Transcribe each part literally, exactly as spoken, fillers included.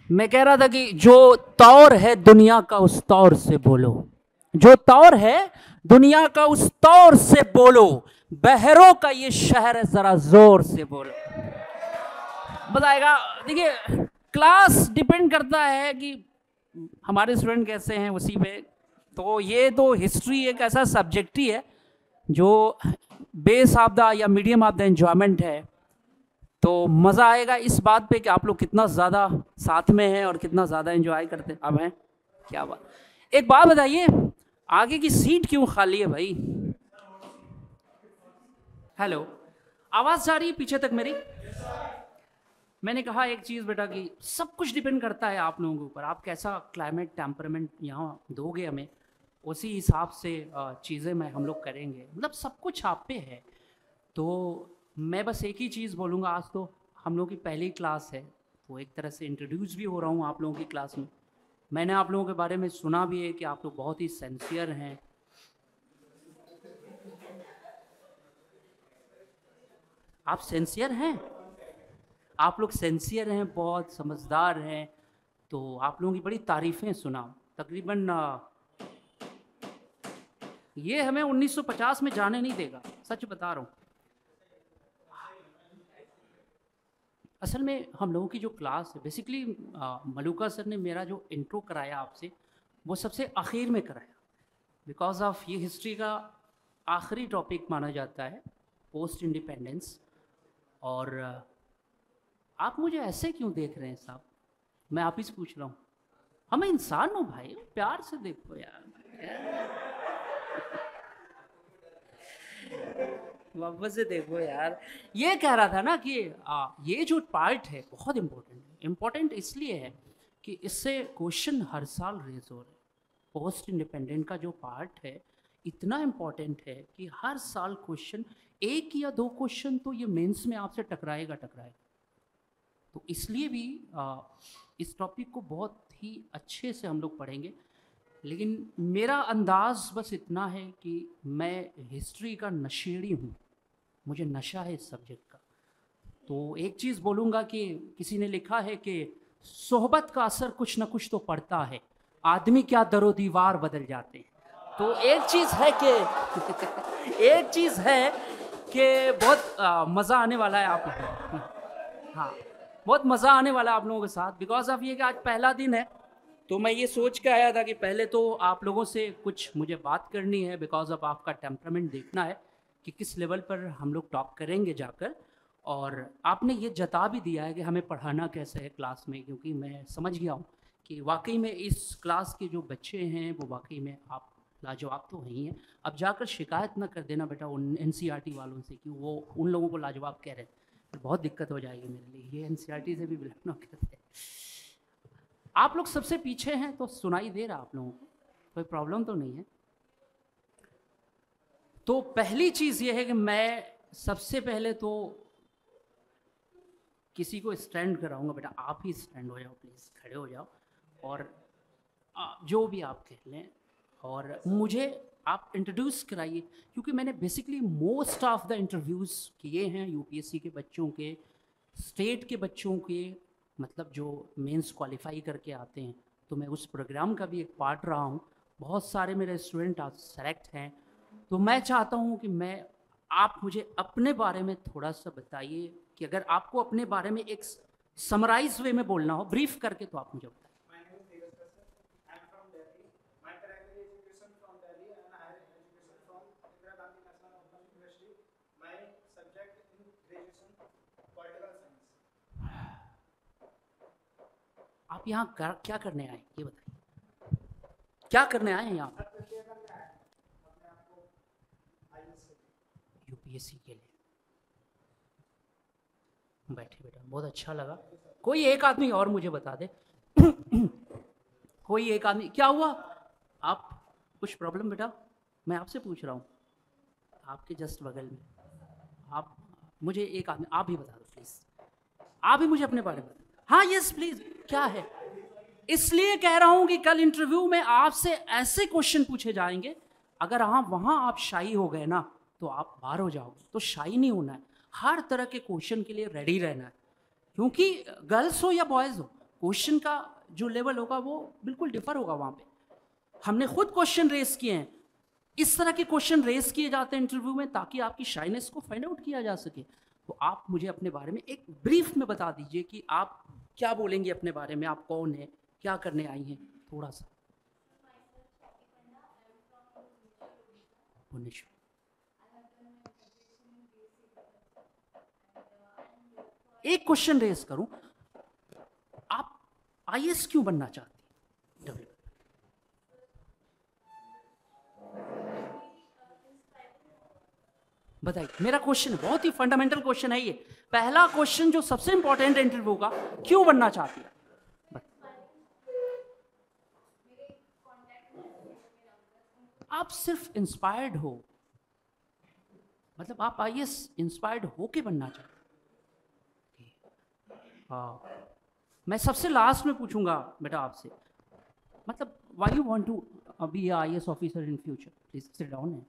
मैं कह रहा था कि जो तौर है दुनिया का उस तौर से बोलो, जो तौर है दुनिया का उस तौर से बोलो, बहरों का ये शहर है जरा जोर से बोलो। बताएगा। देखिए, क्लास डिपेंड करता है कि हमारे स्टूडेंट कैसे हैं उसी पे। तो ये तो हिस्ट्री एक ऐसा सब्जेक्ट ही है जो बेस ऑफ द या मीडियम ऑफ द एंजॉयमेंट है। तो मज़ा आएगा इस बात पे कि आप लोग कितना ज़्यादा साथ में हैं और कितना ज़्यादा एंजॉय करते अब हैं। क्या बात। एक बात बताइए, आगे की सीट क्यों खाली है भाई? हेलो, आवाज़ जा रही है पीछे तक मेरी? मैंने कहा एक चीज़ बेटा कि सब कुछ डिपेंड करता है आप लोगों के ऊपर। आप कैसा क्लाइमेट टेम्परामेंट यहाँ दोगे हमें, उसी हिसाब से चीज़ें मैं हम लोग करेंगे। मतलब सब कुछ आप पे है। तो मैं बस एक ही चीज़ बोलूँगा, आज तो हम लोग की पहली क्लास है, तो एक तरह से इंट्रोड्यूस भी हो रहा हूँ आप लोगों की क्लास में। मैंने आप लोगों के बारे में सुना भी है कि आप लोग बहुत ही सिंसियर हैं। आप सिंसियर हैं, आप लोग सिंसियर हैं, बहुत समझदार हैं। तो आप लोगों की बड़ी तारीफ़ें सुना। तकरीबन ये हमें उन्नीस सौ पचास में जाने नहीं देगा, सच बता रहा हूँ। असल में हम लोगों की जो क्लास है, बेसिकली मलूका सर ने मेरा जो इंट्रो कराया आपसे, वो सबसे आखिर में कराया, बिकॉज ऑफ ये हिस्ट्री का आखिरी टॉपिक माना जाता है, पोस्ट इंडिपेंडेंस। और आप मुझे ऐसे क्यों देख रहे हैं साहब? मैं आप ही से पूछ रहा हूँ। हमें इंसान हो भाई, प्यार से देखो यार। वापस से देखो यार। ये कह रहा था ना कि आ, ये जो पार्ट है बहुत इम्पोर्टेंट है। इम्पोर्टेंट इसलिए है कि इससे क्वेश्चन हर साल रेज हो रहे हैं। पोस्ट इंडिपेंडेंट का जो पार्ट है इतना इम्पोर्टेंट है कि हर साल क्वेश्चन, एक या दो क्वेश्चन तो ये मेंस में आपसे टकराएगा टकराएगा। तो इसलिए भी आ, इस टॉपिक को बहुत ही अच्छे से हम लोग पढ़ेंगे। लेकिन मेरा अंदाज़ बस इतना है कि मैं हिस्ट्री का नशेड़ी हूँ, मुझे नशा है इस सब्जेक्ट का। तो एक चीज़ बोलूँगा कि किसी ने लिखा है कि सोहबत का असर कुछ ना कुछ तो पड़ता है, आदमी क्या दरो दीवार बदल जाते हैं। तो एक चीज़ है कि एक चीज़ है कि बहुत मज़ा आने वाला है आप हाँ बहुत मज़ा आने वाला है आप लोगों के साथ, बिकॉज ऑफ ये कि आज पहला दिन है। तो मैं ये सोच के आया था कि पहले तो आप लोगों से कुछ मुझे बात करनी है, बिकॉज ऑफ आपका टेम्परामेंट देखना है कि किस लेवल पर हम लोग टॉप करेंगे जाकर। और आपने ये जता भी दिया है कि हमें पढ़ाना कैसे है क्लास में, क्योंकि मैं समझ गया हूँ कि वाकई में इस क्लास के जो बच्चे हैं वो वाकई में आप लाजवाब तो नहीं हैं। अब जाकर शिकायत ना कर देना बेटा उन एन सी आर टी वालों से कि वो उन लोगों को लाजवाब कह रहे हैं, फिर बहुत दिक्कत हो जाएगी मेरे लिए। ये एन सी आर टी से भी बिलोंग ना करते। आप लोग सबसे पीछे हैं तो सुनाई दे रहा आप लोगों को, कोई प्रॉब्लम तो नहीं है। तो पहली चीज़ ये है कि मैं सबसे पहले तो किसी को स्टैंड कराऊंगा। बेटा आप ही स्टैंड हो जाओ प्लीज़, खड़े हो जाओ और जो भी आप कह लें, और मुझे आप इंट्रोड्यूस कराइए, क्योंकि मैंने basically most of the interviews किए हैं यूपीएससी के बच्चों के, स्टेट के बच्चों के, मतलब जो मेंस क्वालिफाई करके आते हैं। तो मैं उस प्रोग्राम का भी एक पार्ट रहा हूँ। बहुत सारे मेरे स्टूडेंट आज सेलेक्ट हैं। तो मैं चाहता हूँ कि मैं आप मुझे अपने बारे में थोड़ा सा बताइए कि अगर आपको अपने बारे में एक समराइज वे में बोलना हो, ब्रीफ करके, तो आप मुझे बताइए। आप यहाँ कर, क्या करने आए ये बताइए, क्या करने आए हैं यहाँ यूपीएससी के लिए? बैठे बेटा, बहुत अच्छा लगा। कोई एक आदमी और मुझे बता दे कोई एक आदमी, क्या हुआ? आप कुछ प्रॉब्लम बेटा? मैं आपसे पूछ रहा हूँ, आपके जस्ट बगल में आप, मुझे एक आदमी, आप भी बता दो प्लीज़, आप भी मुझे अपने बारे में। हाँ यस प्लीज़, क्या है? इसलिए कह रहा हूं कि कल इंटरव्यू में आपसे ऐसे क्वेश्चन पूछे जाएंगे, अगर आप वहां आप शाई हो गए ना तो आप बाहर हो जाओगे। तो शाई नहीं होना है, हर तरह के क्वेश्चन के लिए रेडी रहना है, क्योंकि गर्ल्स हो या बॉयज़ हो, क्वेश्चन का जो लेवल होगा वो बिल्कुल डिफर होगा। वहाँ पे हमने खुद क्वेश्चन रेस किए हैं, इस तरह के क्वेश्चन रेस किए जाते हैं इंटरव्यू में ताकि आपकी शाइनेस को फाइंड आउट किया जा सके। तो आप मुझे अपने बारे में एक ब्रीफ में बता दीजिए कि आप क्या बोलेंगे अपने बारे में, आप कौन है, क्या करने आई हैं, थोड़ा सा। भुवनेश्वर। एक क्वेश्चन रेस करूं, आप आईएएस क्यों बनना चाहती हैं? बताइए। मेरा क्वेश्चन है, बहुत ही फंडामेंटल क्वेश्चन है ये, पहला क्वेश्चन जो सबसे इंपॉर्टेंट इंटरव्यू का, क्यों बनना चाहती है? आप सिर्फ इंस्पायर्ड हो, मतलब आप आईएएस इंस्पायर्ड होके बनना चाहते हैं। हाँ, मैं सबसे लास्ट में पूछूंगा बेटा आपसे, मतलब why you want to be IAS officer in future? Please sit down है।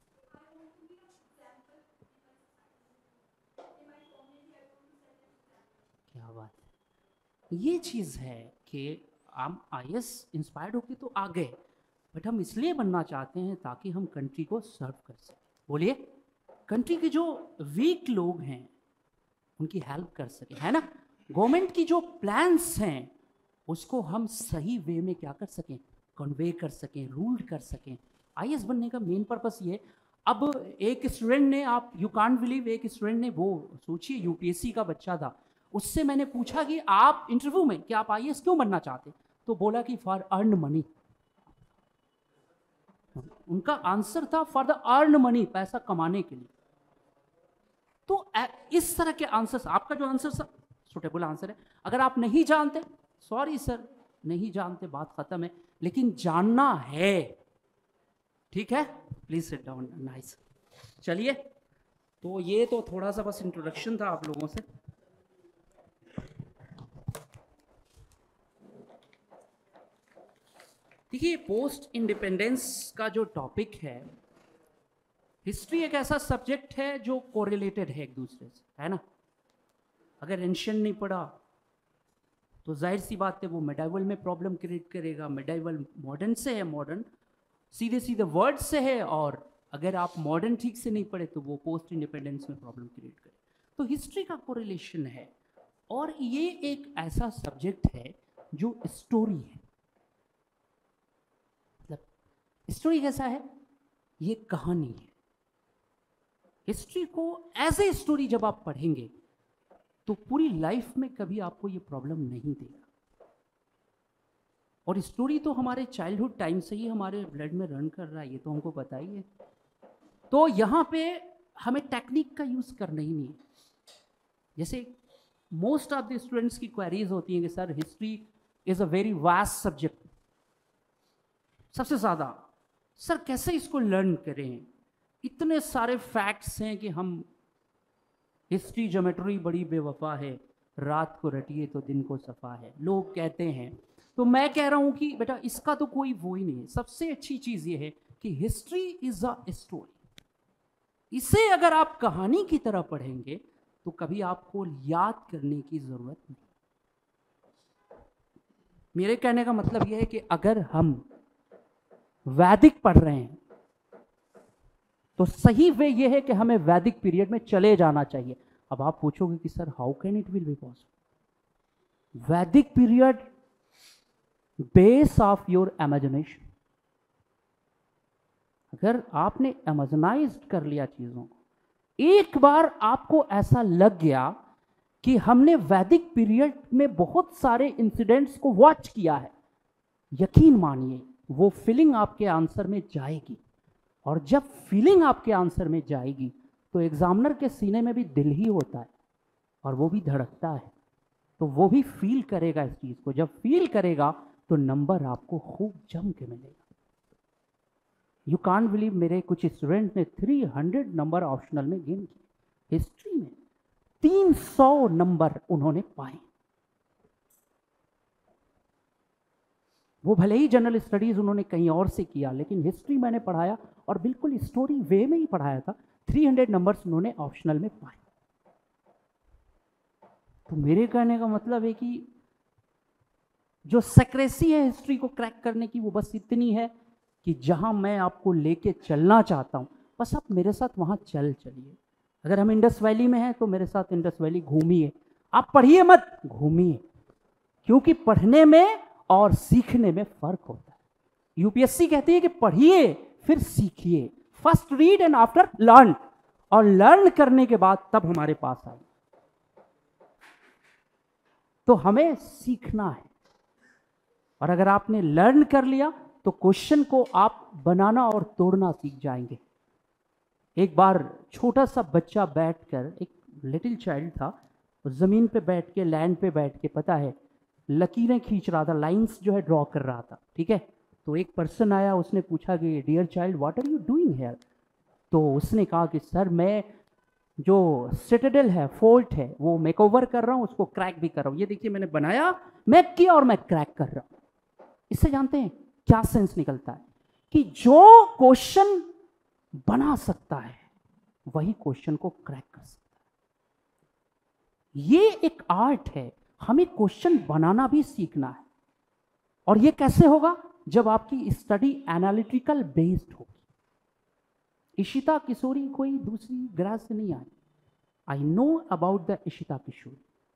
क्या बात है, ये चीज़ है कि हम आईएएस इंस्पायर्ड होके तो आ गए, बट हम इसलिए बनना चाहते हैं ताकि हम कंट्री को सर्व कर सकें। बोलिए, कंट्री के जो वीक लोग हैं उनकी हेल्प कर सकें, है ना। गवर्नमेंट की जो प्लान्स हैं उसको हम सही वे में क्या कर सकें, कन्वे कर सकें, रूल कर सकें। आईएएस बनने का मेन पर्पस ये। अब एक स्टूडेंट ने, आप यू कांट बिलीव, एक स्टूडेंट ने, वो सोचिए यूपीएससी का बच्चा था, उससे मैंने पूछा कि आप इंटरव्यू में कि आप आईएएस क्यों बनना चाहते, तो बोला कि फॉर अर्न मनी। उनका आंसर था फॉर द अर्न मनी, पैसा कमाने के लिए। तो इस तरह के आंसर, आपका जो आंसर सर सुटेबल आंसर है। अगर आप नहीं जानते, सॉरी सर, नहीं जानते, बात खत्म है, लेकिन जानना है, ठीक है। Please sit down. नाइस। चलिए, तो ये तो थोड़ा सा बस इंट्रोडक्शन था आप लोगों से। देखिए, पोस्ट इंडिपेंडेंस का जो टॉपिक है, हिस्ट्री एक ऐसा सब्जेक्ट है जो कोरिलेटेड है एक दूसरे से, है ना। अगर एंशियंट नहीं पढ़ा तो जाहिर सी बात है वो मिडाइवल में प्रॉब्लम क्रिएट करेगा। मिडाइवल मॉडर्न से है, मॉडर्न सीधे सीधे वर्ड से है, और अगर आप मॉडर्न ठीक से नहीं पढ़े तो वो पोस्ट इंडिपेंडेंस में प्रॉब्लम क्रिएट करे। तो हिस्ट्री का कोरिलेशन है, और ये एक ऐसा सब्जेक्ट है जो स्टोरी है। स्टोरी कैसा है, ये कहानी है। हिस्ट्री को एज ए स्टोरी जब आप पढ़ेंगे तो पूरी लाइफ में कभी आपको ये प्रॉब्लम नहीं देगा। और स्टोरी तो हमारे चाइल्डहुड टाइम से ही हमारे ब्लड में रन कर रहा है, ये तो हमको पता ही है। तो यहाँ पे हमें टेक्निक का यूज करना ही नहीं है। जैसे मोस्ट ऑफ द स्टूडेंट्स की क्वेरीज होती हैं कि sir history is a very vast subject, सबसे ज़्यादा सर कैसे इसको लर्न करें, इतने सारे फैक्ट्स हैं कि हम, हिस्ट्री ज्योमेट्री बड़ी बेवफा है, रात को रटिए तो दिन को सफा है, लोग कहते हैं। तो मैं कह रहा हूं कि बेटा इसका तो कोई वो ही नहीं है। सबसे अच्छी चीज़ ये है कि हिस्ट्री इज अ स्टोरी। इसे अगर आप कहानी की तरह पढ़ेंगे तो कभी आपको याद करने की ज़रूरत नहीं। मेरे कहने का मतलब यह है कि अगर हम वैदिक पढ़ रहे हैं तो सही वे ये है कि हमें वैदिक पीरियड में चले जाना चाहिए। अब आप पूछोगे कि sir how can it will be possible? Vedic period base of your imagination. अगर आपने इमेजिनाइज कर लिया चीजों को, एक बार आपको ऐसा लग गया कि हमने वैदिक पीरियड में बहुत सारे इंसिडेंट्स को वॉच किया है, यकीन मानिए वो फीलिंग आपके आंसर में जाएगी। और जब फीलिंग आपके आंसर में जाएगी तो एग्जामिनर के सीने में भी दिल ही होता है और वो भी धड़कता है, तो वो भी फील करेगा इस चीज को। जब फील करेगा तो नंबर आपको खूब जम के मिलेगा। यू कांट बिलीव, मेरे कुछ स्टूडेंट ने तीन सौ नंबर ऑप्शनल में गेन किए, हिस्ट्री में तीन सौ नंबर उन्होंने पाए। वो भले ही जनरल स्टडीज उन्होंने कहीं और से किया, लेकिन हिस्ट्री मैंने पढ़ाया और बिल्कुल स्टोरी वे में ही पढ़ाया था। तीन सौ नंबर्स उन्होंने ऑप्शनल में पाए। तो मेरे कहने का मतलब है कि जो सेक्रेसी है हिस्ट्री को क्रैक करने की वो बस इतनी है कि जहां मैं आपको लेके चलना चाहता हूं बस आप मेरे साथ वहां चल चलिए। अगर हम इंडस वैली में हैं तो मेरे साथ इंडस वैली घूमिए, आप पढ़िए मत, घूमिए, क्योंकि पढ़ने में और सीखने में फर्क होता है। यूपीएससी कहती है कि पढ़िए फिर सीखिए, first read and after learn, और लर्न करने के बाद तब हमारे पास आए। तो हमें सीखना है, और अगर आपने लर्न कर लिया तो क्वेश्चन को आप बनाना और तोड़ना सीख जाएंगे। एक बार छोटा सा बच्चा बैठकर, एक लिटिल चाइल्ड था, जमीन पे बैठ के, लैंड पे बैठ के, पता है, लकीरें खींच रहा था, लाइंस जो है ड्रॉ कर रहा था, ठीक है। तो एक पर्सन आया, उसने पूछा कि dear child what are you doing here. तो उसने कहा कि सर मैं जो सिटाडेल है, फोर्ट है, वो मेकओवर कर रहा हूँ, उसको क्रैक भी कर रहा हूँ। ये देखिए मैंने बनाया, मैक किया और मैं क्रैक कर रहा हूँ। इससे जानते हैं क्या सेंस निकलता है कि जो क्वेश्चन बना सकता है वही क्वेश्चन को क्रैक कर सकता है। ये एक आर्ट है, हमें क्वेश्चन बनाना भी सीखना है। और ये कैसे होगा? जब आपकी स्टडी एनालिटिकल बेस्ड होगी। इशिता किशोरी कोई दूसरी ग्रह से नहीं आई। I know about the Ishita Kishori,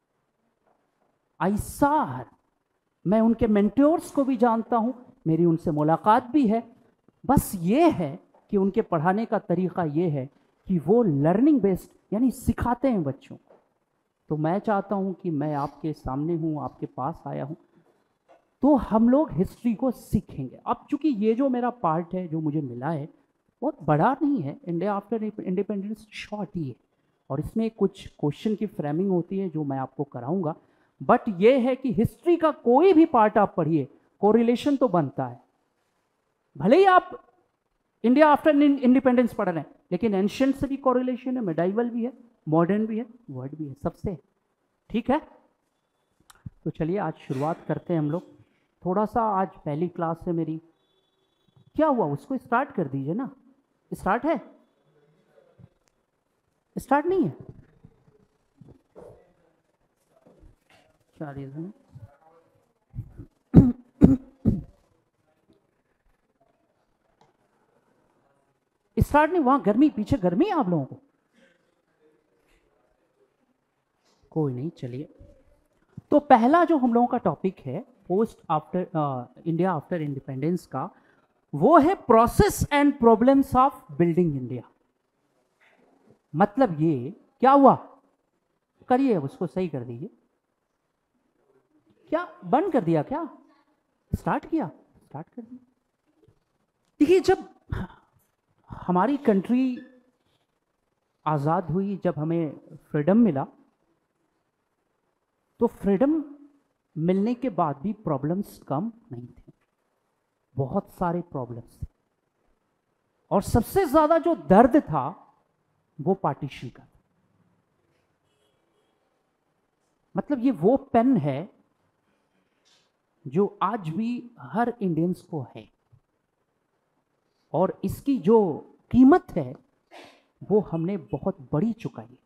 I saw her, मैं उनके मेंटोर्स को भी जानता हूं, मेरी उनसे मुलाकात भी है। बस ये है कि उनके पढ़ाने का तरीका ये है कि वो लर्निंग बेस्ड, यानी सिखाते हैं बच्चों को। तो मैं चाहता हूं कि मैं आपके सामने हूं, आपके पास आया हूं, तो हम लोग हिस्ट्री को सीखेंगे। अब चूंकि ये जो मेरा पार्ट है, जो मुझे मिला है, बहुत बड़ा नहीं है, इंडिया आफ्टर इंडिपेंडेंस शॉर्ट ही है, और इसमें कुछ क्वेश्चन की फ्रेमिंग होती है जो मैं आपको कराऊंगा। बट ये है कि हिस्ट्री का कोई भी पार्ट आप पढ़िए, कोरिलेशन तो बनता है। भले ही आप इंडिया आफ्टर इंडिपेंडेंस पढ़ रहे हैं, लेकिन एंशिएंट से भी कोरिलेशन है, मेडाइवल भी है, मॉडर्न भी है, वर्ड भी है, सबसे। ठीक है, तो चलिए आज शुरुआत करते हैं हम लोग। थोड़ा सा आज पहली क्लास है मेरी, क्या हुआ उसको स्टार्ट कर दीजिए ना। स्टार्ट है? स्टार्ट नहीं है? क्या रीजन? स्टार्ट नहीं, वहां गर्मी, पीछे गर्मी है आप लोगों को? कोई नहीं, चलिए। तो पहला जो हम लोगों का टॉपिक है post after India after independence का, वो है process and problems of building India. मतलब ये क्या हुआ, करिए उसको सही कर दीजिए। क्या बंद कर दिया? क्या स्टार्ट किया? स्टार्ट कर दिया। देखिए, जब हमारी कंट्री आजाद हुई, जब हमें फ्रीडम मिला, तो फ्रीडम मिलने के बाद भी प्रॉब्लम्स कम नहीं थे, बहुत सारे प्रॉब्लम्स थे। और सबसे ज्यादा जो दर्द था वो पार्टीशन का। मतलब ये वो पेन है जो आज भी हर इंडियंस को है, और इसकी जो कीमत है वो हमने बहुत बड़ी चुकाई है।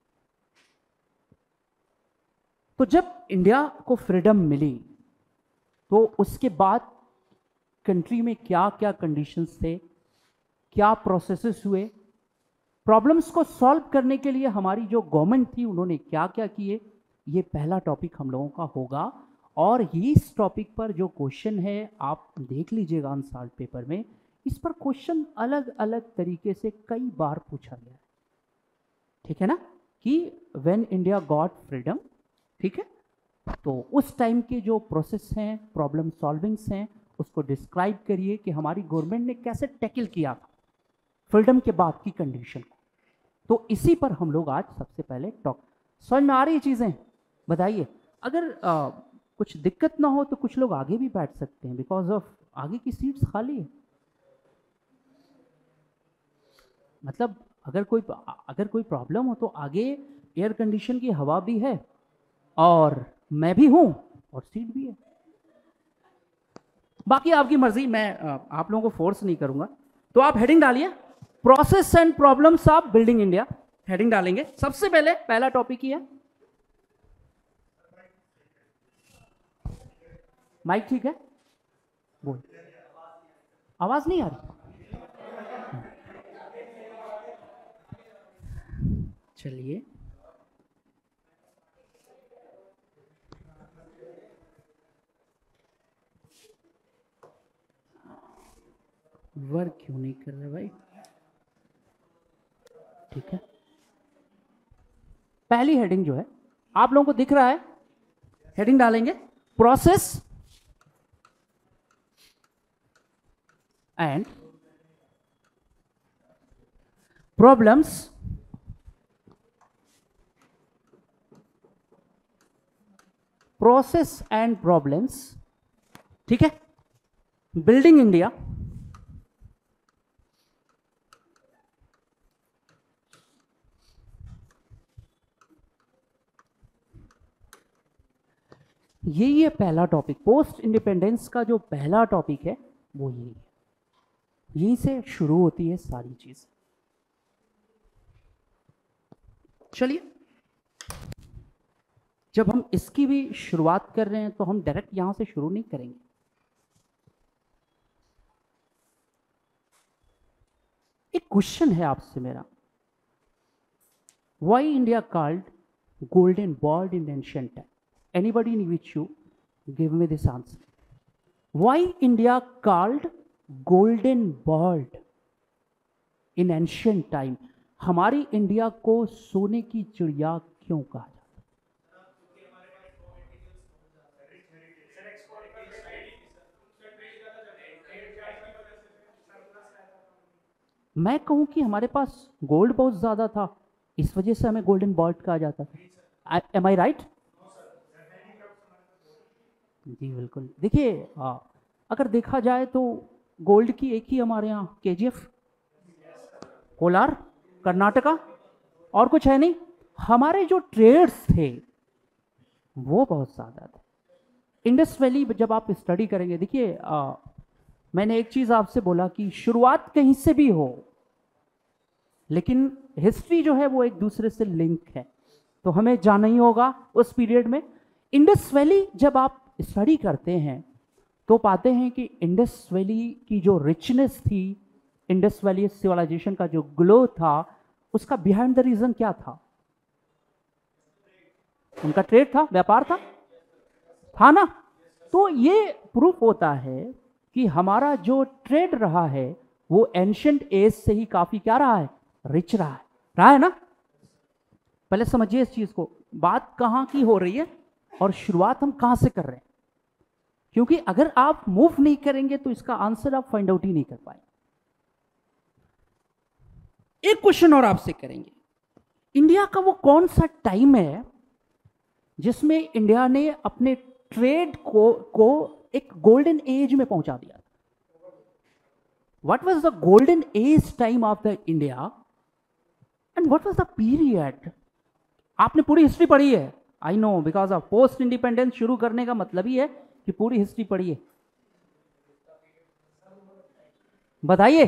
तो जब इंडिया को फ्रीडम मिली तो उसके बाद कंट्री में क्या क्या कंडीशंस थे, क्या प्रोसेसेस हुए, प्रॉब्लम्स को सॉल्व करने के लिए हमारी जो गवर्नमेंट थी उन्होंने क्या क्या किए, ये पहला टॉपिक हम लोगों का होगा। और इस टॉपिक पर जो क्वेश्चन है आप देख लीजिएगा आंसर पेपर में, इस पर क्वेश्चन अलग अलग तरीके से कई बार पूछा गया है। ठीक है ना, कि व्हेन इंडिया गॉट फ्रीडम, ठीक है, तो उस टाइम के जो प्रोसेस हैं, प्रॉब्लम सॉल्विंग्स हैं, उसको डिस्क्राइब करिए कि हमारी गवर्नमेंट ने कैसे टैकल किया था फ्रीडम के बाद की कंडीशन को। तो इसी पर हम लोग आज सबसे पहले टॉक। समझ में आ रही चीजें? बताइए। अगर आ, कुछ दिक्कत ना हो तो कुछ लोग आगे भी बैठ सकते हैं, बिकॉज ऑफ आगे की सीट्स खाली है। मतलब अगर कोई अगर कोई प्रॉब्लम हो तो आगे एयर कंडीशन की हवा भी है, और मैं भी हूं, और सीट भी है। बाकी आपकी मर्जी, मैं आप लोगों को फोर्स नहीं करूंगा। तो आप हेडिंग डालिए, process and problems of building India, heading डालेंगे। सबसे पहले पहला टॉपिक ही है, माइक ठीक है? बोल, आवाज नहीं आ रही? चलिए, वर्क क्यों नहीं कर रहे भाई? ठीक है, पहली हेडिंग जो है आप लोगों को दिख रहा है, हेडिंग डालेंगे process and problems process and problems ठीक है, बिल्डिंग इंडिया यही है पहला टॉपिक। पोस्ट इंडिपेंडेंस का जो पहला टॉपिक है वो यही है, यहीं से शुरू होती है सारी चीज। चलिए, जब हम इसकी भी शुरुआत कर रहे हैं तो हम डायरेक्ट यहां से शुरू नहीं करेंगे। एक क्वेश्चन है आपसे मेरा, why India called golden world in ancient time? Anybody in which you give me this answer. Why India called golden world in ancient time? हमारी इंडिया को सोने की चिड़िया क्यों कहा जाता? मैं कहूं कि हमारे पास गोल्ड बहुत ज्यादा था, इस वजह से हमें गोल्डन वर्ल्ड कहा जाता था। एम आई राइट? जी बिल्कुल। देखिए, अगर देखा जाए तो गोल्ड की एक ही हमारे यहाँ केजीएफ, कोलार, कर्नाटका, और कुछ है नहीं। हमारे जो ट्रेड्स थे वो बहुत ज़्यादा थे। इंडस वैली जब आप स्टडी करेंगे, देखिए मैंने एक चीज़ आपसे बोला कि शुरुआत कहीं से भी हो, लेकिन हिस्ट्री जो है वो एक दूसरे से लिंक है, तो हमें जाना ही होगा उस पीरियड में। इंडस वैली जब आप स्टडी करते हैं तो पाते हैं कि इंडस वैली की जो रिचनेस थी, इंडस वैली सिविलाइजेशन का जो ग्लो था, उसका बिहाइंड द रीजन क्या था? उनका ट्रेड था, व्यापार था, था ना? तो ये प्रूफ होता है कि हमारा जो ट्रेड रहा है वो एंशिएंट एज से ही काफी क्या रहा है? रिच रहा है, रहा है ना? पहले समझिए इस चीज को, बात कहां की हो रही है और शुरुआत हम कहां से कर रहे हैं, क्योंकि अगर आप मूव नहीं करेंगे तो इसका आंसर आप फाइंड आउट ही नहीं कर पाएंगे। एक क्वेश्चन और आपसे करेंगे, इंडिया का वो कौन सा टाइम है जिसमें इंडिया ने अपने ट्रेड को को एक गोल्डन एज में पहुंचा दिया? What was the golden age time of the India and what was the period? आपने पूरी हिस्ट्री पढ़ी है, I know, because of post independence शुरू करने का मतलब ही है कि पूरी हिस्ट्री पढ़िए। बताइए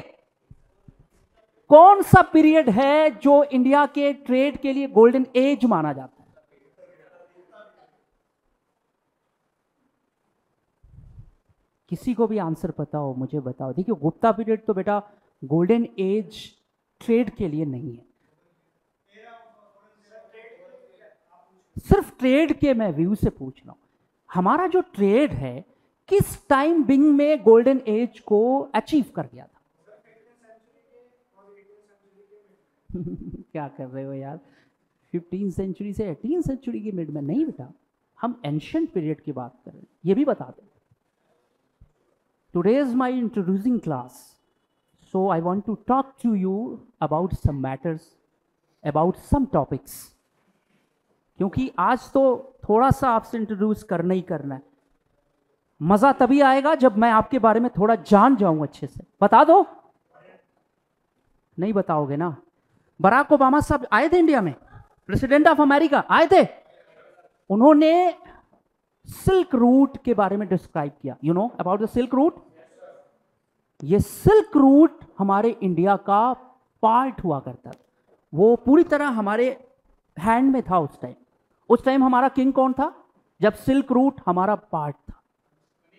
कौन सा पीरियड है जो इंडिया के ट्रेड के लिए गोल्डन एज माना जाता है? किसी को भी आंसर पता हो मुझे बताओ। देखिए, गुप्ता पीरियड तो बेटा गोल्डन एज ट्रेड के लिए नहीं है, सिर्फ ट्रेड के मैं व्यू से पूछ रहा हूं। हमारा जो ट्रेड है किस टाइम बिंग में गोल्डन एज को अचीव कर गया था? क्या कर रहे हो यार, फिफ्टीन सेंचुरी से एटीन सेंचुरी की मिड में नहीं बेटा, हम एंशिएंट पीरियड की बात कर रहे हैं, ये भी बता दें। Today is my introducing class, so I want to talk to you about some matters, about some topics, क्योंकि आज तो थोड़ा सा आपसे इंट्रोड्यूस करना ही करना है। मजा तभी आएगा जब मैं आपके बारे में थोड़ा जान जाऊं अच्छे से। बता दो? नहीं बताओगे ना? बराक ओबामा साहब आए थे इंडिया में, प्रेसिडेंट ऑफ अमेरिका आए थे, उन्होंने सिल्क रूट के बारे में डिस्क्राइब किया। You know about the silk route? ये सिल्क रूट हमारे इंडिया का पार्ट हुआ करता था, वो पूरी तरह हमारे हैंड में था उस टाइम। उस टाइम हमारा किंग कौन था जब सिल्क रूट हमारा पार्ट था?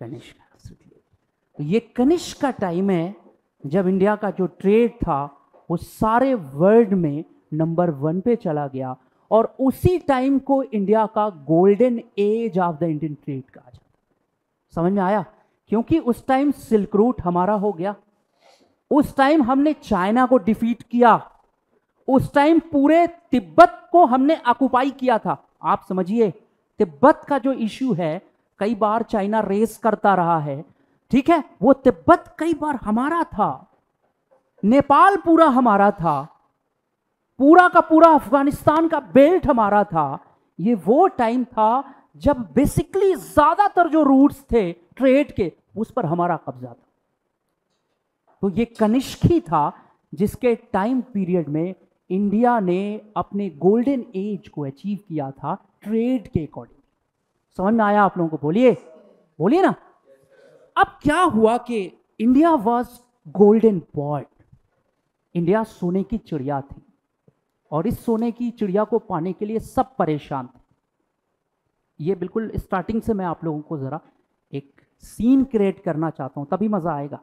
कनिष्क तो ये कनिष्क का टाइम है जब इंडिया का जो ट्रेड था वो सारे वर्ल्ड में नंबर वन पे चला गया, और उसी टाइम को इंडिया का golden age of the Indian trade कहा जाता। समझ में आया? क्योंकि उस टाइम सिल्क रूट हमारा हो गया, उस टाइम हमने चाइना को डिफीट किया, उस टाइम पूरे तिब्बत को हमने ऑक्युपाई किया था। आप समझिए, तिब्बत का जो इश्यू है कई बार चाइना रेस करता रहा है, ठीक है, वो तिब्बत कई बार हमारा था, नेपाल पूरा हमारा था, पूरा का पूरा अफगानिस्तान का बेल्ट हमारा था। ये वो टाइम था जब बेसिकली ज्यादातर जो रूट्स थे ट्रेड के उस पर हमारा कब्जा था। तो ये कनिष्क ही था जिसके टाइम पीरियड में इंडिया ने अपने गोल्डन एज को अचीव किया था ट्रेड के अकॉर्डिंग। समझ में आया आप लोगों को? बोलिए बोलिए ना। अब क्या हुआ कि India was golden boy, India सोने की चिड़िया थी, और इस सोने की चिड़िया को पाने के लिए सब परेशान थे। ये बिल्कुल स्टार्टिंग से मैं आप लोगों को जरा एक सीन क्रिएट करना चाहता हूं, तभी मजा आएगा।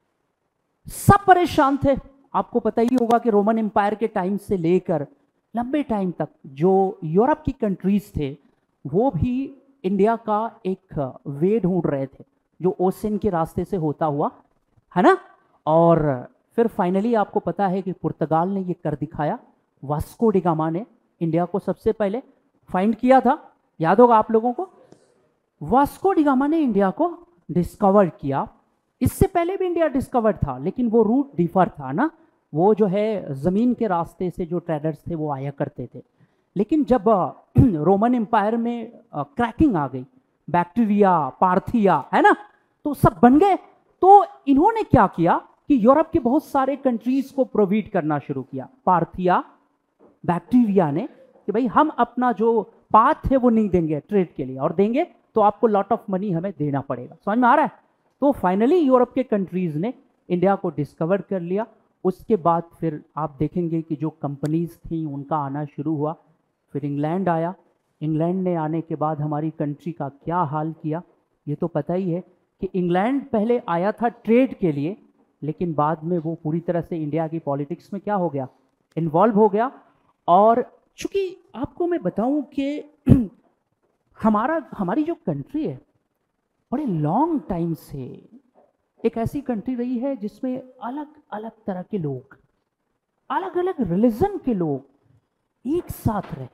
सब परेशान थे। आपको पता ही होगा कि रोमन एम्पायर के टाइम से लेकर लंबे टाइम तक जो यूरोप की कंट्रीज थे वो भी इंडिया का एक वे ढूंढ रहे थे जो ओशन के रास्ते से होता हुआ, है ना। और फिर फाइनली आपको पता है कि पुर्तगाल ने ये कर दिखाया। वास्को डी गामा ने इंडिया को सबसे पहले फाइंड किया था, याद होगा आप लोगों को। वास्को डी गामा ने इंडिया को डिस्कवर किया। इससे पहले भी इंडिया डिस्कवर्ड था, लेकिन वो रूट डिफर था ना, वो जो है जमीन के रास्ते से जो ट्रेडर्स थे वो आया करते थे। लेकिन जब रोमन एम्पायर में क्रैकिंग आ गई, बैक्टीरिया, पार्थिया, है ना, तो सब बन गए। तो इन्होंने क्या किया कि यूरोप के बहुत सारे कंट्रीज को प्रोवाइड करना शुरू किया। पार्थिया, बैक्टीरिया ने कि भाई हम अपना जो पाथ है वो नहीं देंगे ट्रेड के लिए, और देंगे तो आपको लॉट ऑफ मनी हमें देना पड़ेगा। समझ में आ रहा है? तो फाइनली यूरोप के कंट्रीज ने इंडिया को डिस्कवर कर लिया। उसके बाद फिर आप देखेंगे कि जो कंपनीज थी उनका आना शुरू हुआ। फिर इंग्लैंड आया। इंग्लैंड ने आने के बाद हमारी कंट्री का क्या हाल किया ये तो पता ही है कि इंग्लैंड पहले आया था ट्रेड के लिए, लेकिन बाद में वो पूरी तरह से इंडिया की पॉलिटिक्स में क्या हो गया, इन्वॉल्व हो गया। और चूंकि आपको मैं बताऊं कि हमारा हमारी जो कंट्री है बड़े लॉन्ग टाइम से एक ऐसी कंट्री रही है जिसमें अलग अलग तरह के लोग, अलग अलग रिलीजन के लोग एक साथ रहे,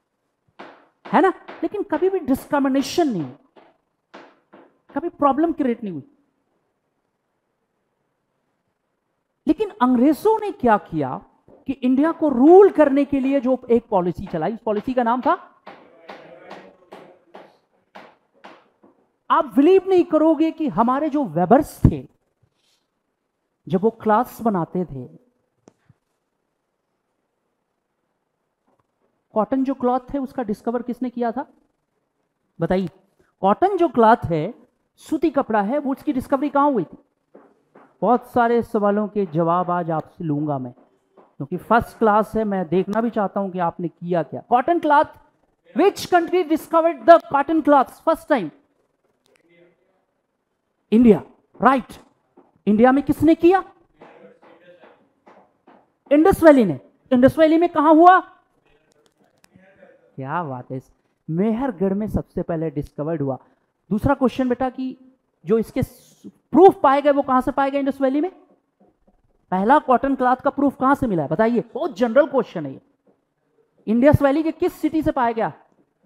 है ना, लेकिन कभी भी डिस्क्रिमिनेशन नहीं हुई, कभी प्रॉब्लम क्रिएट नहीं हुई। लेकिन अंग्रेजों ने क्या किया कि इंडिया को रूल करने के लिए जो एक पॉलिसी चलाई, उस पॉलिसी का नाम था, आप बिलीव नहीं करोगे कि हमारे जो वेबर्स थे जब वो क्लास बनाते थे, कॉटन जो क्लॉथ है उसका डिस्कवर किसने किया था बताइए? कॉटन जो क्लॉथ है, सूती कपड़ा है, वो उसकी डिस्कवरी कहां हुई थी? बहुत सारे सवालों के जवाब आज आपसे लूंगा मैं, क्योंकि फर्स्ट क्लास है, मैं देखना भी चाहता हूं कि आपने किया क्या। Cotton cloth, which country discovered the cotton cloth first time? India, right. India में किसने किया? इंडस वैली ने। इंडस वैली में कहां हुआ? क्या बात है, मेहरगढ़ में सबसे पहले डिस्कवर्ड हुआ। दूसरा क्वेश्चन बेटा कि जो इसके प्रूफ पाए गए वो कहां से पाए गए? इंडस वैली में। पहला कॉटन क्लॉथ का प्रूफ कहां से मिला है बताइए? बहुत जनरल क्वेश्चन है ये। इंडस वैली के किस सिटी से पाया गया?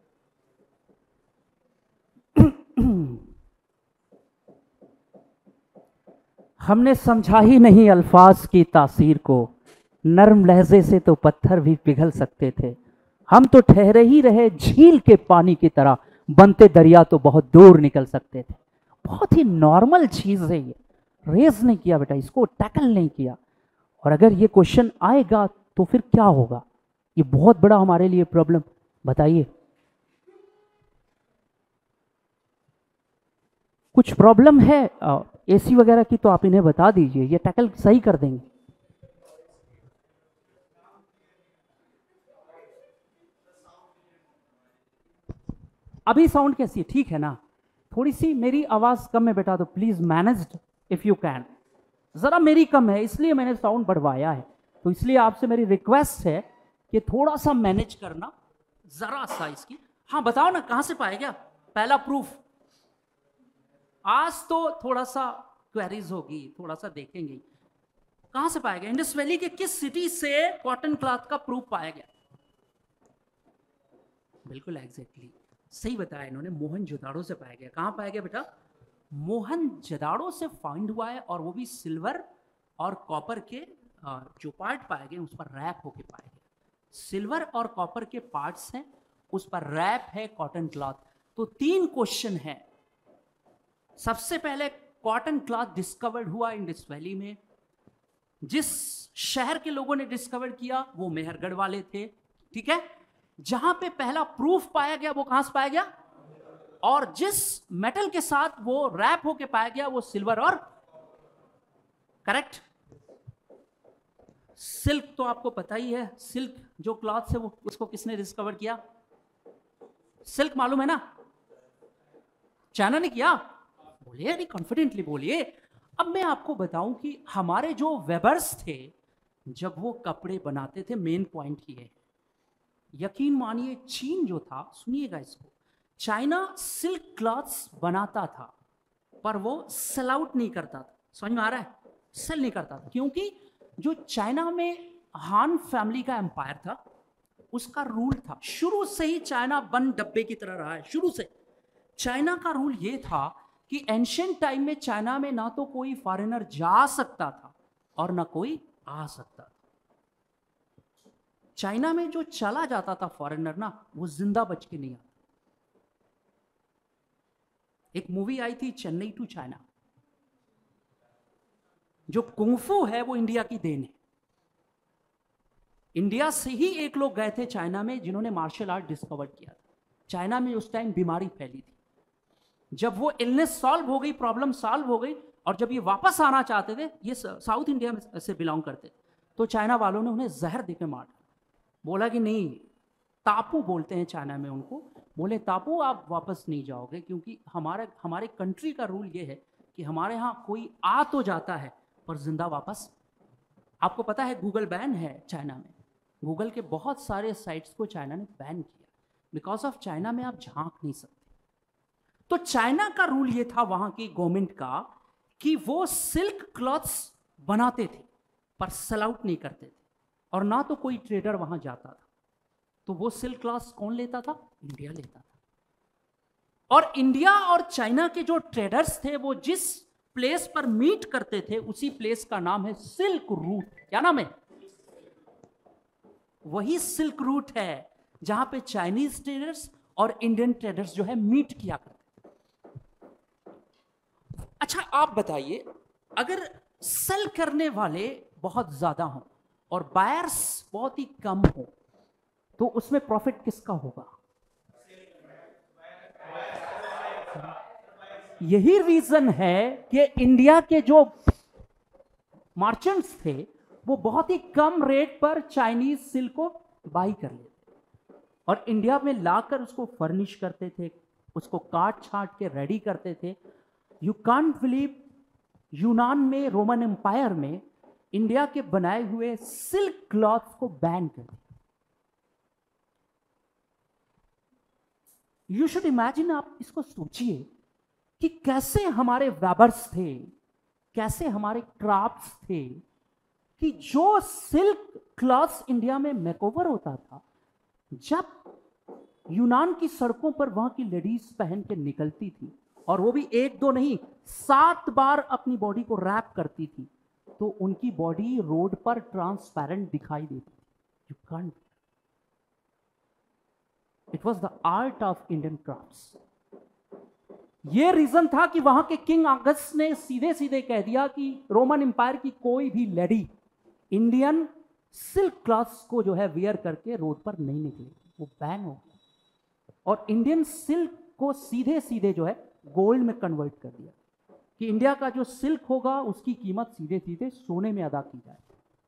हमने समझा ही नहीं अल्फाज की तासीर को, नर्म लहजे से तो पत्थर भी पिघल सकते थे। हम तो ठहरे ही रहे झील के पानी की तरह, बनते दरिया तो बहुत दूर निकल सकते थे। बहुत ही नॉर्मल चीज है ये, रेज नहीं किया बेटा, इसको टैकल नहीं किया। और अगर ये क्वेश्चन आएगा तो फिर क्या होगा? ये बहुत बड़ा हमारे लिए प्रॉब्लम। बताइए, कुछ प्रॉब्लम है एसी वगैरह की तो आप इन्हें बता दीजिए, ये टैकल सही कर देंगे। अभी साउंड कैसी है? ठीक है ना? थोड़ी सी मेरी आवाज कम है बेटा, तो please managed if you can. जरा मेरी कम है इसलिए मैंने साउंड बढ़वाया है, तो इसलिए आपसे मेरी रिक्वेस्ट है कि थोड़ा सा मैनेज करना जरा सा इसकी। हाँ बताओ ना, कहां से पाएगा पहला प्रूफ? आज तो थोड़ा सा क्वेरीज होगी, थोड़ा सा देखेंगे कहां से पाया गया। इंडस वैली के किस सिटी से कॉटन क्लॉथ का प्रूफ पाया गया? बिल्कुल एग्जैक्टली सही बताया इन्होंने, मोहनजोदाड़ो से पाया गया। कहां पाया गया बेटा? मोहनजोदाड़ो से फाइंड हुआ है, और वो भी सिल्वर और कॉपर के जो पार्ट पाए गए उस पर रैप होके पाए गए। सिल्वर और कॉपर के पार्ट्स हैं, उस पर रैप है कॉटन क्लॉथ। तो तीन क्वेश्चन है। सबसे पहले कॉटन क्लॉथ डिस्कवर्ड हुआ इंडस वैली में। जिस शहर के लोगों ने डिस्कवर किया वो मेहरगढ़ वाले थे, ठीक है। जहां पे पहला प्रूफ पाया गया वो कहां से पाया गया? और जिस मेटल के साथ वो रैप होके पाया गया वो सिल्वर और करेक्ट। सिल्क तो आपको पता ही है, सिल्क जो क्लॉथ है वो उसको किसने डिस्कवर किया? सिल्क मालूम है ना? चाइना ने किया। बोलिए नहीं, कॉन्फिडेंटली बोलिए। अब मैं आपको बताऊं कि हमारे जो वेबर्स थे जब वो कपड़े बनाते थे, मेन पॉइंट ही है, यकीन मानिए चीन जो था, सुनिएगा इसको, चाइना सिल्क क्लॉथ्स बनाता था पर वो सेल आउट नहीं करता था। समझ में आ रहा है? सेल नहीं करता था, क्योंकि जो चाइना में हान फैमिली का एम्पायर था उसका रूल था, शुरू से ही चाइना बंद डब्बे की तरह रहा है। शुरू से चाइना का रूल ये था कि एंशिएंट टाइम में चाइना में ना तो कोई फॉरेनर जा सकता था और ना कोई आ सकता था। चाइना में जो चला जाता था फॉरेनर ना, वो जिंदा बच के नहीं आता। एक मूवी आई थी चेन्नई टू चाइना, जो कुंफू है वो इंडिया की देन है। इंडिया से ही एक लोग गए थे चाइना में जिन्होंने मार्शल आर्ट डिस्कवर किया था। चाइना में उस टाइम बीमारी फैली थी। जब वो इलनेस सॉल्व हो गई, प्रॉब्लम सॉल्व हो गई, और जब ये वापस आना चाहते थे, ये साउथ इंडिया में से बिलोंग करते, तो चाइना वालों ने उन्हें जहर देकर मार दिया। बोला कि नहीं, तापू बोलते हैं चाइना में उनको, बोले तापू आप वापस नहीं जाओगे, क्योंकि हमारे हमारे कंट्री का रूल ये है कि हमारे यहाँ कोई आ तो जाता है पर जिंदा वापस। आपको पता है गूगल बैन है चाइना में। गूगल के बहुत सारे साइट्स को चाइना ने बैन किया, बिकॉज ऑफ चाइना में आप झांक नहीं सकते। तो चाइना का रूल ये था वहां की गवर्नमेंट का कि वो सिल्क क्लॉथ्स बनाते थे पर सेल आउट नहीं करते थे, और ना तो कोई ट्रेडर वहां जाता था। तो वो सिल्क क्लॉथ्स कौन लेता था? इंडिया लेता था। और इंडिया और चाइना के जो ट्रेडर्स थे वो जिस प्लेस पर मीट करते थे उसी प्लेस का नाम है सिल्क रूट। क्या नाम है? वही सिल्क रूट है जहां पे चाइनीज ट्रेडर्स और इंडियन ट्रेडर्स जो है मीट किया करते। अच्छा आप बताइए, अगर सेल करने वाले बहुत ज्यादा हों और बायर्स बहुत ही कम हो, तो उसमें प्रॉफिट किसका होगा? यही रीजन है कि इंडिया के जो मर्चेंट्स थे वो बहुत ही कम रेट पर चाइनीज सिल्क को बाई कर लेते और इंडिया में लाकर उसको फर्निश करते थे, उसको काट छाट के रेडी करते थे। यू कांट बिलीव, यूनान में, रोमन एम्पायर में इंडिया के बनाए हुए सिल्क क्लॉथ को बैन कर दिया। यू शुड इमेजिन, आप इसको सोचिए कि कैसे हमारे वेबर्स थे, कैसे हमारे क्राफ्ट्स थे, कि जो सिल्क क्लॉथ्स इंडिया में मेकओवर होता था, जब यूनान की सड़कों पर वहां की लेडीज पहन के निकलती थी, और वो भी एक दो नहीं, सात बार अपनी बॉडी को रैप करती थी, तो उनकी बॉडी रोड पर ट्रांसपेरेंट दिखाई देती थी। You can't. It was the art of Indian crafts. ये रीजन था कि वहां के किंग अगस्त ने सीधे सीधे कह दिया कि रोमन एम्पायर की कोई भी लेडी इंडियन सिल्क क्लॉथ्स को जो है वियर करके रोड पर नहीं निकलेगी, वो बैन हो गया। और इंडियन सिल्क को सीधे सीधे जो है गोल्ड में कन्वर्ट कर दिया कि इंडिया का जो सिल्क होगा उसकी कीमत सीधे सीधे सोने में अदा की जाए।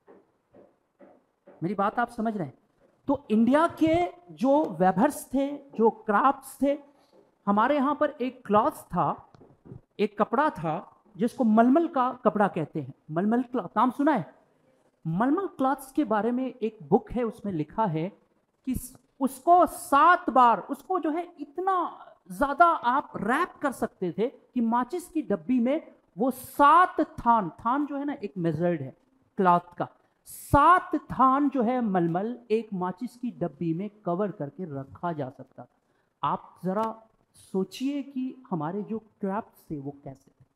मेरी बात आप समझ रहे हैं? तो इंडिया के जो वेबर्स थे, जो क्राफ्ट्स थे, हमारे यहाँ पर एक क्लॉथ था, एक कपड़ा था जिसको मलमल का कपड़ा कहते हैं। मलमल क्लॉथ नाम सुना है? मलमल क्लॉथ्स के बारे में एक बुक है, उसमें लिखा है कि उसको सात बार, उसको जो है इतना ज्यादा आप रैप कर सकते थे कि माचिस की डब्बी में वो सात थान, थान जो है ना एक मेजर्ड है क्लॉथ का, सात थान जो है मलमल एक माचिस की डब्बी में कवर करके रखा जा सकता था। आप जरा सोचिए कि हमारे जो क्राफ्ट थे वो कैसे थे।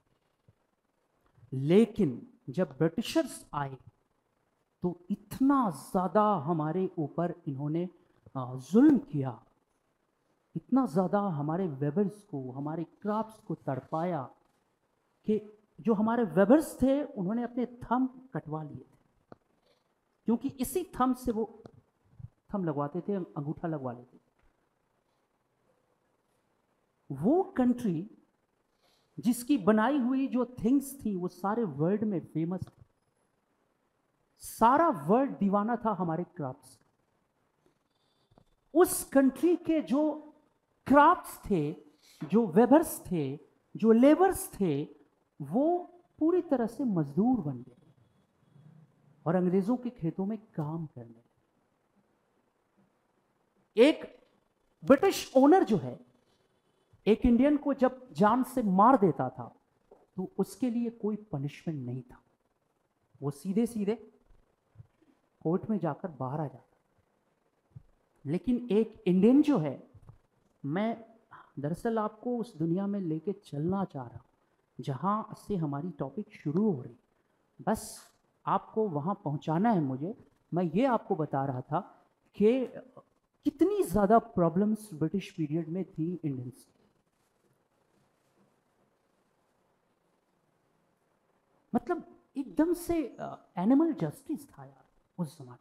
लेकिन जब ब्रिटिशर्स आए तो इतना ज्यादा हमारे ऊपर इन्होंने जुल्म किया, इतना ज्यादा हमारे वेबर्स को, हमारे क्राफ्ट्स को तड़पाया कि जो हमारे वेबर्स थे उन्होंने अपने थंब कटवा लिए थे, क्योंकि इसी थंब से वो थंब लगवाते थे, अंगूठा लगवा लेते थे। वो कंट्री जिसकी बनाई हुई जो थिंग्स थी वो सारे वर्ल्ड में फेमस थी, सारा वर्ल्ड दीवाना था हमारे क्राफ्ट्स। उस कंट्री के जो क्राफ्ट्स थे, जो वेबर्स थे, जो लेबर्स थे, वो पूरी तरह से मजदूर बन गए और अंग्रेजों के खेतों में काम करने लगे। एक ब्रिटिश ओनर जो है एक इंडियन को जब जान से मार देता था तो उसके लिए कोई पनिशमेंट नहीं था, वो सीधे सीधे कोर्ट में जाकर बाहर आ जाता। लेकिन एक इंडियन जो है, मैं दरअसल आपको उस दुनिया में लेके चलना चाह रहा हूं जहां से हमारी टॉपिक शुरू हो रही, बस आपको वहां पहुंचाना है मुझे। मैं ये आपको बता रहा था कि कितनी ज्यादा प्रॉब्लम्स ब्रिटिश पीरियड में थी इंडियंस। मतलब एकदम से एनिमल जस्टिस था यार उस जमाने।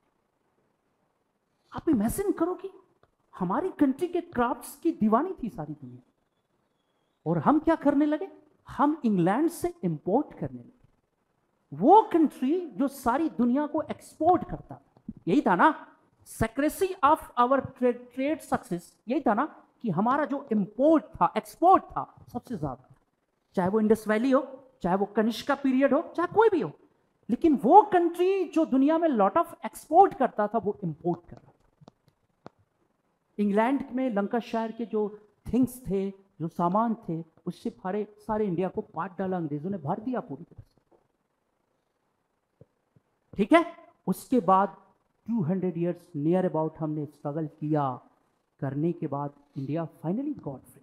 आप इमेजिन करो कि हमारी कंट्री के क्राफ्ट्स की दीवानी थी सारी दुनिया, और हम क्या करने लगे, हम इंग्लैंड से इंपोर्ट करने लगे। वो कंट्री जो सारी दुनिया को एक्सपोर्ट करता था, यही था ना secrecy of our trade trade success, यही था ना कि हमारा जो इंपोर्ट था, एक्सपोर्ट था सबसे ज्यादा, चाहे वो इंडस वैली हो, चाहे वो कनिष्का पीरियड हो, चाहे कोई भी हो। लेकिन वो कंट्री जो दुनिया में लॉट ऑफ एक्सपोर्ट करता था वो इंपोर्ट कर रहा था। इंग्लैंड में लंकाशायर के जो थिंग्स थे, जो सामान थे, उससे सारे सारे इंडिया को पाट डाला, अंग्रेजों ने भर दिया पूरी तरह से। ठीक है, उसके बाद दो सौ इयर्स नियर अबाउट हमने स्ट्रगल किया, करने के बाद इंडिया फाइनली गॉट फ्री,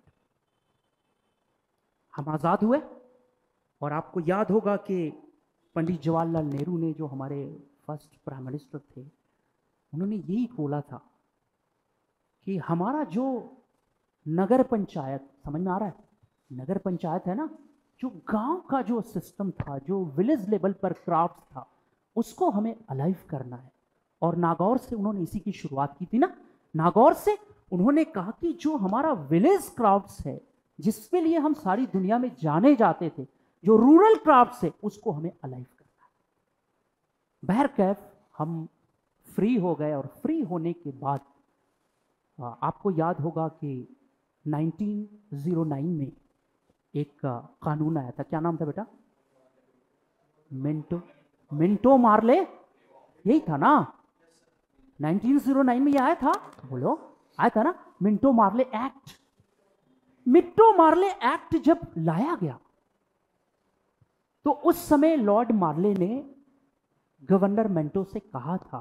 हम आजाद हुए। और आपको याद होगा कि पंडित जवाहरलाल नेहरू ने, जो हमारे फर्स्ट प्राइम मिनिस्टर थे, उन्होंने यही बोला था कि हमारा जो नगर पंचायत, समझ में आ रहा है, नगर पंचायत है ना, जो गांव का जो सिस्टम था, जो विलेज लेवल पर क्राफ्ट था, उसको हमें अलाइव करना है। और नागौर से उन्होंने इसी की शुरुआत की थी ना, नागौर से उन्होंने कहा कि जो हमारा विलेज क्राफ्ट्स है, जिसके लिए हम सारी दुनिया में जाने जाते थे, जो रूरल क्राफ्ट्स है, उसको हमें अलाइव करना है। बहरकैफ हम फ्री हो गए, और फ्री होने के बाद आपको याद होगा कि उन्नीस सौ नौ में एक कानून आया था, क्या नाम था बेटा? मिंटो मिंटो मार्ले, यही था ना? उन्नीस सौ नौ में ये आया था, बोलो, आया था ना, Minto Morley act. Minto Morley act जब लाया गया तो उस समय लॉर्ड मार्ले ने गवर्नर मिंटो से कहा था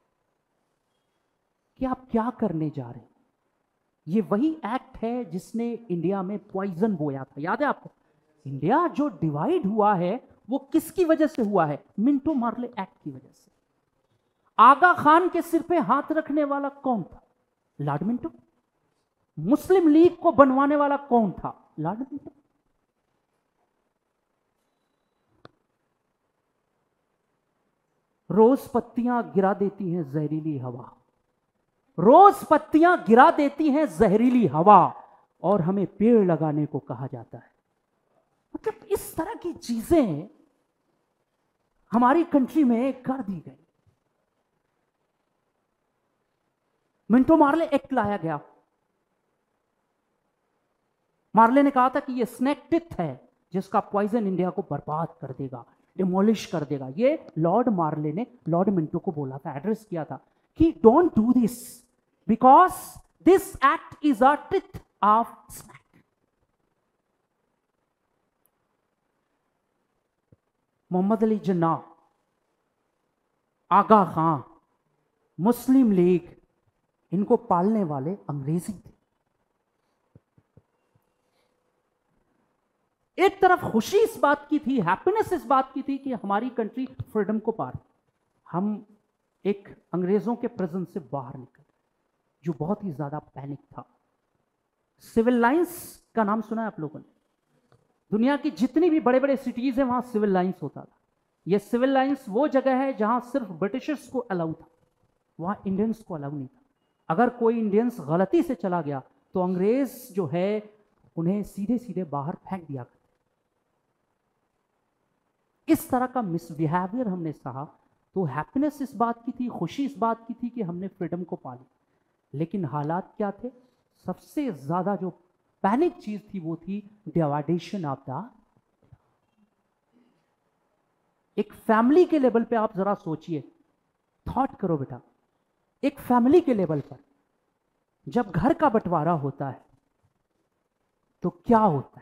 कि आप क्या करने जा रहे हैं, ये वही एक्ट है जिसने इंडिया में पॉइजन बोया था, याद है आपको? इंडिया जो डिवाइड हुआ है वो किसकी वजह से हुआ है? मिंटो मार्ले एक्ट की वजह से। आगा खान के सिर पे हाथ रखने वाला कौन था? Lord Minto. मुस्लिम लीग को बनवाने वाला कौन था? Lord Minto. रोज पत्तियां गिरा देती हैं जहरीली हवा, रोज पत्तियां गिरा देती हैं जहरीली हवा, और हमें पेड़ लगाने को कहा जाता है। मतलब इस तरह की चीजें हमारी कंट्री में कर दी गई। मिंटो मार्ले एक्ट लाया गया, मार्ले ने कहा था कि ये स्नेक टिथ है जिसका पॉइजन इंडिया को बर्बाद कर देगा, डिमोलिश कर देगा। ये लॉर्ड मार्ले ने लॉर्ड मिंटो को बोला था, एड्रेस किया था कि don't do this because this act is a teeth of snake. Mohammad Ali Jinnah, Aga Khan, Muslim League, इनको पालने वाले अंग्रेजी थे। एक तरफ खुशी इस बात की थी, हैप्पीनेस इस बात की थी कि हमारी कंट्री फ्रीडम को पार, हम एक अंग्रेजों के प्रेजेंस से बाहर निकल, जो बहुत ही ज्यादा पैनिक था। सिविल लाइंस का नाम सुना है आप लोगों ने? दुनिया की जितनी भी बड़े बड़े सिटीज है वहां सिविल लाइंस होता था। ये सिविल लाइंस वो जगह है जहां सिर्फ ब्रिटिशर्स को अलाउ था, वहां इंडियंस को अलाउ नहीं था। अगर कोई इंडियंस गलती से चला गया तो अंग्रेज जो है उन्हें सीधे सीधे बाहर फेंक दिया करते। इस तरह का मिसबिहेवियर हमने सहा, तो हैप्पीनेस इस बात की थी, खुशी इस बात की थी कि हमने फ्रीडम को पाली। लेकिन हालात क्या थे? सबसे ज्यादा जो पैनिक चीज थी वो थी डिवाइडेशन ऑफ द। एक फैमिली के लेवल पे आप जरा सोचिए, थॉट करो बेटा, एक फैमिली के लेवल पर जब घर का बंटवारा होता है तो क्या होता है?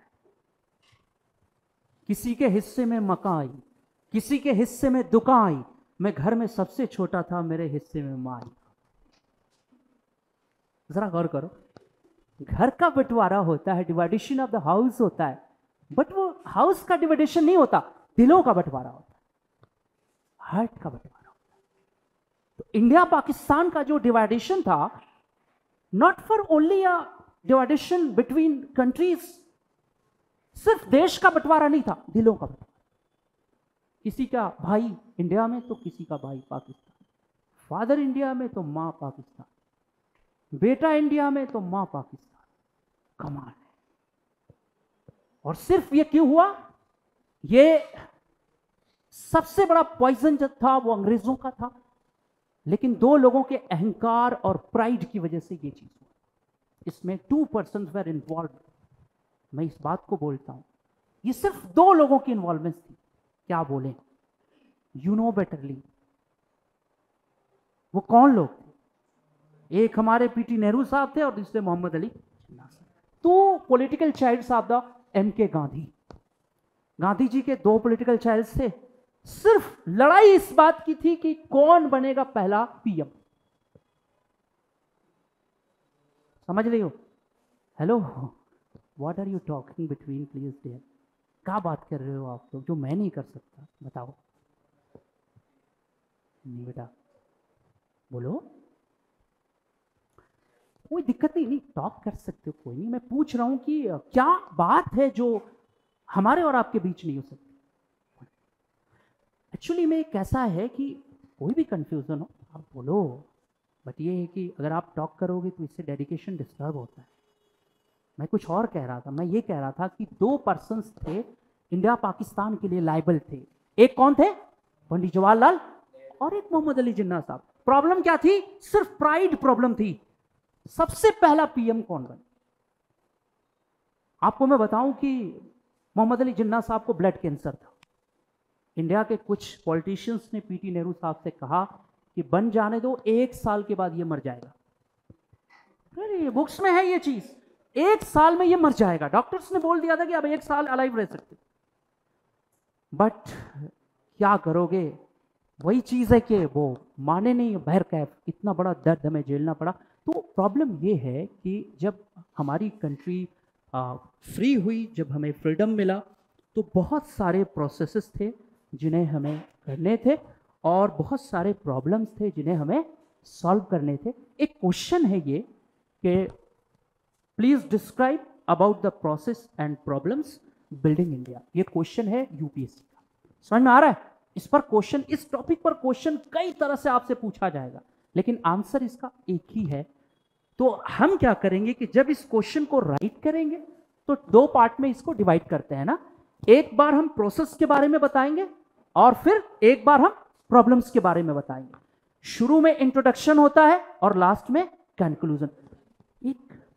किसी के हिस्से में मकान आई, किसी के हिस्से में दुकान आई, मैं घर में सबसे छोटा था, मेरे हिस्से में मां आई। जरा गौर करो, घर का बंटवारा होता है, डिवाइडेशन ऑफ द हाउस होता है, बट वो हाउस का डिवाइडेशन नहीं होता, दिलों का बंटवारा होता है, हार्ट का बंटवारा होता है। तो इंडिया पाकिस्तान का जो डिवाइडेशन था, not for only a divideation between countries, सिर्फ देश का बंटवारा नहीं था, दिलों का बंटवारा। किसी का भाई इंडिया में तो किसी का भाई पाकिस्तान, फादर इंडिया में तो मां पाकिस्तान, बेटा इंडिया में तो मां पाकिस्तान। कमाल है। और सिर्फ ये क्यों हुआ? ये सबसे बड़ा पॉइजन जो था वो अंग्रेजों का था, लेकिन दो लोगों के अहंकार और प्राइड की वजह से ये चीज हुआ। इसमें टू पर्सन वेर इन्वॉल्व। मैं इस बात को बोलता हूं, ये सिर्फ दो लोगों की इन्वॉल्वमेंट थी। क्या बोले? You know betterly. वो कौन लोग थे? एक हमारे पीटी नेहरू साहब थे और दूसरे मोहम्मद अली जिन्ना साहब। तो political childs of the M K Gandhi. Gandhi ji के दो पॉलिटिकल चाइल्ड्स थे। सिर्फ लड़ाई इस बात की थी कि कौन बनेगा पहला पीएम। समझ रही हो? Hello, what are you talking between please there? क्या बात कर रहे हो आप लोग जो मैं नहीं कर सकता? बताओ। नहीं बेटा, बोलो। कोई दिक्कत नहीं, नहीं टॉक कर सकते हो, कोई नहीं। मैं पूछ रहा हूं कि क्या बात है जो हमारे और आपके बीच नहीं हो सकती। एक्चुअली में कैसा है कि कोई भी कंफ्यूजन हो आप बोलो, बट ये है कि अगर आप टॉक करोगे तो इससे डेडिकेशन डिस्टर्ब होता है। मैं कुछ और कह रहा था, मैं ये कह रहा था कि दो पर्सन्स थे इंडिया पाकिस्तान के लिए लायबल थे। एक कौन थे? पंडित जवाहरलाल और एक मोहम्मद अली जिन्ना साहब। प्रॉब्लम क्या थी? सिर्फ प्राइड प्रॉब्लम थी। सबसे पहला पीएम कौन बने? आपको मैं बताऊं कि मोहम्मद अली जिन्ना साहब को ब्लड कैंसर था। इंडिया के कुछ पॉलिटिशियंस ने पीटी नेहरू साहब से कहा कि बन जाने दो, एक साल के बाद ये मर जाएगा। अरे बुक्स में है ये चीज, एक साल में ये मर जाएगा। डॉक्टर्स ने बोल दिया था कि अब एक साल अलाइव रह सकते। बट क्या करोगे? वही चीज है कि वो माने नहीं, बहर कैफ इतना बड़ा दर्द हमें झेलना पड़ा। तो प्रॉब्लम ये है कि जब हमारी कंट्री फ्री हुई, जब हमें फ्रीडम मिला, तो बहुत सारे प्रोसेसेस थे जिन्हें हमें करने थे और बहुत सारे प्रॉब्लम्स थे जिन्हें हमें सॉल्व करने थे। एक क्वेश्चन है ये कि please describe about the process and problems building India. ये क्वेश्चन है यूपीएससी का। समझ में आ रहा है? इस पर क्वेश्चन, इस टॉपिक पर क्वेश्चन कई तरह से आपसे पूछा जाएगा, लेकिन आंसर इसका एक ही है। तो हम क्या करेंगे कि जब इस क्वेश्चन को राइट करेंगे तो दो पार्ट में इसको डिवाइड करते हैं ना। एक बार हम प्रोसेस के बारे में बताएंगे और फिर एक बार हम प्रॉब्लम्स के बारे में बताएंगे। शुरू में इंट्रोडक्शन होता है और लास्ट में कंक्लूजन। एक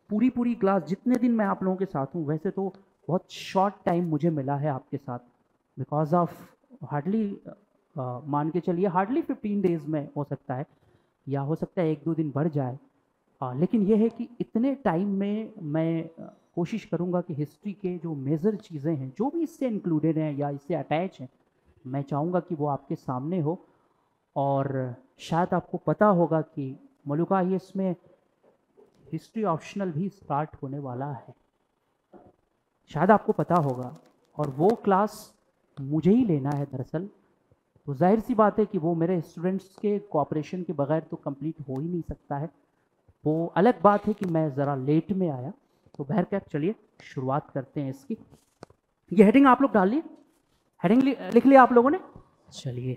पूरी पूरी क्लास जितने दिन मैं आप लोगों के साथ हूँ, वैसे तो बहुत शॉर्ट टाइम मुझे मिला है आपके साथ, बिकॉज ऑफ हार्डली मान के चलिए हार्डली फिफ्टीन डेज में हो सकता है, या हो सकता है एक दो दिन बढ़ जाए। आ, लेकिन यह है कि इतने टाइम में मैं कोशिश करूँगा कि हिस्ट्री के जो मेजर चीज़ें हैं, जो भी इससे इंक्लूडेड हैं या इससे अटैच हैं, मैं चाहूँगा कि वो आपके सामने हो। और शायद आपको पता होगा कि मलुका ये इसमें हिस्ट्री ऑप्शनल भी स्टार्ट होने वाला है, शायद आपको पता होगा, और वो क्लास मुझे ही लेना है दरअसल। तो जाहिर सी बात है कि वो मेरे स्टूडेंट्स के कोऑपरेशन के बगैर तो कंप्लीट हो ही नहीं सकता है। वो अलग बात है कि मैं ज़रा लेट में आया, तो बहर कैप चलिए शुरुआत करते हैं इसकी। ये हेडिंग आप लोग डाल लिए, हेडिंग लिख लिया आप लोगों ने? चलिए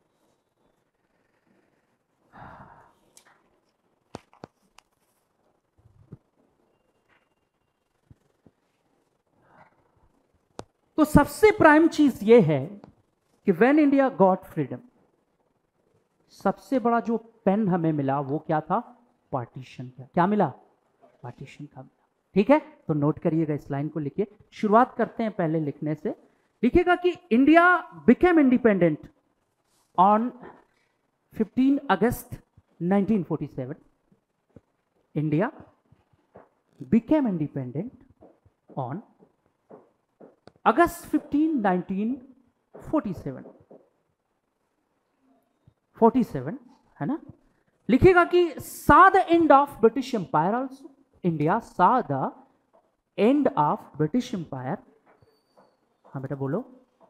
तो सबसे प्राइम चीज ये है कि व्हेन इंडिया गॉट फ्रीडम, सबसे बड़ा जो पेन हमें मिला वो क्या था? पार्टीशन का। क्या मिला? पार्टीशन का मिला। ठीक है, तो नोट करिएगा, इस लाइन को लिखिए। शुरुआत करते हैं पहले लिखने से। लिखिएगा कि India became independent on fifteen August nineteen forty seven. India became independent on August fifteen nineteen forty seven. Forty seven है ना? लिखिएगा कि saw the end of British Empire also. India saw the end of British Empire. हाँ बेटा बोलो।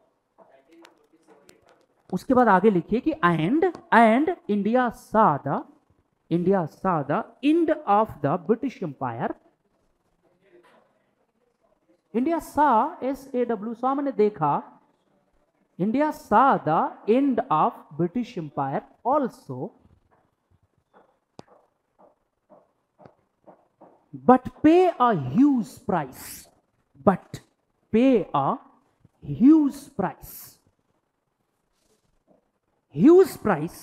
उसके बाद आगे लिखिए कि and and India saw the India saw the end of the British Empire. India saw S A W saw मैंने देखा। India saw the end of British empire also, but pay a huge price, but pay a huge price, huge price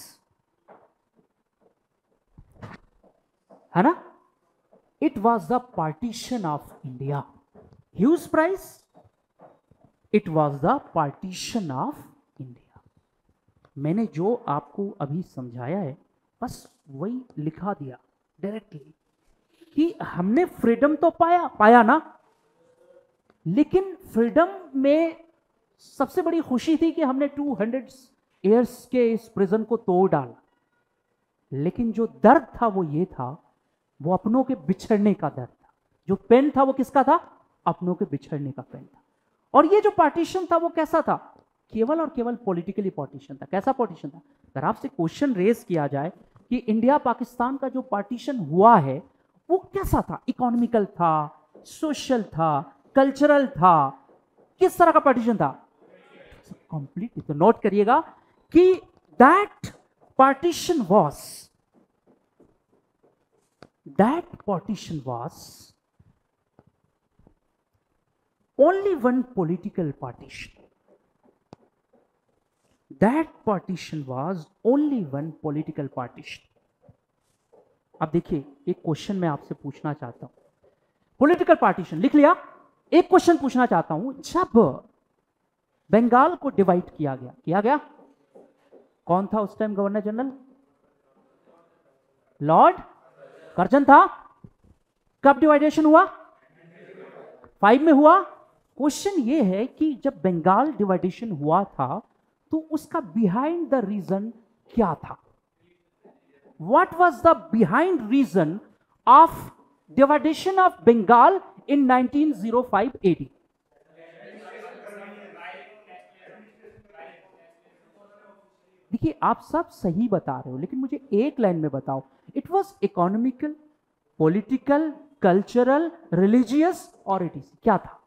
है ना? It was the partition of India. Huge price, it was the partition of India. मैंने जो आपको अभी समझाया है बस वही लिखा दिया डायरेक्टली कि हमने फ्रीडम तो पाया पाया ना, लेकिन फ्रीडम में सबसे बड़ी खुशी थी कि हमने टू हंड्रेड इयर्स के इस प्रिजन को तोड़ डाला। लेकिन जो दर्द था वो ये था, वो अपनों के बिछड़ने का दर्द था। जो पेन था वो किसका था? अपनों के बिछड़ने का पेन था। और ये जो पार्टीशन था वो कैसा था? केवल और केवल पॉलिटिकली पार्टीशन था। कैसा पार्टीशन था? अगर आपसे क्वेश्चन रेज किया जाए कि इंडिया पाकिस्तान का जो पार्टीशन हुआ है वो कैसा था? इकोनॉमिकल था, सोशल था, कल्चरल था, किस तरह का पार्टीशन था? कंप्लीटली। तो नोट करिएगा कि that partition was that partition was only one political partition. That partition was only one political partition. अब देखिए, एक क्वेश्चन मैं आपसे पूछना चाहता हूं। पॉलिटिकल पार्टीशन लिख लिया। एक क्वेश्चन पूछना चाहता हूं, जब बंगाल को डिवाइड किया गया किया गया कौन था उस time governor general? Lord Curzon था। कब डिवाइडेशन हुआ? फाइव में हुआ। क्वेश्चन ये है कि जब बंगाल डिवाइडेशन हुआ था तो उसका बिहाइंड द रीजन क्या था? What was the behind reason of divideation of Bengal in nineteen O five AD? देखिए, आप सब सही बता रहे हो, लेकिन मुझे एक लाइन में बताओ। It was economical, political, cultural, religious और इट इज क्या था?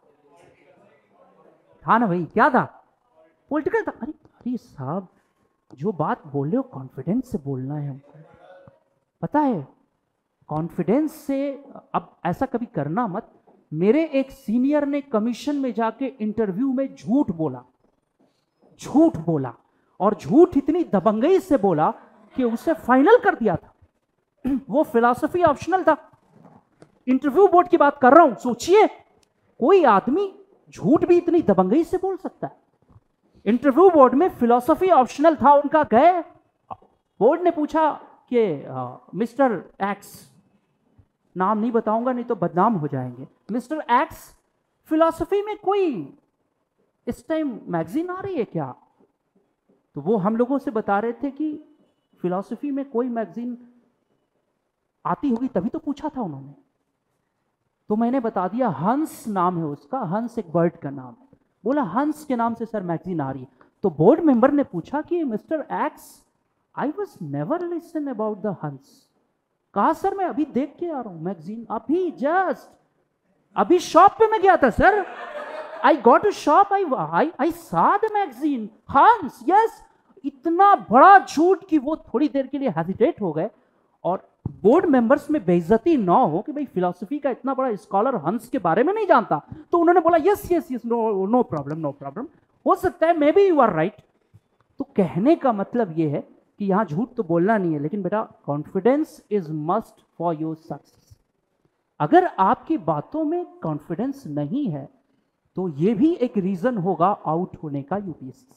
था ना भाई? क्या था? पॉलिटिकल था। अरे अरे साहब, जो बात बोल रहे हो कॉन्फिडेंस से बोलना है हमको, पता है? कॉन्फिडेंस से। अब ऐसा कभी करना मत। मेरे एक सीनियर ने कमीशन में जाके इंटरव्यू में झूठ बोला, झूठ बोला, और झूठ इतनी दबंगई से बोला कि उसे फाइनल कर दिया था। वो फिलॉसफी ऑप्शनल था। इंटरव्यू बोर्ड की बात कर रहा हूं। सोचिए कोई आदमी झूठ भी इतनी दबंगई से बोल सकता है। इंटरव्यू बोर्ड में फिलॉसफी ऑप्शनल था उनका, गए बोर्ड ने पूछा कि मिस्टर एक्स, नाम नहीं बताऊंगा नहीं तो बदनाम हो जाएंगे, मिस्टर एक्स फिलॉसफी में कोई इस टाइम मैगजीन आ रही है क्या? तो वो हम लोगों से बता रहे थे कि फिलॉसफी में कोई मैगजीन आती होगी तभी तो पूछा था उन्होंने। तो मैंने बता दिया हंस नाम है उसका, हंस एक बर्ड का नाम है। बोला हंस के नाम से सर मैगजीन आ रही है। तो बोर्ड मेंबर ने पूछा कि mister X, I was never listen about the Hans. कहा सर मैं अभी देख के आ रहा हूं मैगजीन, अभी जस्ट अभी शॉप पे मैं गया था sir, I got to shop, I I I saw the magazine हंस, यस। इतना बड़ा झूठ कि वो थोड़ी देर के लिए हेजिटेट हो गए। और बोर्ड मेंबर्स में बेइज्जती ना हो कि भाई फिलॉसफी का इतना बड़ा स्कॉलर हंस के बारे में नहीं जानता, तो उन्होंने बोला yes yes yes, no no problem no problem, हो सकता है maybe you are right. तो कहने का मतलब यह है कि यहां झूठ तो बोलना नहीं है, लेकिन बेटा confidence is must for your success. अगर आपकी बातों में कॉन्फिडेंस नहीं है तो यह भी एक रीजन होगा आउट होने का यूपीएससी।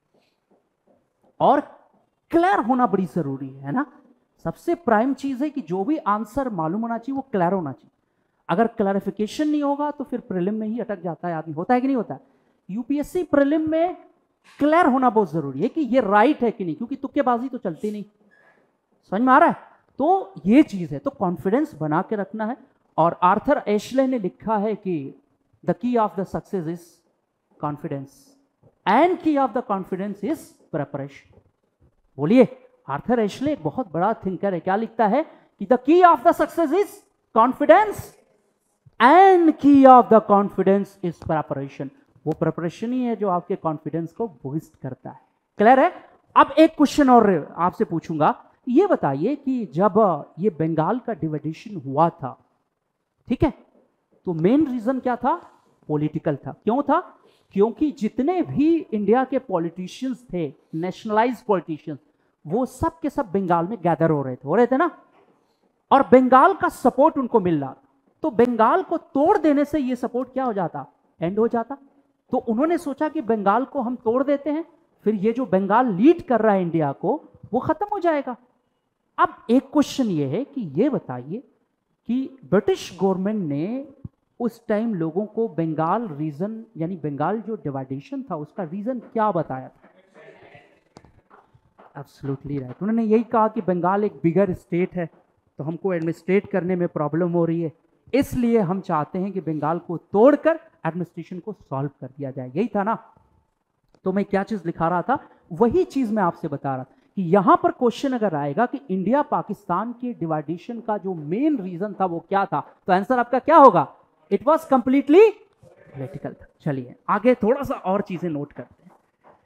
और क्लियर होना बड़ी जरूरी है ना। सबसे प्राइम चीज है कि जो भी आंसर मालूम होना चाहिए वो क्लियर होना चाहिए। अगर क्लैरिफिकेशन नहीं होगा तो फिर प्रीलिम में ही अटक जाता है आदमी। होता है कि नहीं होता है? यूपीएससी प्रीलिम में क्लियर होना बहुत जरूरी है कि ये राइट है कि नहीं, क्योंकि तुक्केबाजी तो चलती नहीं। समझ में आ रहा है? तो ये चीज है, तो कॉन्फिडेंस बना के रखना है। और आर्थर एशले ने लिखा है कि the key of the success is confidence and key of the confidence is preparation. बोलिए, आर्थर एशले एक बहुत बड़ा थिंकर है, क्या लिखता है कि the key of the success is confidence and key of the confidence is preparation. वो प्रिपरेशन ही है जो आपके कॉन्फिडेंस को बूस्ट करता है। क्लियर है? अब एक क्वेश्चन और आपसे पूछूंगा, ये बताइए कि जब ये बंगाल का डिवाइडेशन हुआ था, ठीक है, तो मेन रीजन क्या था? पॉलिटिकल था। क्यों था? क्योंकि जितने भी इंडिया के पॉलिटिशियंस थे, नेशनलाइज पॉलिटिशियंस, वो सब के सब बंगाल में गैदर हो रहे थे हो रहे थे ना, और बंगाल का सपोर्ट उनको मिल रहा। तो बंगाल को तोड़ देने से ये सपोर्ट क्या हो जाता? एंड हो जाता। तो उन्होंने सोचा कि बंगाल को हम तोड़ देते हैं, फिर ये जो बंगाल लीड कर रहा है इंडिया को, वो खत्म हो जाएगा। अब एक क्वेश्चन ये है कि ये बताइए कि ब्रिटिश गवर्नमेंट ने उस टाइम लोगों को बंगाल रीजन, यानी बंगाल जो डिवाइडेशन था उसका रीजन क्या बताया था? Absolutely right. उन्होंने यही कहा कि बंगाल एक बिगर स्टेट है, तो हमको एडमिनिस्ट्रेट करने में प्रॉब्लम हो रही है, इसलिए हम चाहते हैं कि बंगाल को तोड़कर एडमिनिस्ट्रेशन को सॉल्व कर दिया जाए। यही था ना? तो मैं क्या चीज लिखा रहा था, वही चीज मैं आपसे बता रहा था कि यहां पर क्वेश्चन अगर आएगा कि इंडिया पाकिस्तान के डिवाइडेशन का जो मेन रीजन था वो क्या था, तो आंसर आपका क्या होगा? इट वॉज कंप्लीटली पॉलिटिकल था। चलिए आगे थोड़ा सा और चीजें नोट करते हैं।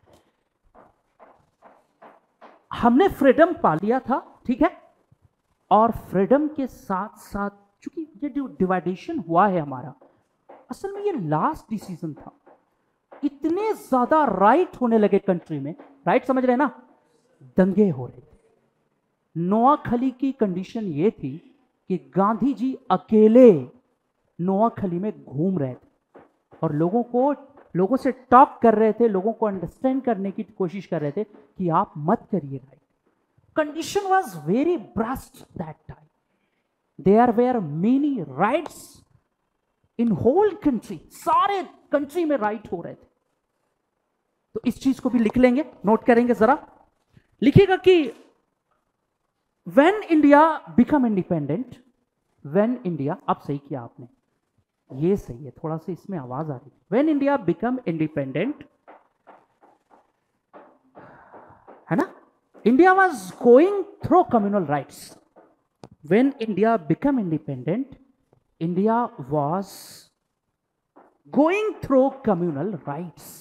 हमने फ्रीडम पा लिया था, ठीक है, और फ्रीडम के साथ साथ चूंकि ये जो डिवाइडेशन हुआ है हमारा, असल में ये लास्ट डिसीजन था। इतने ज्यादा राइट होने लगे कंट्री में, राइट समझ रहे ना, दंगे हो रहे थे। नोआखली की कंडीशन ये थी कि गांधी जी अकेले नोआखली में घूम रहे थे और लोगों को लोगों से टॉक कर रहे थे, लोगों को अंडरस्टैंड करने की कोशिश कर रहे थे कि आप मत करिए riot. Condition was very burst that time. There were many riots in whole country, सारे कंट्री में राइट हो रहे थे। तो इस चीज को भी लिख लेंगे, नोट करेंगे जरा। लिखिएगा कि when India become independent, when India, अब सही किया आपने, ये सही है, थोड़ा सा इसमें आवाज आ रही है। व्हेन इंडिया बिकम इंडिपेंडेंट, है ना, India was going through communal riots. When India become independent, India was going through communal riots.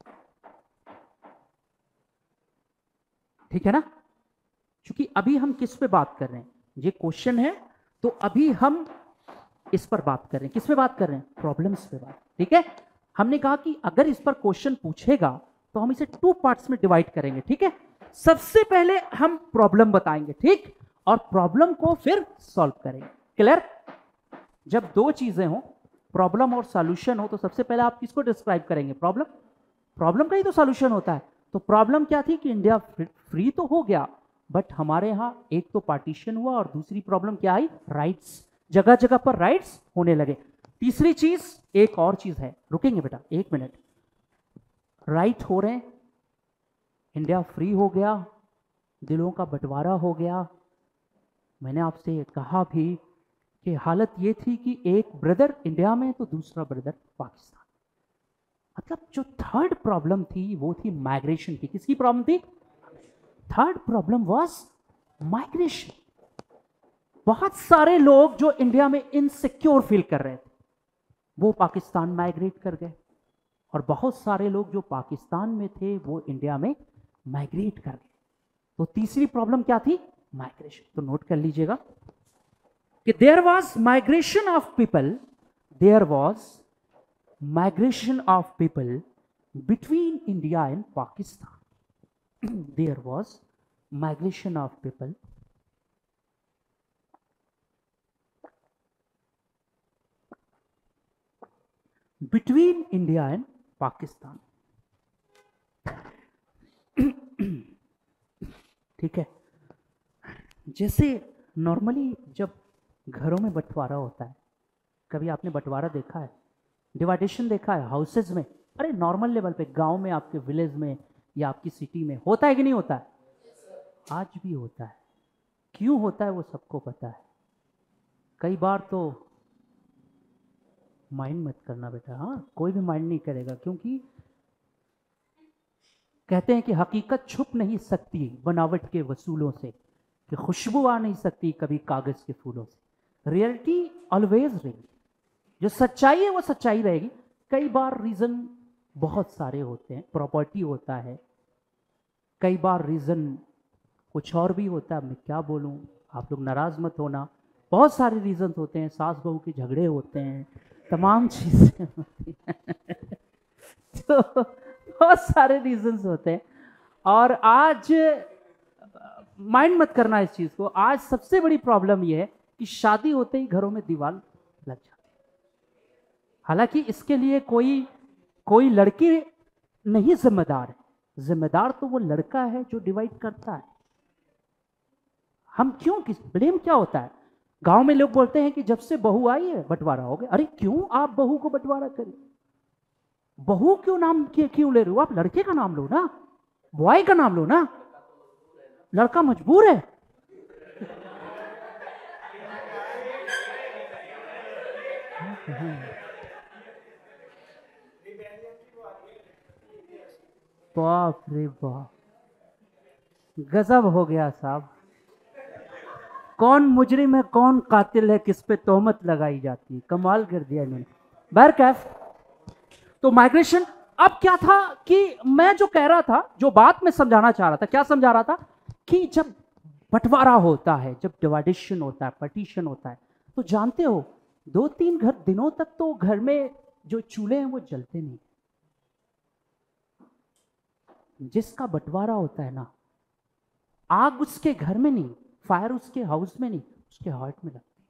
ठीक है ना? क्योंकि अभी हम किस पे बात कर रहे हैं, ये क्वेश्चन है, तो अभी हम इस पर बात कर रहे हैं। किस पे बात कर रहे हैं? प्रॉब्लम्स पे बात। ठीक है, हमने कहा कि अगर इस पर क्वेश्चन पूछेगा तो हम इसे टू पार्ट्स में डिवाइड करेंगे। ठीक है, सबसे पहले हम प्रॉब्लम बताएंगे, ठीक, और प्रॉब्लम को फिर सॉल्व करेंगे। क्लियर? जब दो चीजें हो, प्रॉब्लम और सॉल्यूशन हो, तो सबसे पहले आप किसको डिस्क्राइब करेंगे? प्रॉब्लम। प्रॉब्लम का ही तो सॉल्यूशन होता है। तो प्रॉब्लम क्या थी कि इंडिया फ्री तो हो गया, बट हमारे यहां एक तो पार्टीशन हुआ और दूसरी प्रॉब्लम क्या आई? राइट्स। जगह जगह पर राइट्स होने लगे। तीसरी चीज, एक और चीज है, रुकेंगे बेटा एक मिनट। राइट हो रहे, इंडिया फ्री हो गया, दिलों का बंटवारा हो गया। मैंने आपसे कहा भी कि हालत ये थी कि एक ब्रदर इंडिया में तो दूसरा ब्रदर पाकिस्तान। मतलब जो थर्ड प्रॉब्लम थी वो थी माइग्रेशन की। किसकी प्रॉब्लम थी? Third problem was migration. बहुत सारे लोग जो इंडिया में इनसिक्योर फील कर रहे थे वो पाकिस्तान माइग्रेट कर गए, और बहुत सारे लोग जो पाकिस्तान में थे वो इंडिया में माइग्रेट कर गए। तो तीसरी प्रॉब्लम क्या थी? माइग्रेशन। तो नोट कर लीजिएगा कि there was migration of people, there was migration of people between India and Pakistan. There was migration of people between India and Pakistan. ठीक है, जैसे नॉर्मली जब घरों में बंटवारा होता है, कभी आपने बंटवारा देखा है, डिवाइडेशन देखा है हाउसेज में? अरे नॉर्मल लेवल पे गांव में, आपके विलेज में या आपकी सिटी में होता है कि नहीं होता है? आज भी होता है। क्यों होता है वो सबको पता है। कई बार तो माइंड मत करना बेटा, हाँ कोई भी माइंड नहीं करेगा, क्योंकि कहते हैं कि हकीकत छुप नहीं सकती बनावट के वसूलों से, कि खुशबू आ नहीं सकती कभी कागज के फूलों से। रियलिटी ऑलवेज रहेगी, जो सच्चाई है वो सच्चाई रहेगी। कई बार रीजन बहुत सारे होते हैं, प्रॉपर्टी होता है, कई बार रीजन कुछ और भी होता है। मैं क्या बोलूं, आप लोग नाराज मत होना। बहुत सारे रीजन होते हैं, सास बहू के झगड़े होते हैं, तमाम चीजें होती हैं। तो बहुत सारे रीजंस होते हैं। और आज माइंड मत करना इस चीज को। आज सबसे बड़ी प्रॉब्लम यह है कि शादी होते ही घरों में दीवार लग जाती है। हालांकि इसके लिए कोई कोई लड़की नहीं जिम्मेदार है, जिम्मेदार तो वो लड़का है जो डिवाइड करता है। हम क्यों, किस ब्लेम क्या होता है? गांव में लोग बोलते हैं कि जब से बहू आई है बंटवारा हो गया। अरे क्यों आप बहू को बंटवारा करें? बहू क्यों नाम क्यों ले रहे हो? आप लड़के का नाम लो ना, बॉय का नाम लो ना। लड़का मजबूर है। बाप रे बाप, गजब हो गया साहब। कौन मुजरिम है, कौन कातिल है, किस पे तोहमत लगाई जाती है, कमाल कर दिया इन्होंने। बहरकैफ, तो माइग्रेशन। अब क्या था कि मैं जो कह रहा था, जो बात मैं समझाना चाह रहा था, क्या समझा रहा था कि जब बंटवारा होता है, जब डिवाइडेशन होता है, पार्टीशन होता है, तो जानते हो दो तीन घर दिनों तक तो घर में जो चूल्हे हैं वो जलते नहीं। जिसका बंटवारा होता है ना, आग उसके घर में नहीं, फायर उसके हाउस में नहीं, उसके हार्ट में लगती है।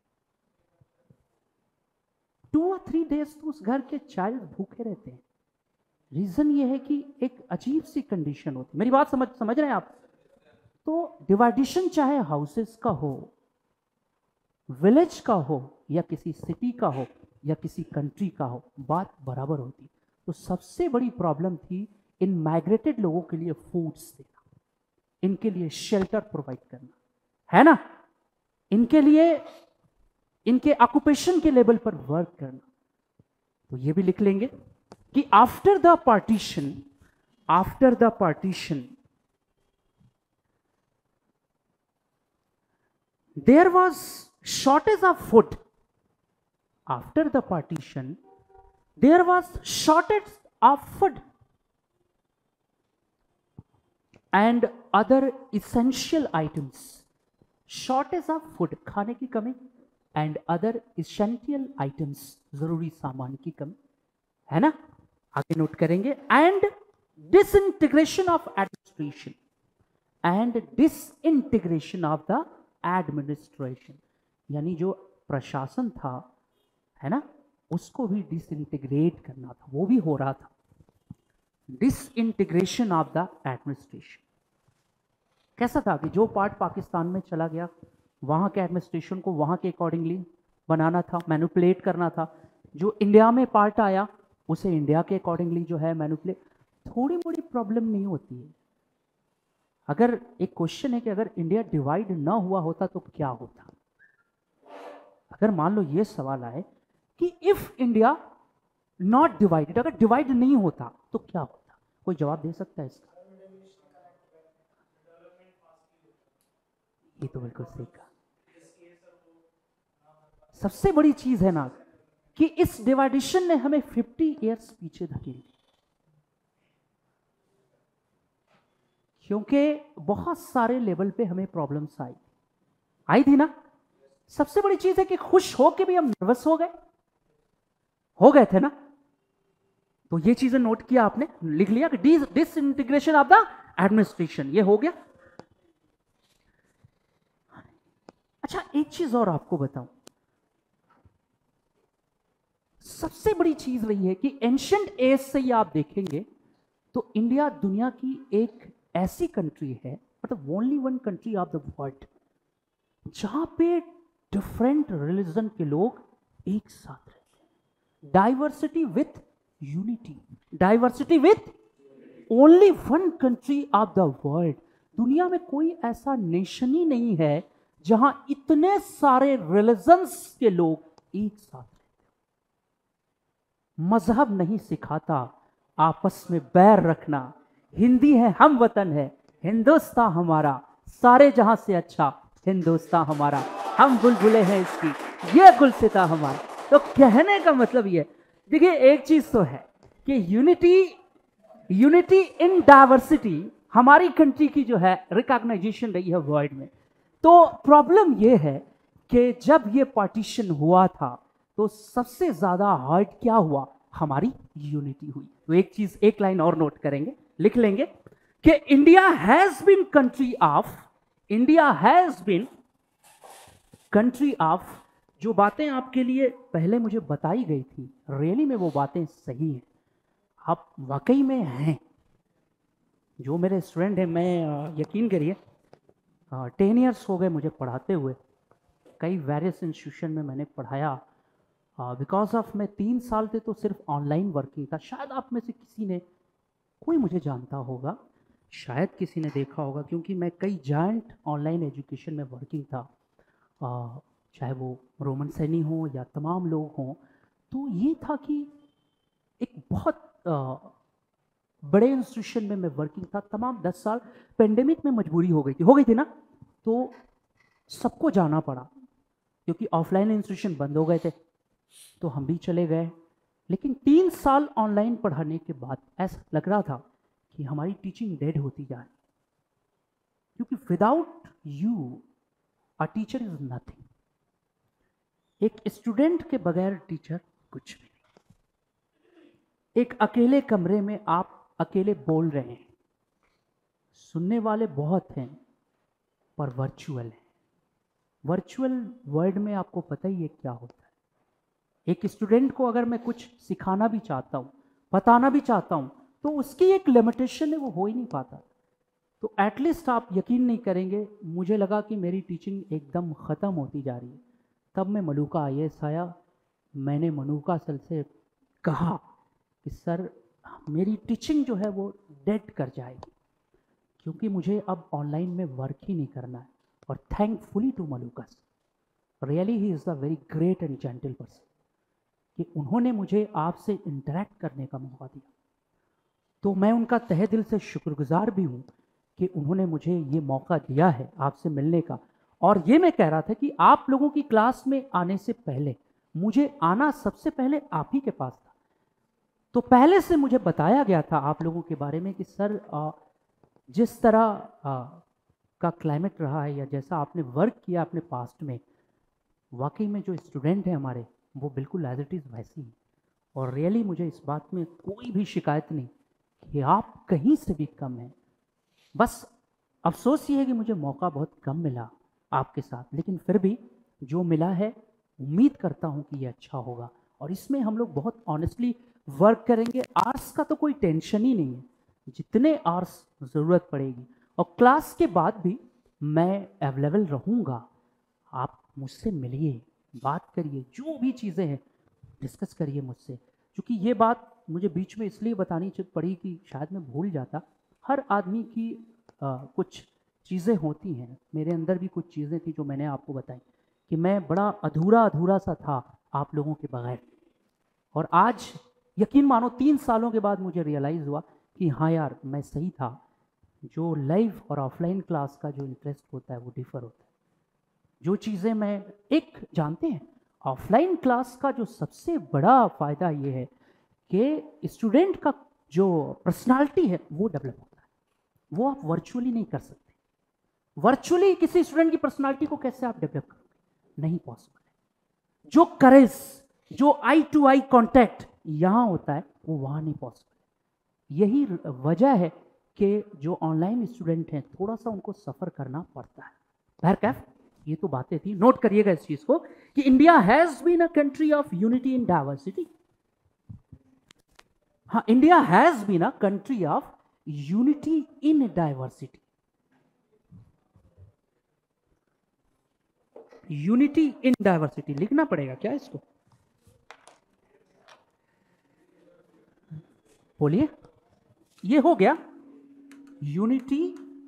टू और थ्री डेज तो उस घर के चाइल्ड भूखे रहते हैं। रीजन ये है कि एक अजीब सी कंडीशन होती है। मेरी बात समझ समझ रहे हैं आप? तो डिवाइडेशन चाहे हाउसेस का हो, विलेज का हो, या किसी सिटी का हो, या किसी कंट्री का हो, बात बराबर होती। तो सबसे बड़ी प्रॉब्लम थी इन माइग्रेटेड लोगों के लिए फूड्स देना, इनके लिए शेल्टर प्रोवाइड करना, है ना, इनके लिए इनके ऑक्यूपेशन के लेवल पर वर्क करना। तो ये भी लिख लेंगे कि after the partition, after the partition there was shortage of food. After the partition there was shortage of food and other essential items. Shortage of food, खाने की कमी, एंड अदर इसेंशियल आइटम्स, जरूरी सामान की कमी, है ना। आगे नोट करेंगे। And disintegration of administration, and disintegration of the administration, यानी जो प्रशासन था है ना, उसको भी डिसइंटीग्रेट करना था, वो भी हो रहा था। डिसइंटीग्रेशन ऑफ द एडमिनिस्ट्रेशन कैसा था कि जो पार्ट पाकिस्तान में चला गया वहाँ के एडमिनिस्ट्रेशन को वहाँ के अकॉर्डिंगली बनाना था, मैनिपुलेट करना था। जो इंडिया में पार्ट आया उसे इंडिया के अकॉर्डिंगली जो है मैनिपुलेट। थोड़ी मोड़ी प्रॉब्लम नहीं होती है। अगर एक क्वेश्चन है कि अगर इंडिया डिवाइड ना हुआ होता तो क्या होता। अगर मान लो ये सवाल आए कि इफ इंडिया नॉट डिवाइडेड, अगर डिवाइड नहीं होता तो क्या होता, कोई जवाब दे सकता है इसका? ये तो बिल्कुल सही कहा। सबसे बड़ी चीज है ना कि इस डिवाइडेशन ने हमें फिफ्टी इयर्स पीछे धकेल दी, क्योंकि बहुत सारे लेवल पे हमें प्रॉब्लम्स आई आई थी ना। सबसे बड़ी चीज है कि खुश हो के भी हम नर्वस हो गए हो गए थे ना। तो ये चीजें नोट किया आपने, लिख लिया कि डिसइंटीग्रेशन ऑफ द एडमिनिस्ट्रेशन, ये हो गया। अच्छा, एक चीज और आपको बताऊं, सबसे बड़ी चीज रही है कि एंशिएंट एज से ही आप देखेंगे तो इंडिया दुनिया की एक ऐसी कंट्री है, मतलब only one country of the world जहां पे डिफरेंट रिलीजन के लोग एक साथ रहते हैं। Diversity with unity, diversity with only one country of the world. दुनिया में कोई ऐसा नेशन ही नहीं है जहां इतने सारे रिलीजन्स के लोग एक साथ रहते हैं। मजहब नहीं सिखाता आपस में बैर रखना। हिंदी है, हम वतन है, हिंदुस्तान हमारा, सारे जहां से अच्छा हिंदुस्तान हमारा, हम बुलबुले हैं इसकी, ये गुलसिता हमारा। तो कहने का मतलब ये, देखिए एक चीज तो है कि यूनिटी यूनिटी इन डाइवर्सिटी हमारी कंट्री की जो है रिकॉग्नाइजेशन रही है वर्ल्ड में। तो प्रॉब्लम ये है कि जब ये पार्टीशन हुआ था तो सबसे ज्यादा हर्ट क्या हुआ, हमारी यूनिटी हुई। तो एक चीज, एक लाइन और नोट करेंगे, लिख लेंगे कि India has been country of India has been country of जो बातें आपके लिए पहले मुझे बताई गई थी, रियली में वो बातें सही हैं, आप वाकई में हैं। जो मेरे स्टूडेंट हैं, मैं यकीन करिए टेन इयर्स हो गए मुझे पढ़ाते हुए, कई वेरियस इंस्टीट्यूशन में मैंने पढ़ाया। बिकॉज ऑफ मैं तीन साल थे तो सिर्फ ऑनलाइन वर्किंग था। शायद आप में से किसी ने, कोई मुझे जानता होगा, शायद किसी ने देखा होगा, क्योंकि मैं कई जायंट ऑनलाइन एजुकेशन में वर्किंग था, आ, चाहे वो रोमन सैनी हो या तमाम लोग हों। तो ये था कि एक बहुत आ, बड़े इंस्टीट्यूशन में मैं वर्किंग था तमाम दस साल। पेंडेमिक में मजबूरी हो गई थी हो गई थी ना, तो सबको जाना पड़ा क्योंकि ऑफलाइन इंस्टीट्यूशन बंद हो गए थे, तो हम भी चले गए। लेकिन तीन साल ऑनलाइन पढ़ाने के बाद ऐसा लग रहा था कि हमारी टीचिंग डेड होती जा रही, क्योंकि without you a teacher is nothing. एक स्टूडेंट के बगैर टीचर कुछ भी नहीं। एक अकेले कमरे में आप अकेले बोल रहे हैं, सुनने वाले बहुत हैं पर वर्चुअल है। वर्चुअल वर्ल्ड में आपको पता ही है क्या होता है। एक स्टूडेंट को अगर मैं कुछ सिखाना भी चाहता हूँ, बताना भी चाहता हूँ, तो उसकी एक लिमिटेशन है, वो हो ही नहीं पाता। तो एटलीस्ट आप यकीन नहीं करेंगे, मुझे लगा कि मेरी टीचिंग एकदम ख़त्म होती जा रही है। तब मैं मलूका आई ए एस आया, मैंने मलूका सर से कहा कि सर मेरी टीचिंग जो है वो डेड कर जाएगी, क्योंकि मुझे अब ऑनलाइन में वर्क ही नहीं करना है। और thankfully to Maluka sir, really he is a very great and gentle person, कि उन्होंने मुझे आपसे इंटरेक्ट करने का मौका दिया। तो मैं उनका तहे दिल से शुक्रगुजार भी हूँ कि उन्होंने मुझे ये मौका दिया है आपसे मिलने का। और ये मैं कह रहा था कि आप लोगों की क्लास में आने से पहले मुझे आना सबसे पहले आप ही के पास था। तो पहले से मुझे बताया गया था आप लोगों के बारे में कि सर आ, जिस तरह आ, का क्लाइमेट रहा है या जैसा आपने वर्क किया अपने पास्ट में, वाकई में जो स्टूडेंट हैं हमारे वो बिल्कुल एज इट इज़ वैसी ही। और रियली मुझे इस बात में कोई भी शिकायत नहीं कि आप कहीं से भी कम हैं। बस अफसोस ये है कि मुझे मौका बहुत कम मिला आपके साथ, लेकिन फिर भी जो मिला है उम्मीद करता हूँ कि ये अच्छा होगा और इसमें हम लोग बहुत ऑनेस्टली वर्क करेंगे। आर्ट्स का तो कोई टेंशन ही नहीं है, जितने आर्ट्स ज़रूरत पड़ेगी और क्लास के बाद भी मैं अवेलेबल रहूँगा। आप मुझसे मिलिए, बात करिए, जो भी चीज़ें हैं डिस्कस करिए मुझसे, क्योंकि ये बात मुझे बीच में इसलिए बतानी पड़ी कि शायद मैं भूल जाता। हर आदमी की आ, कुछ चीज़ें होती हैं, मेरे अंदर भी कुछ चीज़ें थी जो मैंने आपको बताई कि मैं बड़ा अधूरा अधूरा सा था आप लोगों के बगैर। और आज यकीन मानो तीन सालों के बाद मुझे रियलाइज़ हुआ कि हाँ यार मैं सही था। जो लाइव और ऑफलाइन क्लास का जो इंटरेस्ट होता है वो डिफर होता है। जो चीज़ें मैं एक जानते हैं, ऑफलाइन क्लास का जो सबसे बड़ा फ़ायदा ये है कि स्टूडेंट का जो पर्सनालिटी है वो डेवलप होता है, वो आप वर्चुअली नहीं कर सकते। वर्चुअली किसी स्टूडेंट की पर्सनालिटी को कैसे आप डेवलप करोगे, नहीं पॉसिबल है। जो करेज, जो आई टू आई कांटेक्ट यहां होता है वो वहां नहीं पॉसिबल है। यही वजह है कि जो ऑनलाइन स्टूडेंट हैं थोड़ा सा उनको सफ़र करना पड़ता है। बहरकैफ ये तो बातें थी, नोट करिएगा इस चीज को कि India has been a country of unity in diversity. हाँ, India has been a country of unity in diversity. Unity in diversity लिखना पड़ेगा क्या इसको, बोलिए। ये हो गया यूनिटी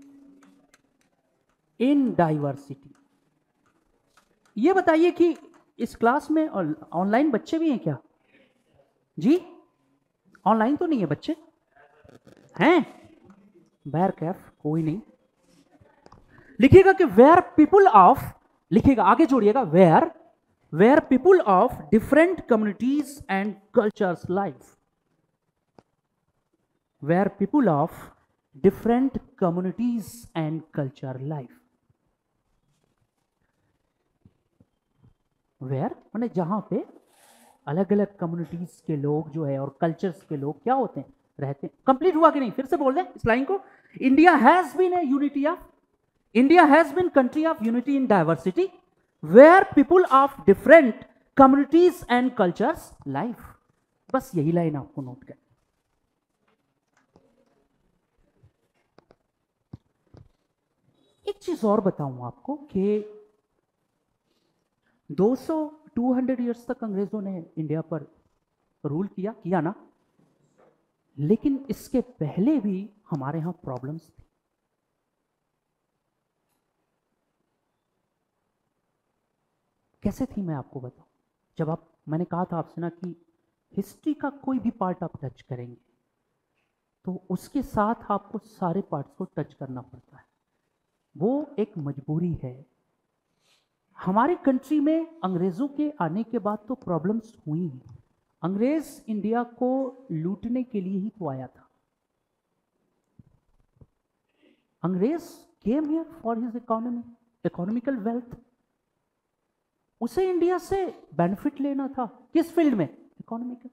इन डाइवर्सिटी। ये बताइए कि इस क्लास में ऑनलाइन बच्चे भी हैं क्या? जी, ऑनलाइन तो नहीं है बच्चे हैं? बहरकैफ कोई नहीं। लिखिएगा कि वेयर पीपुल ऑफ, लिखिएगा आगे जोड़िएगा, where where people of different communities and cultures life. Where people of different communities and culture life. Where माने जहां पे अलग अलग कम्युनिटीज के लोग जो है और कल्चर्स के लोग क्या होते हैं, रहते हैं। कंप्लीट हुआ कि नहीं, फिर से बोल दें इस लाइन को। India has been a unity of India has been country of unity in diversity where people of different communities and cultures life. बस यही लाइन आपको नोट कर। एक चीज और बताऊं आपको कि दो सौ दो सौ इयर्स तक अंग्रेजों ने इंडिया पर रूल किया किया ना, लेकिन इसके पहले भी हमारे यहां प्रॉब्लम्स थी। कैसे थी मैं आपको बताऊं। जब आप, मैंने कहा था आपसे ना कि हिस्ट्री का कोई भी पार्ट आप टच करेंगे तो उसके साथ आपको सारे पार्ट्स को टच करना पड़ता है, वो एक मजबूरी है। हमारी कंट्री में अंग्रेजों के आने के बाद तो प्रॉब्लम्स हुई हैं। अंग्रेज इंडिया को लूटने के लिए ही तो आया था। अंग्रेज came here for his economy, economical wealth. उसे इंडिया से बेनिफिट लेना था, किस फील्ड में, इकोनॉमिकल।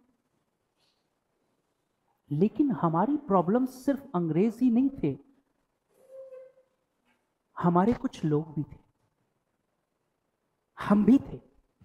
लेकिन हमारी प्रॉब्लम्स सिर्फ अंग्रेज ही नहीं थे, हमारे कुछ लोग भी थे, हम भी थे।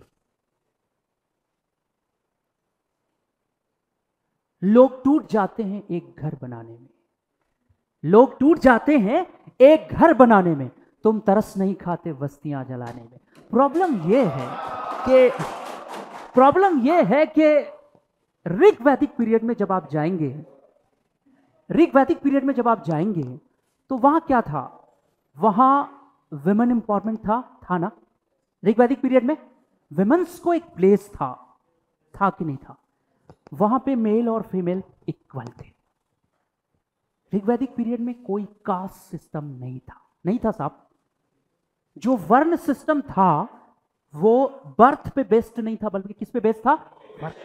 लोग टूट जाते हैं एक घर बनाने में, लोग टूट जाते हैं एक घर बनाने में, तुम तरस नहीं खाते बस्तियां जलाने में। प्रॉब्लम यह है कि प्रॉब्लम यह है कि ऋग्वैदिक पीरियड में जब आप जाएंगे, ऋग्वैदिक पीरियड में जब आप जाएंगे तो वहां क्या था, वहां विमेन एम्पावरमेंट था था ना। ऋग्वैदिक पीरियड में विमेन्स को एक प्लेस था था कि नहीं था, वहां पे मेल और फीमेल इक्वल थे। ऋग्वैदिक पीरियड में कोई कास्ट सिस्टम नहीं था, नहीं था साहब। जो वर्ण सिस्टम था वो बर्थ पे बेस्ड नहीं था, बल्कि किस पे बेस्ड था, बर्थ।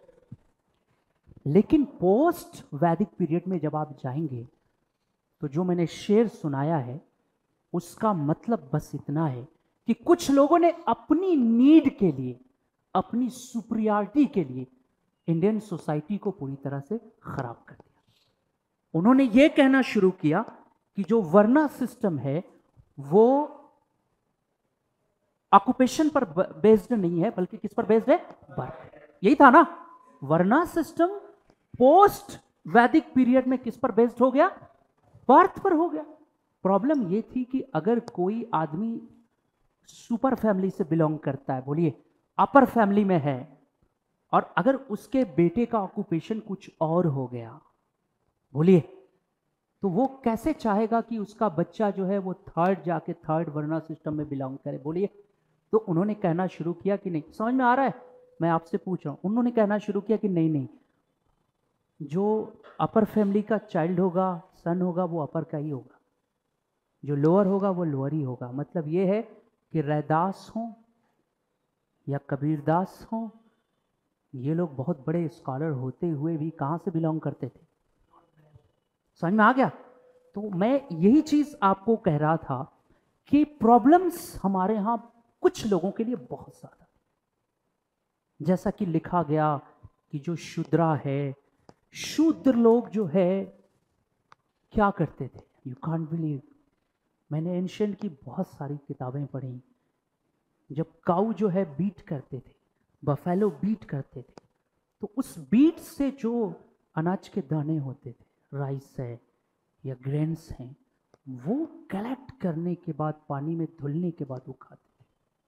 लेकिन पोस्ट वैदिक पीरियड में जब आप जाएंगे तो जो मैंने शेर सुनाया है उसका मतलब बस इतना है कि कुछ लोगों ने अपनी नीड के लिए, अपनी सुपरियरिटी के लिए इंडियन सोसाइटी को पूरी तरह से खराब कर दिया। उन्होंने यह कहना शुरू किया कि जो वर्ना सिस्टम है वो ऑक्यूपेशन पर बेस्ड नहीं है, बल्कि किस पर बेस्ड है? बर्थ। यही था ना, वरना सिस्टम पोस्ट वैदिक पीरियड में किस पर बेस्ड हो गया? बर्थ पर हो गया। प्रॉब्लम ये थी कि अगर कोई आदमी सुपर फैमिली से बिलोंग करता है, बोलिए अपर फैमिली में है, और अगर उसके बेटे का ऑक्यूपेशन कुछ और हो गया, बोलिए, तो वो कैसे चाहेगा कि उसका बच्चा जो है वो थर्ड जाके थर्ड वर्ना सिस्टम में बिलोंग करे? बोलिए। तो उन्होंने कहना शुरू किया कि नहीं, समझ में आ रहा है? मैं आपसे पूछ रहा हूं, उन्होंने कहना शुरू किया कि नहीं नहीं, जो अपर फैमिली का चाइल्ड होगा, सन होगा, वो अपर का ही होगा, जो लोअर होगा वो लोअर ही होगा। मतलब ये है कि रैदास हो या कबीरदास हो, ये लोग बहुत बड़े स्कॉलर होते हुए भी कहां से बिलोंग करते थे? समझ में आ गया? तो मैं यही चीज आपको कह रहा था कि प्रॉब्लम्स हमारे यहां कुछ लोगों के लिए बहुत ज्यादा, जैसा कि लिखा गया कि जो शूद्रा है, शूद्र लोग जो है क्या करते थे? यू कांट बिलीव, मैंने एंशिएंट की बहुत सारी किताबें पढ़ी, जब काऊ जो है बीट करते थे, बफेलो बीट करते थे, तो उस बीट से जो अनाज के दाने होते थे, राइस है या ग्रेन्स हैं, वो कलेक्ट करने के बाद पानी में धुलने के बाद वो खाते थे।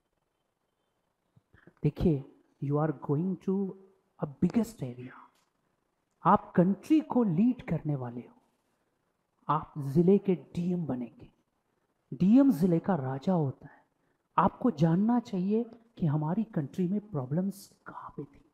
देखिए, you are going to a biggest area, आप कंट्री को लीड करने वाले हो, आप जिले के डीएम बनेंगे। डीएम जिले का राजा होता है। आपको जानना चाहिए कि हमारी कंट्री में प्रॉब्लम्स कहां पे थी,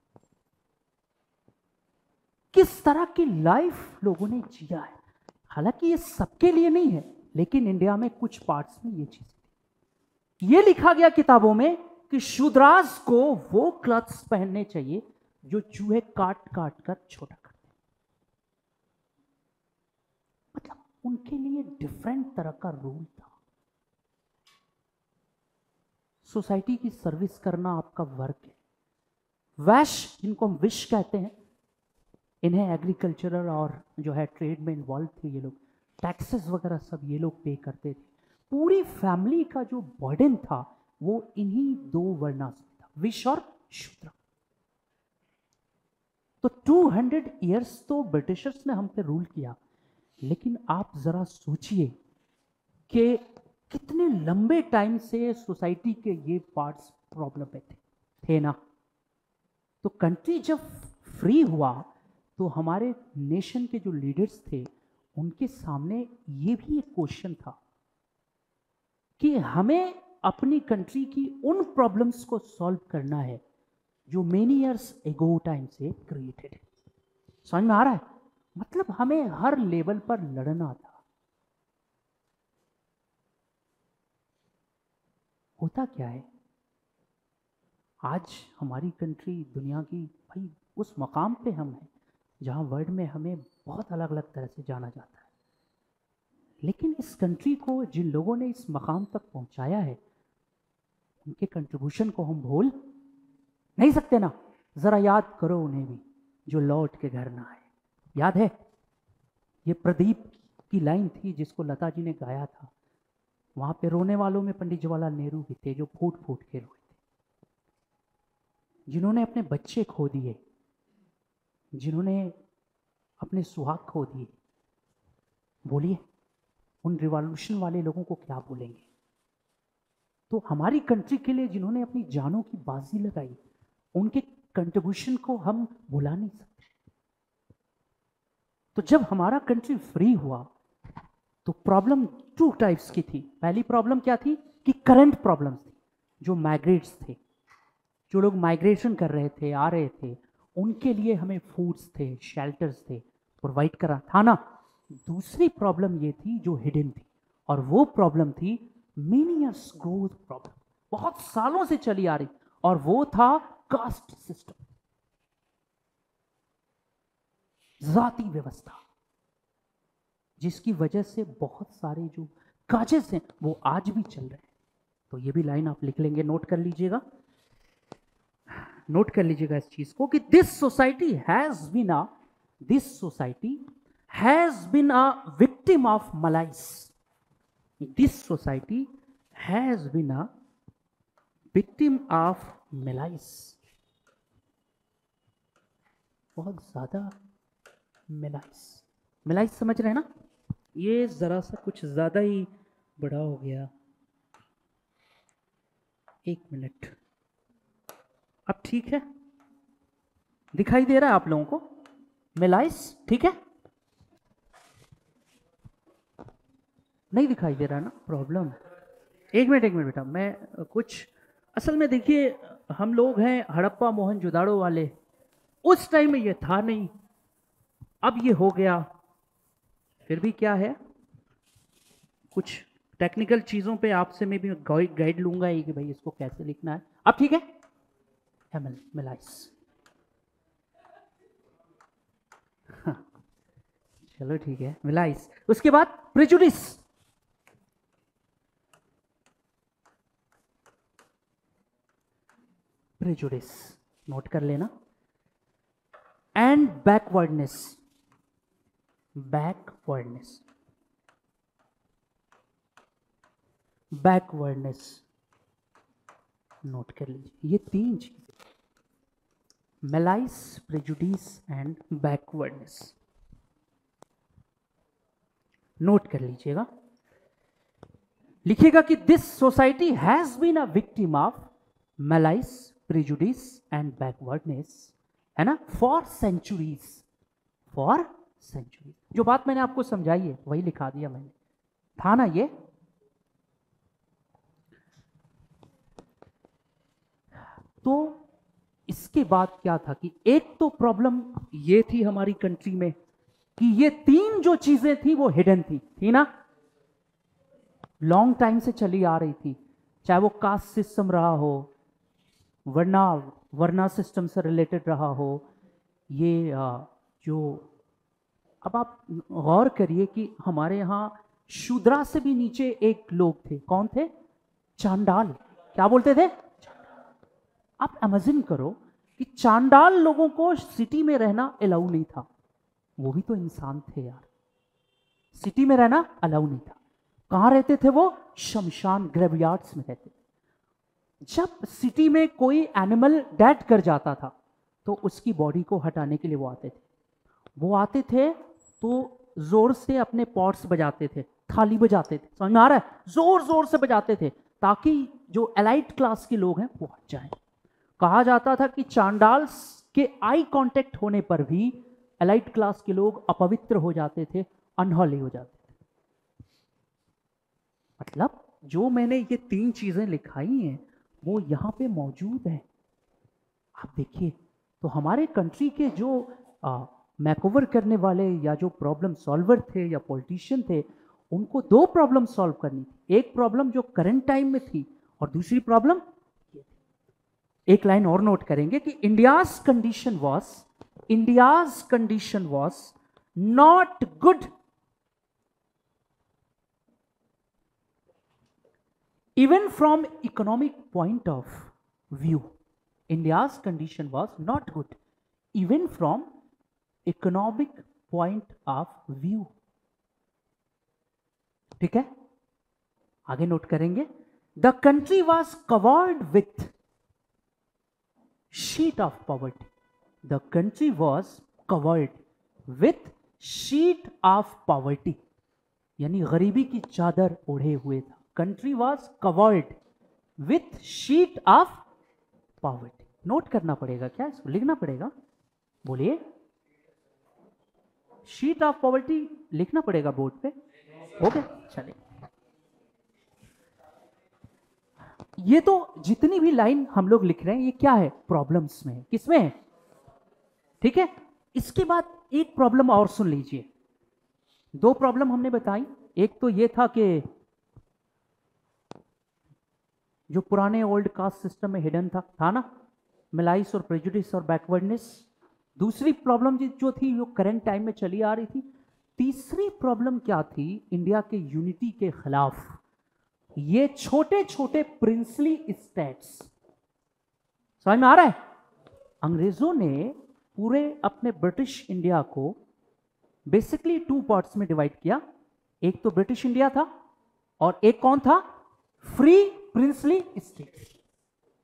किस तरह की लाइफ लोगों ने जिया है। हालांकि ये सबके लिए नहीं है, लेकिन इंडिया में कुछ पार्ट्स में ये चीज थी। ये लिखा गया किताबों में कि शूद्रास को वो क्लॉथ्स पहनने चाहिए जो चूहे काट काट कर छोटा करते, मतलब उनके लिए डिफरेंट तरह का रूल था। सोसाइटी की सर्विस करना आपका वर्क है। वैश्य, जिनको हम विश कहते हैं, इन्हें एग्रीकल्चरल और जो है ट्रेड में इन्वॉल्व थे ये लोग, टैक्सेस वगैरह सब ये लोग पे करते थे। पूरी फैमिली का जो बर्डन था वो इन्हीं दो वर्णास में था, विश और शूद्र। तो दो सौ इयर्स तो ब्रिटिशर्स ने हम पे रूल किया, लेकिन आप जरा सोचिए कि कितने लंबे टाइम से सोसाइटी के ये पार्ट्स प्रॉब्लम में थे थे ना। तो कंट्री जब फ्री हुआ तो हमारे नेशन के जो लीडर्स थे उनके सामने ये भी एक क्वेश्चन था कि हमें अपनी कंट्री की उन प्रॉब्लम्स को सॉल्व करना है जो मेनी इयर्स एगो टाइम से क्रिएटेड है। समझ में आ रहा है? मतलब हमें हर लेवल पर लड़ना था। होता क्या है, आज हमारी कंट्री दुनिया की भाई उस मकाम पे हम हैं जहां वर्ल्ड में हमें बहुत अलग अलग तरह से जाना जाता है, लेकिन इस कंट्री को जिन लोगों ने इस मकाम तक पहुंचाया है उनके कंट्रीब्यूशन को हम भूल नहीं सकते ना। जरा याद करो उन्हें भी जो लौट के घर ना आए। याद है, ये प्रदीप की लाइन थी जिसको लता जी ने गाया था। वहां पे रोने वालों में पंडित जवाहरलाल नेहरू भी थे, जो फूट फूट के रोए थे, जिन्होंने अपने बच्चे खो दिए, जिन्होंने अपने सुहाग खो दिए। बोलिए, उन रिवॉल्यूशन वाले लोगों को क्या बोलेंगे? तो हमारी कंट्री के लिए जिन्होंने अपनी जानों की बाजी लगाई, उनके कंट्रीब्यूशन को हम भुला नहीं सकते। तो जब हमारा कंट्री फ्री हुआ तो प्रॉब्लम टू टाइप्स की थी। पहली प्रॉब्लम क्या थी कि करंट प्रॉब्लम्स थी, जो माइग्रेट्स थे, जो लोग माइग्रेशन कर रहे थे, आ रहे थे, उनके लिए हमें फूड्स थे, शेल्टर्स थे, प्रोवाइड करा था ना। दूसरी प्रॉब्लम ये थी जो हिडन थी, और वो प्रॉब्लम थी मेनी इयर्स ग्रोथ प्रॉब्लम, बहुत सालों से चली आ रही, और वो था कास्ट सिस्टम, जाति व्यवस्था, जिसकी वजह से बहुत सारे जो काजेस हैं वो आज भी चल रहे हैं। तो ये भी लाइन आप लिख लेंगे, नोट कर लीजिएगा, नोट कर लीजिएगा इस चीज को कि this society has been a this society has been a victim of malaise. This society has been a victim of malaise, बहुत ज्यादा मेलाइस। मेलाइस समझ रहे हैं ना? ये जरा सा कुछ ज्यादा ही बड़ा हो गया। एक मिनट, अब ठीक है? दिखाई दे रहा है आप लोगों को मेलाइस? ठीक है, नहीं दिखाई दे रहा ना? प्रॉब्लम, एक मिनट एक मिनट बेटा, मैं कुछ, असल में देखिए हम लोग हैं हड़प्पा मोहनजोदाड़ो वाले, उस टाइम में ये था नहीं, अब ये हो गया। फिर भी क्या है, कुछ टेक्निकल चीजों पे आपसे मैं भी गाइड लूंगा ही कि भाई इसको कैसे लिखना है। अब ठीक है? मेलाइस, हाँ, चलो ठीक है, मेलाइस। उसके बाद प्रेजुडिस, प्रेजुडिस नोट कर लेना। And backwardness, backwardness, backwardness note कर लीजिए। ये तीन चीजें, malaise, prejudice and backwardness, note कर लीजिएगा। लिखिएगा कि this society has been a victim of malaise, prejudice and backwardness, है ना, फॉर सेंचुरीज, फॉर सेंचुरीज। जो बात मैंने आपको समझाई है वही लिखा दिया मैंने, था ना ये? तो इसके बाद क्या था कि एक तो प्रॉब्लम ये थी हमारी कंट्री में कि ये तीन जो चीजें थी वो हिडन थी, थी ना? लॉन्ग टाइम से चली आ रही थी, चाहे वो कास्ट सिस्टम रहा हो, वर्ना वर्ना सिस्टम से रिलेटेड रहा हो, ये जो, अब आप गौर करिए कि हमारे यहां शूद्रा से भी नीचे एक लोग थे, कौन थे? चांडाल। क्या बोलते थे? आप इमेजिन करो कि चांडाल लोगों को सिटी में रहना अलाउ नहीं था, वो भी तो इंसान थे यार, सिटी में रहना अलाउ नहीं था। कहां रहते थे वो? शमशान, ग्रेवयार्ड्स में रहते थे। जब सिटी में कोई एनिमल डेड कर जाता था तो उसकी बॉडी को हटाने के लिए वो आते थे, वो आते थे तो जोर से अपने पॉट्स बजाते थे, थाली बजाते थे, समझ में आ रहा है? जोर जोर से बजाते थे ताकि जो एलाइट क्लास के लोग हैं वो हट जाएं। कहा जाता था कि चांडाल के आई कांटेक्ट होने पर भी एलाइट क्लास के लोग अपवित्र हो जाते थे, अनहोली हो जाते थे। मतलब जो मैंने ये तीन चीजें लिखाई हैं वो यहां पे मौजूद है। आप देखिए, तो हमारे कंट्री के जो मैकओवर करने वाले या जो प्रॉब्लम सॉल्वर थे या पॉलिटिशियन थे, उनको दो प्रॉब्लम सॉल्व करनी थी। एक प्रॉब्लम जो करंट टाइम में थी और दूसरी प्रॉब्लम, एक लाइन और नोट करेंगे कि India's condition was, India's condition was not good even from economic point of view. India's condition was not good even from economic point of view. ठीक है, आगे नोट करेंगे। The country was covered with sheet of poverty. The country was covered with sheet of poverty, यानी गरीबी की चादर ओढ़े हुए था। Country was covered with sheet of poverty. Note करना पड़ेगा क्या? इसको लिखना पड़ेगा, बोलिए। शीट ऑफ पॉवर्टी लिखना पड़ेगा बोर्ड पे, ओके चलिए। ये तो जितनी भी लाइन हम लोग लिख रहे हैं ये क्या है? प्रॉब्लम्स में, किसमें है? ठीक है, इसके बाद एक प्रॉब्लम और सुन लीजिए। दो प्रॉब्लम हमने बताई, एक तो ये था कि जो पुराने ओल्ड कास्ट सिस्टम में हिडन था था ना, मेलाइस और प्रेजुडिस और बैकवर्डनेस। दूसरी प्रॉब्लम जो थी वो करंट टाइम में चली आ रही थी। तीसरी प्रॉब्लम क्या थी? इंडिया के यूनिटी के खिलाफ ये छोटे छोटे प्रिंसली स्टेट्स। समझ में आ रहा है? अंग्रेजों ने पूरे अपने ब्रिटिश इंडिया को बेसिकली टू पार्ट्स में डिवाइड किया। एक तो ब्रिटिश इंडिया था और एक कौन था? Free princely states.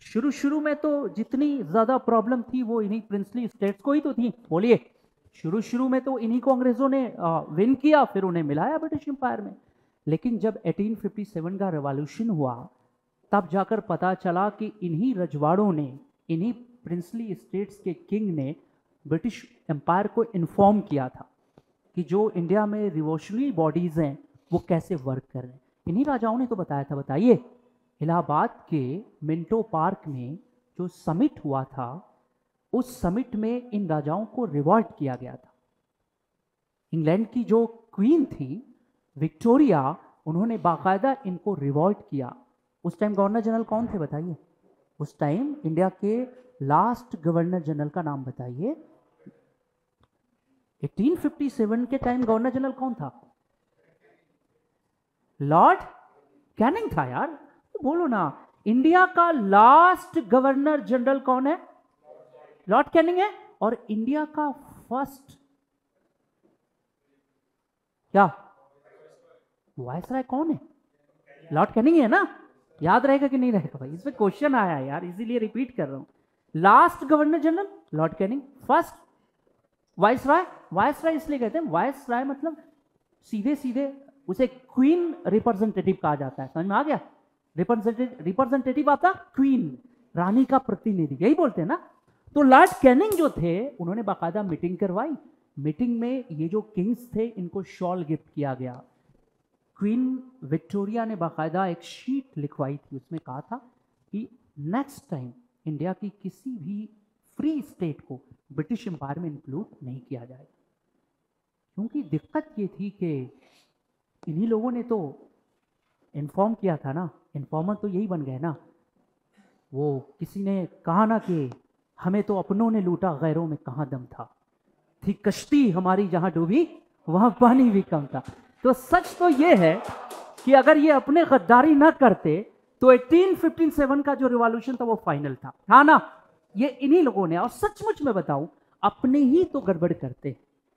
शुरू शुरू में तो जितनी ज्यादा प्रॉब्लम थी वो इन्हीं प्रिंसली स्टेट्स को ही तो थी। बोलिए, शुरू शुरू में तो इन्हीं को अंग्रेजों ने विन किया, फिर उन्हें मिलाया ब्रिटिश एम्पायर में। लेकिन जब अठारह सौ सत्तावन का रेवोल्यूशन हुआ तब जाकर पता चला कि इन्हीं रजवाड़ों ने, इन्हीं प्रिंसली स्टेट्स के किंग ने ब्रिटिश एम्पायर को इन्फॉर्म किया था कि जो इंडिया में रिवोल्यूशनरी बॉडीज हैं वो कैसे वर्क कर रहे हैं। इन्हीं राजाओं ने तो बताया था। बताइए, इलाहाबाद के मिंटो पार्क में जो समिट हुआ था, उस समिट में इन राजाओं को रिवॉर्ड किया गया था। इंग्लैंड की जो क्वीन थी विक्टोरिया, उन्होंने बाकायदा इनको रिवॉर्ड किया। उस टाइम गवर्नर जनरल कौन थे बताइए? उस टाइम इंडिया के लास्ट गवर्नर जनरल का नाम बताइए। अठारह सौ सत्तावन के टाइम गवर्नर जनरल कौन था? लॉर्ड कैनिंग था यार। तो बोलो ना, इंडिया का लास्ट गवर्नर जनरल कौन है? लॉर्ड कैनिंग है। और इंडिया का फर्स्ट क्या वायसराय कौन है? लॉर्ड कैनिंग है ना। याद रहेगा कि नहीं रहेगा भाई? इसमें क्वेश्चन आया यार, इसीलिए रिपीट कर रहा हूं। Last governor general Lord Canning, first viceroy. Viceroy इसलिए कहते हैं, वायसराय मतलब सीधे सीधे उसे क्वीन रिप्रेजेंटेटिव कहा जाता है। समझ में आ गया? रिप्रेजेंटेटिव रिप्रेजेंटेटिव आता क्वीन, रानी का प्रतिनिधि, यही बोलते हैं ना। तो लॉर्ड कैनिंग जो थे उन्होंने बाकायदा मीटिंग करवाई। मीटिंग में ये जो किंग्स थे इनको शॉल गिफ्ट किया गया। क्वीन विक्टोरिया ने बाकायदा एक शीट लिखवाई थी, उसमें कहा था कि नेक्स्ट टाइम इंडिया की किसी भी फ्री स्टेट को ब्रिटिश एम्पायर में इंक्लूड नहीं किया जाएगा। क्योंकि दिक्कत ये थी कि इन्हीं लोगों ने तो इन्फॉर्म किया था ना, इन्फॉर्मर तो यही बन गए ना। वो किसी ने कहा ना कि हमें तो अपनों ने लूटा, गैरों में कहाँ दम था, थी कश्ती हमारी जहां डूबी वहां पानी भी कम था। तो सच तो ये है कि अगर ये अपने गद्दारी ना करते तो अठारह सौ सत्तावन का जो रिवॉल्यूशन था वो फाइनल था, था ना। ये इन्हीं लोगों ने, और सचमुच में बताऊं, अपने ही तो गड़बड़ करते,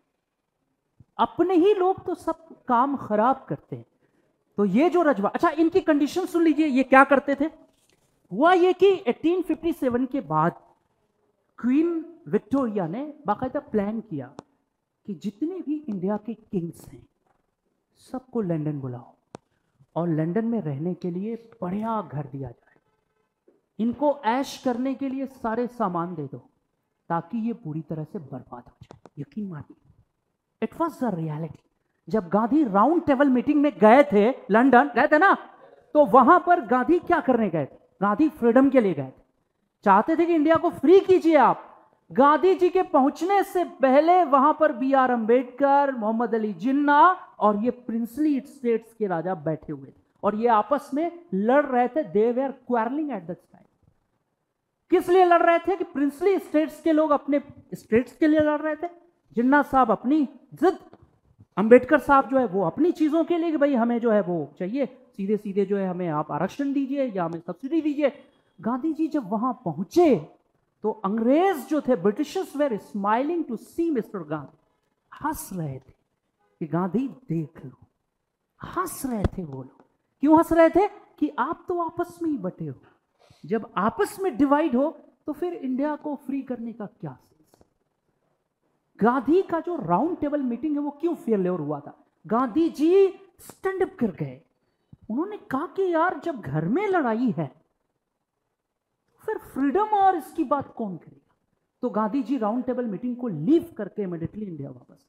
अपने ही लोग तो सब काम खराब करते हैं। तो ये जो रजवा, अच्छा इनकी कंडीशन सुन लीजिए, ये क्या करते थे। हुआ ये कि अठारह सौ सत्तावन के बाद क्वीन विक्टोरिया ने बाकायदा प्लान किया कि जितने भी इंडिया के किंग्स हैं सबको लंदन बुलाओ और लंदन में रहने के लिए बढ़िया घर दिया जाए, इनको ऐश करने के लिए सारे सामान दे दो ताकि ये पूरी तरह से बर्बाद हो जाए। यकीन मानिए, इट वॉज द रियलिटी। जब गांधी राउंड टेबल मीटिंग में गए थे, लंदन गए थे ना, तो वहां पर गांधी क्या करने गए थे? गांधी फ्रीडम के लिए गए थे, चाहते थे कि इंडिया को फ्री कीजिए आप। गांधी जी के पहुंचने से पहले वहां पर बी आर अंबेडकर, मोहम्मद अली जिन्ना और ये प्रिंसली स्टेट्स के राजा बैठे हुए थे और ये आपस में लड़ रहे थे। They were quarrelling at that time. किस लिए लड़ रहे थे? कि प्रिंसली स्टेट्स के लोग अपने स्टेट्स के लिए लड़ रहे थे, जिन्ना साहब अपनी जिद, अंबेडकर साहब जो है वो अपनी चीजों के लिए कि भाई हमें जो है वो चाहिए, सीधे सीधे जो है हमें आप आरक्षण दीजिए या हमें सब्सिडी दीजिए। गांधी जी जब वहां पहुंचे तो अंग्रेज जो थे, Britishers were smiling to see mister Gandhi, हंस रहे थे कि गांधी देख लो, हंस रहे थे वो लोग। क्यों हंस रहे थे? कि आप तो आपस में ही बटे हो, जब आपस में डिवाइड हो तो फिर इंडिया को फ्री करने का क्या सेंस। गांधी का जो राउंड टेबल मीटिंग है वो क्यों फेलियर हुआ था? गांधी जी स्टैंड अप कर गए, उन्होंने कहा कि यार जब घर में लड़ाई है फिर फ्रीडम और इसकी बात कौन करेगा। तो Gandhi ji round table meeting को लीव करके इमीडिएटली इंडिया वापस।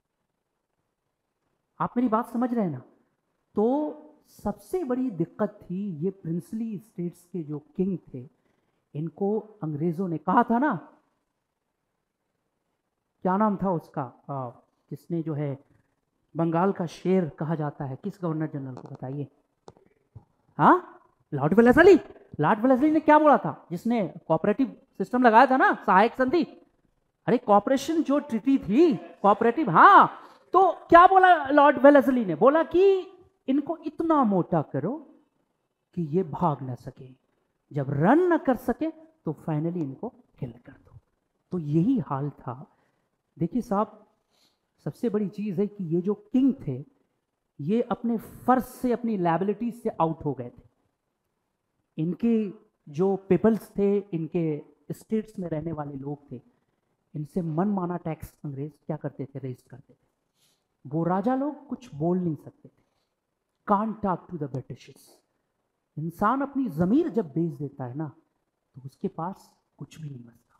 आप मेरी बात समझ रहे हैं ना? तो सबसे बड़ी दिक्कत थी ये प्रिंसली स्टेट्स के जो किंग थे, इनको अंग्रेजों ने कहा था ना, क्या नाम था उसका, आ, जिसने जो है बंगाल का शेर कहा जाता है, किस गवर्नर जनरल को बताइए? हाँ, लॉर्ड वेलेस्ली। लॉर्ड वेलेस्ली ने क्या बोला था? जिसने कोऑपरेटिव सिस्टम लगाया था ना, सहायक संधि, अरे कॉपरेशन जो ट्रीटी थी कोऑपरेटिव, हाँ, तो क्या बोला लॉर्ड वेलेस्ली ने? बोला कि इनको इतना मोटा करो कि ये भाग ना सके, जब रन ना कर सके तो फाइनली इनको किल कर दो। तो यही हाल था। देखिए साहब, सबसे बड़ी चीज है कि ये जो किंग थे ये अपने फर्ज से, अपनी लायबिलिटी से आउट हो गए थे। इनकी जो पीपल्स थे, इनके स्टेट्स में रहने वाले लोग थे, इनसे मनमाना टैक्स अंग्रेज क्या करते थे, रेज करते थे। वो राजा लोग कुछ बोल नहीं सकते थे, can't talk to the Britishers. इंसान अपनी जमीर जब बेच देता है ना, तो उसके पास कुछ भी नहीं बचता।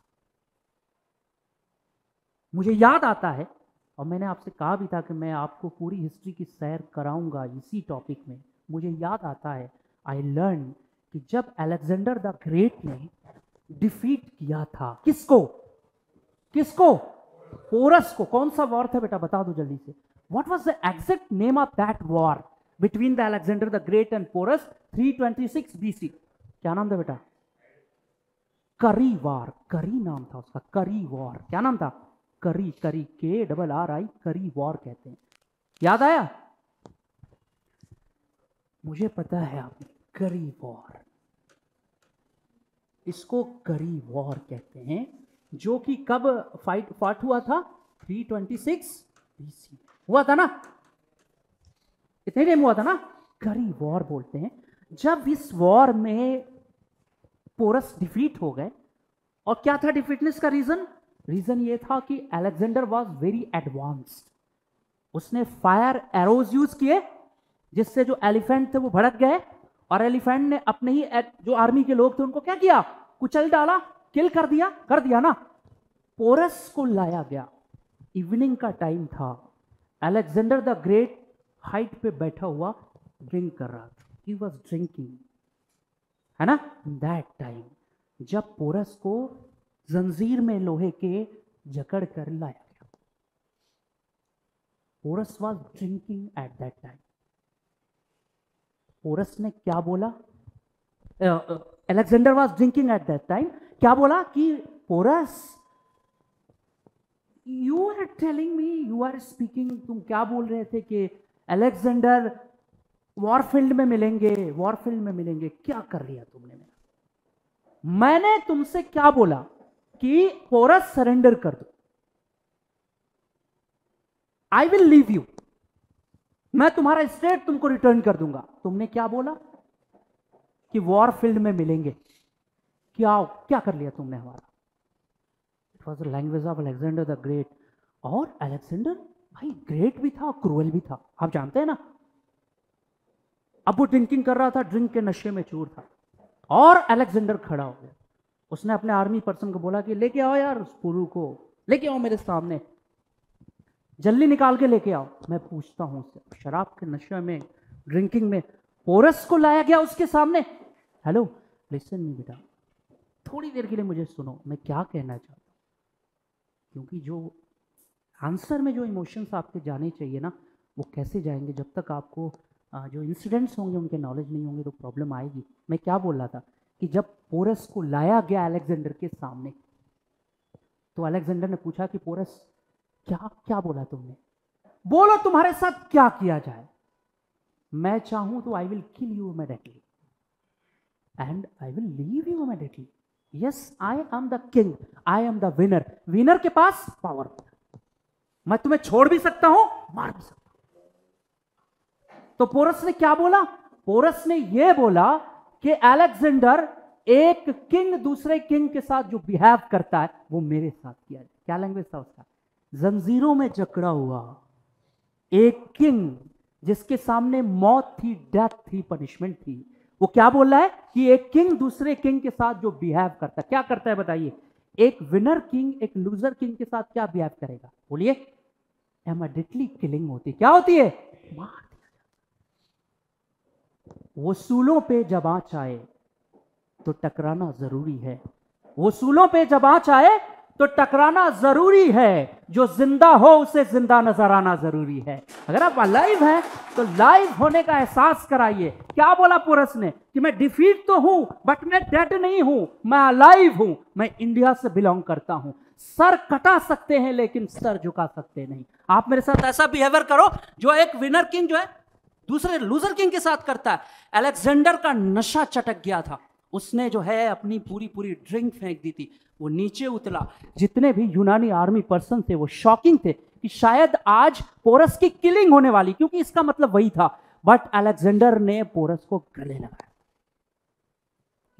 मुझे याद आता है, और मैंने आपसे कहा भी था कि मैं आपको पूरी हिस्ट्री की सैर कराऊंगा इसी टॉपिक में। मुझे याद आता है, आई लर्न कि जब अलेक्जेंडर द ग्रेट ने डिफीट किया था, किसको किसको पोरस को। कौन सा वॉर था बेटा, बता दो जल्दी से। What was the exact name of that war between the Alexander the great and Porus, three twenty six BC? क्या नाम था बेटा? करी वॉर। करी नाम था उसका, करी वॉर। क्या नाम था? करी, करी, के डबल आर आई, करी वॉर कहते हैं। याद आया? मुझे पता है आपने, करी वॉर, इसको करी वॉर कहते हैं, जो कि कब फाइट फाट हुआ था? थ्री ट्वेंटी सिक्स बीसी हुआ था ना, इतने टाइम हुआ था ना, करी वॉर बोलते हैं। जब इस वॉर में पोरस डिफीट हो गए, और क्या था डिफीटनेस का रीजन? रीजन ये था कि अलेक्जेंडर वाज वेरी एडवांस्ड। उसने फायर एरोज यूज किए, जिससे जो एलिफेंट थे वो भड़क गए, और एलिफेंट ने अपने ही जो आर्मी के लोग थे उनको क्या किया? कुचल डाला, किल कर दिया कर दिया ना। पोरस को लाया गया, इवनिंग का टाइम था, अलेक्जेंडर द ग्रेट हाइट पे बैठा हुआ ड्रिंक कर रहा था, ही वॉज ड्रिंकिंग, है ना। दैट टाइम जब पोरस को जंजीर में लोहे के जकड़ कर लाया गया, Porus was drinking at that time. Porus ने क्या बोला? Alexander was drinking at that time. क्या बोला कि Porus, you are telling me, you are speaking, तुम क्या बोल रहे थे कि अलेक्जेंडर वॉरफील्ड में मिलेंगे, वॉरफील्ड में मिलेंगे, क्या कर लिया तुमने मेरा? मैंने तुमसे क्या बोला कि पोरस सरेंडर कर दो, आई विल लीव यू, मैं तुम्हारा स्टेट तुमको रिटर्न कर दूंगा। तुमने क्या बोला कि वॉरफील्ड में मिलेंगे, क्या क्या कर लिया तुमने हमारा? It was the language of Alexander the great. और अलेक्जेंडर भाई ग्रेट भी था, क्रूअल भी था, आप जानते हैं ना। अब वो ड्रिंकिंग कर रहा था, ड्रिंक के नशे में चूर था, और अलेक्जेंडर खड़ा हो गया। उसने अपने आर्मी पर्सन को बोला कि लेके आओ यार उस पुरु को, लेके आओ मेरे सामने, जल्दी निकाल के लेके आओ, मैं पूछता हूं उससे। शराब के नशे में, ड्रिंकिंग में पोरस को लाया गया उसके सामने। हेलो लिसन मी बेटा, थोड़ी देर के लिए मुझे सुनो, मैं क्या कहना चाहता हूं, क्योंकि जो आंसर में जो इमोशंस आपके जाने चाहिए ना, वो कैसे जाएंगे जब तक आपको जो इंसिडेंट्स होंगे उनके नॉलेज नहीं होंगे, तो प्रॉब्लम आएगी। मैं क्या बोल रहा था कि जब पोरस को लाया गया अलेक्जेंडर के सामने, तो अलेक्जेंडर ने पूछा कि पोरस क्या क्या बोला तुमने, बोलो तुम्हारे साथ क्या किया जाए। मैं चाहूं तो I will kill you immediately and I will leave you immediately. Yes I am the king, I am the winner, winner के पास पावर, मैं तुम्हें छोड़ भी सकता हूं, मार भी सकता हूं। तो पोरस ने क्या बोला? पोरस ने यह बोला कि अलेक्जेंडर, एक किंग दूसरे किंग के साथ जो बिहेव करता है वो मेरे साथ किया जाए। क्या लैंग्वेज था उसका? जंजीरों में जकड़ा हुआ एक किंग जिसके सामने मौत थी, डेथ थी, पनिशमेंट थी, वो क्या बोल रहा है कि एक किंग दूसरे किंग के साथ जो बिहेव करता है, क्या करता है बताइए? एक विनर किंग एक लूजर किंग के साथ क्या बिहेव करेगा? बोलिए। इमीडिएटली किलिंग होती। क्या होती है? मार। वसूलों पे जब आंच आए तो टकराना जरूरी है, वसूलों पे जब आंच आए तो टकराना जरूरी है, जो जिंदा हो उसे जिंदा नजर आना जरूरी है। अगर आप अलाइव हैं तो लाइव होने का एहसास कराइए। क्या बोला पोरस ने कि मैं डिफीट तो हूं बट मैं डेड नहीं हूं, मैं अलाइव हूं, मैं इंडिया से बिलोंग करता हूं। सर कटा सकते हैं लेकिन सर झुका सकते नहीं। आप मेरे साथ ऐसा बिहेवियर करो जो एक विनर किंग जो है दूसरे लूजर किंग के साथ करता है। अलेक्जेंडर का नशा चटक गया था, उसने जो है अपनी पूरी पूरी ड्रिंक फेंक दी थी, वो नीचे उतला। जितने भी यूनानी आर्मी पर्सन थे वो शॉकिंग थे कि शायद आज पोरस की किलिंग होने वाली, क्योंकि इसका मतलब वही था। बट अलेक्जेंडर ने पोरस को गले लगाया।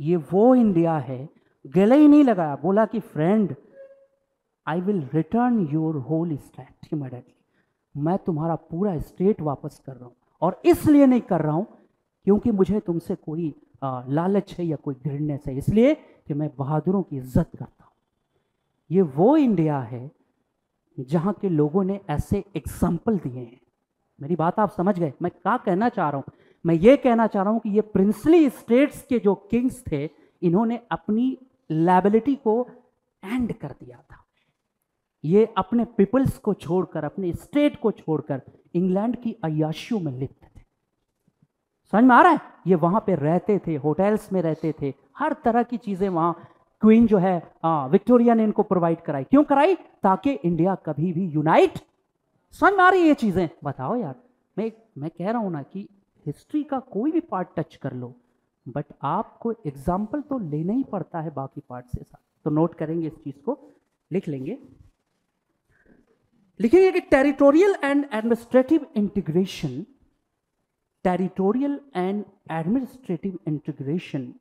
ये वो इंडिया है, गले ही नहीं लगाया, बोला कि friend I will return your whole state immediately, मैं तुम्हारा पूरा स्टेट वापस कर रहा हूं, और इसलिए नहीं कर रहा हूं क्योंकि मुझे तुमसे कोई आ, लालच है या कोई घृणा है, इसलिए कि मैं बहादुरों की इज्जत करता हूं। ये वो इंडिया है जहां के लोगों ने ऐसे एग्जाम्पल दिए हैं। मेरी बात आप समझ गए मैं क्या कहना चाह रहा हूं? मैं ये कहना चाह रहा हूं कि ये प्रिंसली स्टेट्स के जो किंग्स थे, इन्होंने अपनी लायबिलिटी को एंड कर दिया था। ये अपने पीपल्स को छोड़कर, अपने स्टेट को छोड़कर इंग्लैंड की अय्याशियों में लिप्त थे। समझ में आ रहा है? ये वहां पे रहते थे, होटल्स में रहते थे, हर तरह की चीजें वहां क्वीन जो है आ, विक्टोरिया ने इनको प्रोवाइड कराई। क्यों कराई? ताकि इंडिया कभी भी यूनाइट। समझ में आ रही है ये चीजें? बताओ यार, मैं मैं कह रहा हूं ना कि हिस्ट्री का कोई भी पार्ट टच कर लो, बट आपको एग्जाम्पल तो लेना ही पड़ता है बाकी पार्ट से साथ। तो नोट करेंगे इस चीज को, लिख लेंगे लिखेंगे कि territorial and administrative integration, territorial and administrative integration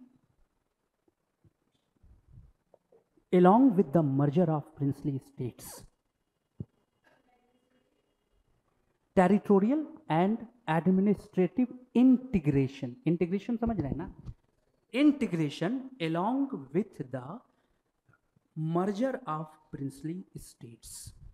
along with the merger of princely states, territorial and administrative integration, integration समझ रहे हैं ना? integration along with the merger of princely states,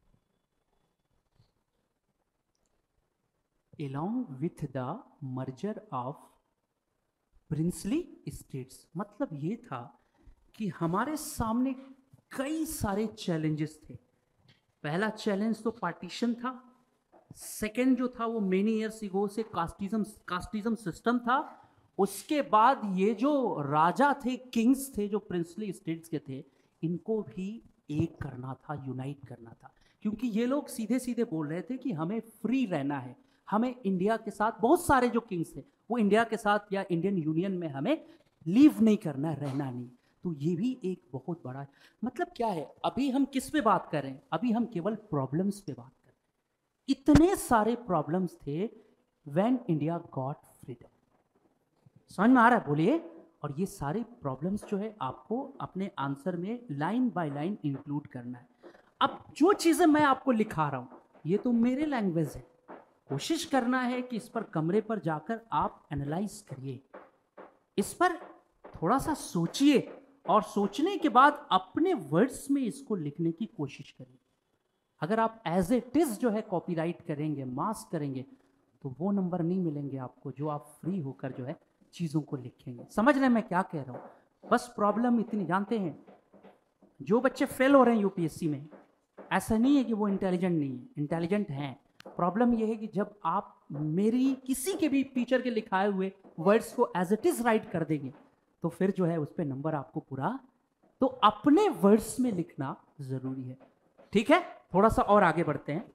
along with the merger of princely states मतलब ये था कि हमारे सामने कई सारे चैलेंजेस थे। पहला चैलेंज तो पार्टीशन था, सेकंड जो था वो मेनी ईयर्स इगो से कास्टिज्म कास्टिज्म सिस्टम था, उसके बाद ये जो राजा थे, किंग्स थे, जो प्रिंसली स्टेट्स के थे, इनको भी एक करना था, यूनाइट करना था। क्योंकि ये लोग सीधे सीधे बोल रहे थे कि हमें फ्री रहना है, हमें इंडिया के साथ, बहुत सारे जो किंग्स थे वो इंडिया के साथ या इंडियन यूनियन में हमें लीव नहीं करना, रहना नहीं। तो ये भी एक बहुत बड़ा मतलब क्या है, अभी हम किस पे बात कर रहे हैं? अभी हम केवल प्रॉब्लम्स पे बात कर रहे हैं। इतने सारे प्रॉब्लम्स थे व्हेन इंडिया गॉट फ्रीडम। समझ में आ रहा है? बोलिए। और ये सारे प्रॉब्लम्स जो है आपको अपने आंसर में लाइन बाय लाइन इंक्लूड करना है। अब जो चीजें मैं आपको लिखा रहा हूं ये तो मेरे लैंग्वेज है, कोशिश करना है कि इस पर कमरे पर जाकर आप एनालाइज करिए, इस पर थोड़ा सा सोचिए, और सोचने के बाद अपने वर्ड्स में इसको लिखने की कोशिश करिए। अगर आप एज इट इज जो है कॉपीराइट करेंगे, मास्क करेंगे, तो वो नंबर नहीं मिलेंगे आपको जो आप फ्री होकर जो है चीज़ों को लिखेंगे। समझ रहे हैं मैं क्या कह रहा हूँ? बस प्रॉब्लम इतनी, जानते हैं जो बच्चे फेल हो रहे हैं यूपीएससी में, ऐसा नहीं है कि वो इंटेलिजेंट नहीं है, इंटेलिजेंट हैं। प्रॉब्लम ये है कि जब आप मेरी किसी के भी टीचर के लिखाए हुए वर्ड्स को एज इट इज राइट कर देंगे तो फिर जो है उस पर नंबर आपको पूरा, तो अपने वर्ड्स में लिखना जरूरी है। ठीक है, थोड़ा सा और आगे बढ़ते हैं,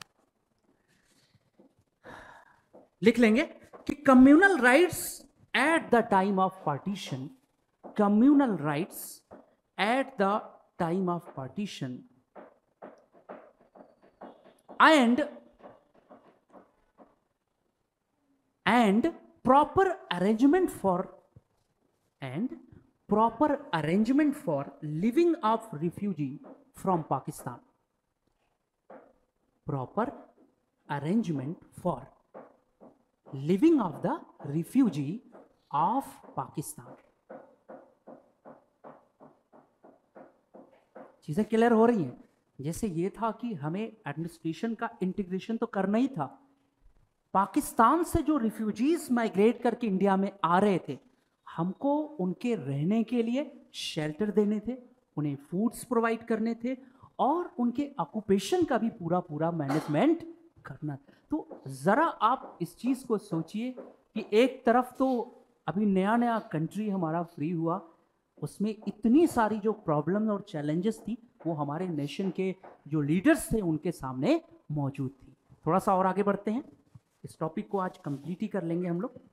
लिख लेंगे कि communal riots at the time of partition, communal riots at the time of partition and and proper arrangement for and proper arrangement for living of refugee from Pakistan, proper arrangement for living of the refugee of Pakistan। चीजें clear हो रही हैं? जैसे ये था कि हमें administration का इंटीग्रेशन तो करना ही था, पाकिस्तान से जो रिफ्यूजीज माइग्रेट करके इंडिया में आ रहे थे, हमको उनके रहने के लिए शेल्टर देने थे, उन्हें फूड्स प्रोवाइड करने थे, और उनके ऑक्यूपेशन का भी पूरा पूरा मैनेजमेंट करना था। तो ज़रा आप इस चीज़ को सोचिए कि एक तरफ तो अभी नया नया कंट्री हमारा फ्री हुआ, उसमें इतनी सारी जो प्रॉब्लम और चैलेंजेस थी वो हमारे नेशन के जो लीडर्स थे उनके सामने मौजूद थी। थोड़ा सा और आगे बढ़ते हैं, इस टॉपिक को आज कंप्लीट ही कर लेंगे हम लोग।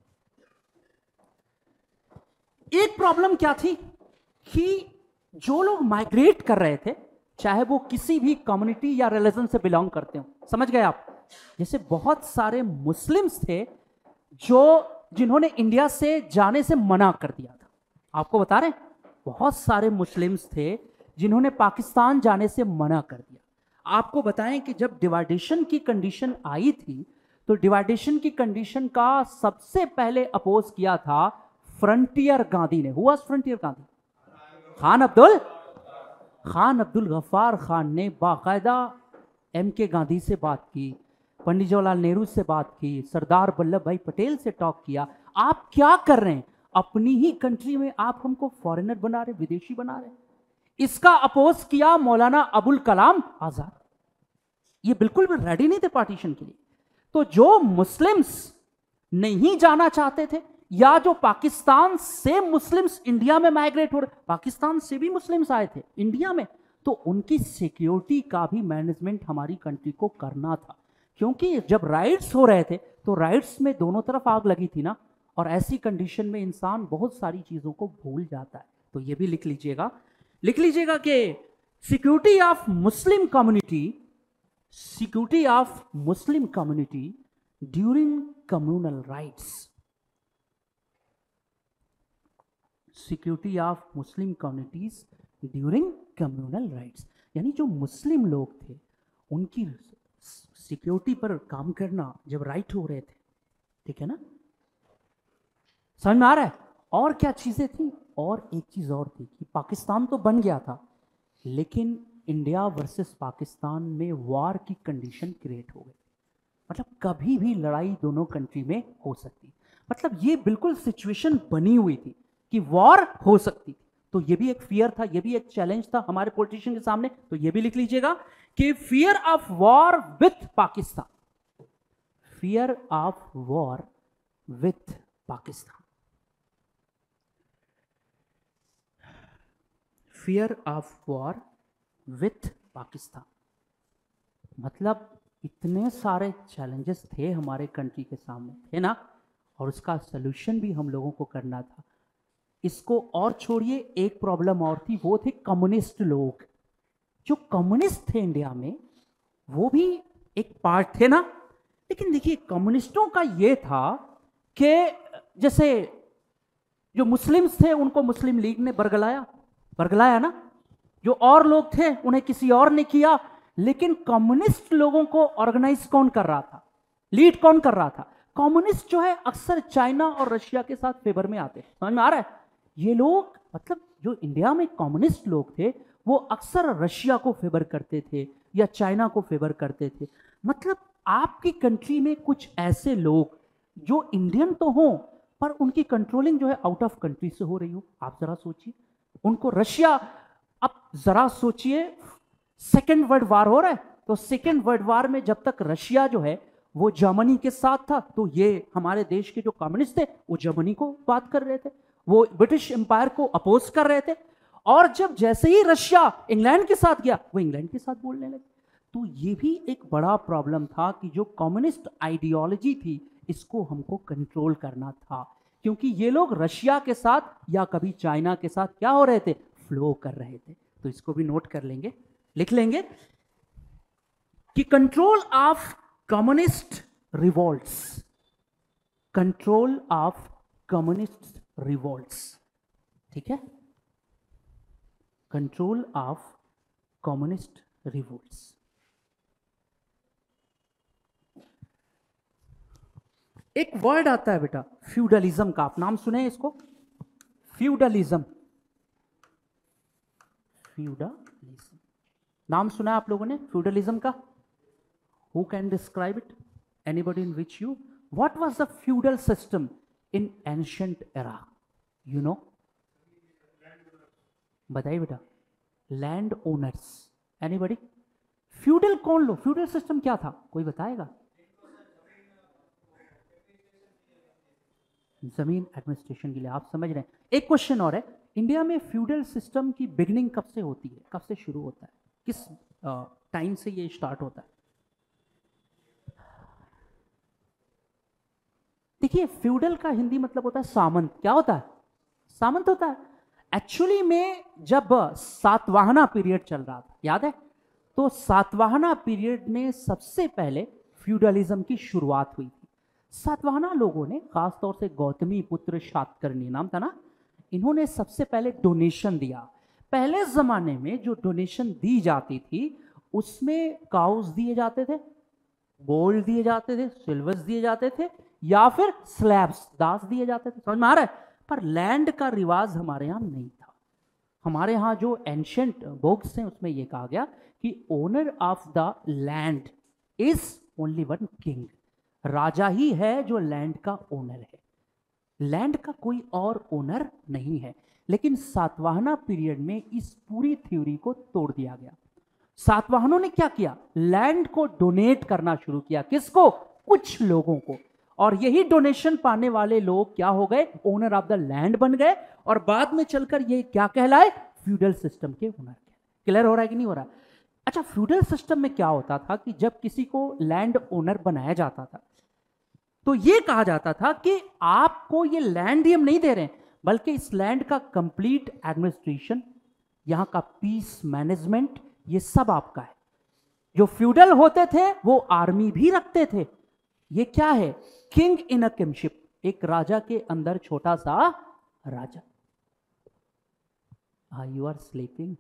एक प्रॉब्लम क्या थी कि जो लोग माइग्रेट कर रहे थे, चाहे वो किसी भी कम्युनिटी या रिलीजन से बिलोंग करते हो, समझ गए आप? जैसे बहुत सारे मुस्लिम्स थे जो जिन्होंने इंडिया से जाने से मना कर दिया था, आपको बता रहे हैं, बहुत सारे मुस्लिम्स थे जिन्होंने पाकिस्तान जाने से मना कर दिया। आपको बताएं कि जब डिवाइडेशन की कंडीशन आई थी तो डिवाइडेशन की कंडीशन का सबसे पहले अपोज किया था फ्रंटियर गांधी ने। हुआ फ्रंटियर गांधी? खान अब्दुल खान अब्दुल गफ्फार खान ने बाकायदा एम के गांधी से बात की, पंडित जवाहरलाल नेहरू से बात की, सरदार वल्लभ भाई पटेल से टॉक किया। आप क्या कर रहे हैं? अपनी ही कंट्री में आप हमको फॉरेनर बना रहे, विदेशी बना रहे। इसका अपोज किया मौलाना अबुल कलाम आजाद। ये बिल्कुल भी रेडी नहीं थे पार्टीशन के लिए। तो जो मुस्लिम्स नहीं जाना चाहते थे, या जो पाकिस्तान से मुस्लिम्स इंडिया में माइग्रेट हो रहे, पाकिस्तान से भी मुस्लिम्स आए थे इंडिया में, तो उनकी सिक्योरिटी का भी मैनेजमेंट हमारी कंट्री को करना था। क्योंकि जब राइट्स हो रहे थे तो राइट्स में दोनों तरफ आग लगी थी ना, और ऐसी कंडीशन में इंसान बहुत सारी चीजों को भूल जाता है। तो ये भी लिख लीजिएगा, लिख लीजिएगा कि security of Muslim community security of Muslim community during communal riots security of Muslim communities during communal riots, यानी जो मुस्लिम लोग थे उनकी सिक्योरिटी पर काम करना जब राइट हो रहे थे, ठीक है ना? समझ में आ रहा है? और क्या चीजें थी? और एक चीज और थी कि पाकिस्तान तो बन गया था, लेकिन इंडिया वर्सेस पाकिस्तान में वॉर की कंडीशन क्रिएट हो गई। मतलब कभी भी लड़ाई दोनों कंट्री में हो सकती, मतलब ये बिल्कुल सिचुएशन बनी हुई थी कि वॉर हो सकती थी। तो ये भी एक फियर था, ये भी एक चैलेंज था हमारे पॉलिटिशियन के सामने। तो ये भी लिख लीजिएगा कि fear of war with Pakistan fear of war with Pakistan fear of war with Pakistan मतलब इतने सारे चैलेंजेस थे हमारे कंट्री के सामने, थे ना, और उसका सलूशन भी हम लोगों को करना था। इसको और छोड़िए, एक प्रॉब्लम और थी, वो थे कम्युनिस्ट लोग। जो कम्युनिस्ट थे इंडिया में वो भी एक पार्ट थे ना। लेकिन देखिए कम्युनिस्टों का ये था कि जैसे जो मुस्लिम्स थे उनको मुस्लिम लीग ने बरगलाया बरगलाया ना, जो और लोग थे उन्हें किसी और ने किया। लेकिन कम्युनिस्ट लोगों को ऑर्गेनाइज कौन कर रहा था, लीड कौन कर रहा था? कम्युनिस्ट जो है अक्सर चाइना और रशिया के साथ फेवर में आते हैं। समझ में आ रहा है? ये लोग मतलब जो इंडिया में कम्युनिस्ट लोग थे वो अक्सर रशिया को फेवर करते थे या चाइना को फेवर करते थे। मतलब आपकी कंट्री में कुछ ऐसे लोग जो इंडियन तो हों पर उनकी कंट्रोलिंग जो है आउट ऑफ कंट्री से हो रही हो। आप जरा सोचिए, उनको रशिया, अब जरा सोचिए सेकेंड वर्ल्ड वार हो रहा है, तो सेकेंड वर्ल्ड वार में जब तक रशिया जो है वो जर्मनी के साथ था, तो ये हमारे देश के जो कम्युनिस्ट थे वो जर्मनी को बात कर रहे थे, वो ब्रिटिश एम्पायर को अपोज कर रहे थे। और जब जैसे ही रशिया इंग्लैंड के साथ गया वो इंग्लैंड के साथ बोलने लगे। तो ये भी एक बड़ा प्रॉब्लम था कि जो कम्युनिस्ट आइडियोलॉजी थी इसको हमको कंट्रोल करना था, क्योंकि ये लोग रशिया के साथ या कभी चाइना के साथ क्या हो रहे थे, फ्लो कर रहे थे। तो इसको भी नोट कर लेंगे, लिख लेंगे कि control of communist revolts control of communist revolts ठीक है, कंट्रोल ऑफ कम्युनिस्ट रिवोल्ट्स। एक वर्ड आता है बेटा फ्यूडलिज्म का, आप नाम सुने इसको, फ्यूडलिज्म फ्यूडलिज्म नाम सुना है आप लोगों ने फ्यूडलिज्म का? Who can describe it? Anybody in which you? What was the feudal system in ancient era? You know, बताइए बेटा। Land owners, anybody? फ्यूडल कौन लो, फ्यूडल सिस्टम क्या था, कोई बताएगा? जमीन एडमिनिस्ट्रेशन के लिए, आप समझ रहे हैं। एक क्वेश्चन और है, इंडिया में फ्यूडल सिस्टम की बिगिनिंग कब से होती है, कब से शुरू होता है, किस टाइम से ये स्टार्ट होता है? देखिए फ्यूडल का हिंदी मतलब होता है सामंत। क्या होता है? सामंत होता है। एक्चुअली में जब सातवाहना पीरियड चल रहा था, याद है, तो सातवाहना पीरियड में सबसे पहले फ्यूडलिज्म की शुरुआत हुई थी। सातवाहना लोगों ने, खासतौर से गौतमी पुत्र शातकर्णी नाम था ना, इन्होंने सबसे पहले डोनेशन दिया। पहले ज़माने में जो डोनेशन दी जाती थी उसमें काउस दिए जाते थे, गोल्ड दिए जाते थे, सिल्वर्स दिए जाते थे, या फिर स्लैब्स दास दिए जाते थे। समझ में आ रहा है? पर लैंड का रिवाज हमारे यहाँ नहीं था। हमारे यहाँ जो एंशियंट बुक्स हैं उसमें यह कहा गया कि owner of the land is only one king. राजा ही है जो लैंड का ओनर है, लैंड का कोई और ओनर नहीं है। लेकिन सातवाहना पीरियड में इस पूरी थ्योरी को तोड़ दिया गया। सातवाहनों ने क्या किया? लैंड को डोनेट करना शुरू किया। किसको? कुछ लोगों को। और यही डोनेशन पाने वाले लोग क्या हो गए? ओनर ऑफ द लैंड बन गए। और बाद में चलकर ये क्या कहलाए? फ्यूडल सिस्टम के ओनर। क्लियर हो रहा है कि नहीं हो रहा है? अच्छा, फ्यूडल सिस्टम में क्या होता था कि जब किसी को लैंड ओनर बनाया जाता था तो यह कहा जाता था कि आपको ये लैंड हम नहीं दे रहे हैं, बल्कि इस लैंड का कंप्लीट एडमिनिस्ट्रेशन, यहां का पीस मैनेजमेंट, ये सब आपका है। जो फ्यूडल होते थे वो आर्मी भी रखते थे। ये क्या है? किंग इन अ किंगशिप, एक राजा के अंदर छोटा सा राजा। हाँ, यू आर स्लीपिंग,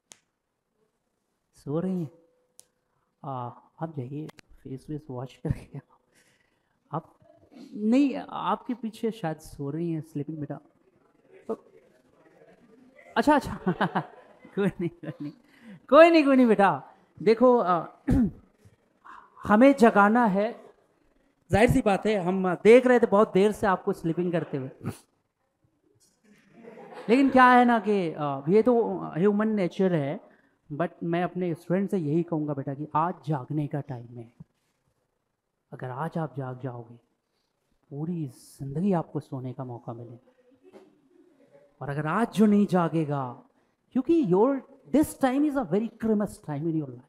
सो रही हैं? आप जाइए फेस वेस वॉश करके। आप नहीं, आपके पीछे शायद सो रही हैं, स्लीपिंग बेटा। तो अच्छा अच्छा कोई नहीं कोई नहीं कोई नहीं कोई नहीं बेटा। देखो आ, हमें जगाना है, जाहिर सी बात है। हम देख रहे थे बहुत देर से आपको स्लीपिंग करते हुए, लेकिन क्या है ना कि ये तो ह्यूमन नेचर है। बट मैं अपने स्टूडेंट से यही कहूँगा बेटा कि आज जागने का टाइम है। अगर आज आप जाग जाओगे, पूरी जिंदगी आपको सोने का मौका मिलेगा। और अगर आज जो नहीं जागेगा, क्योंकि your this time is a very crimes time in your life.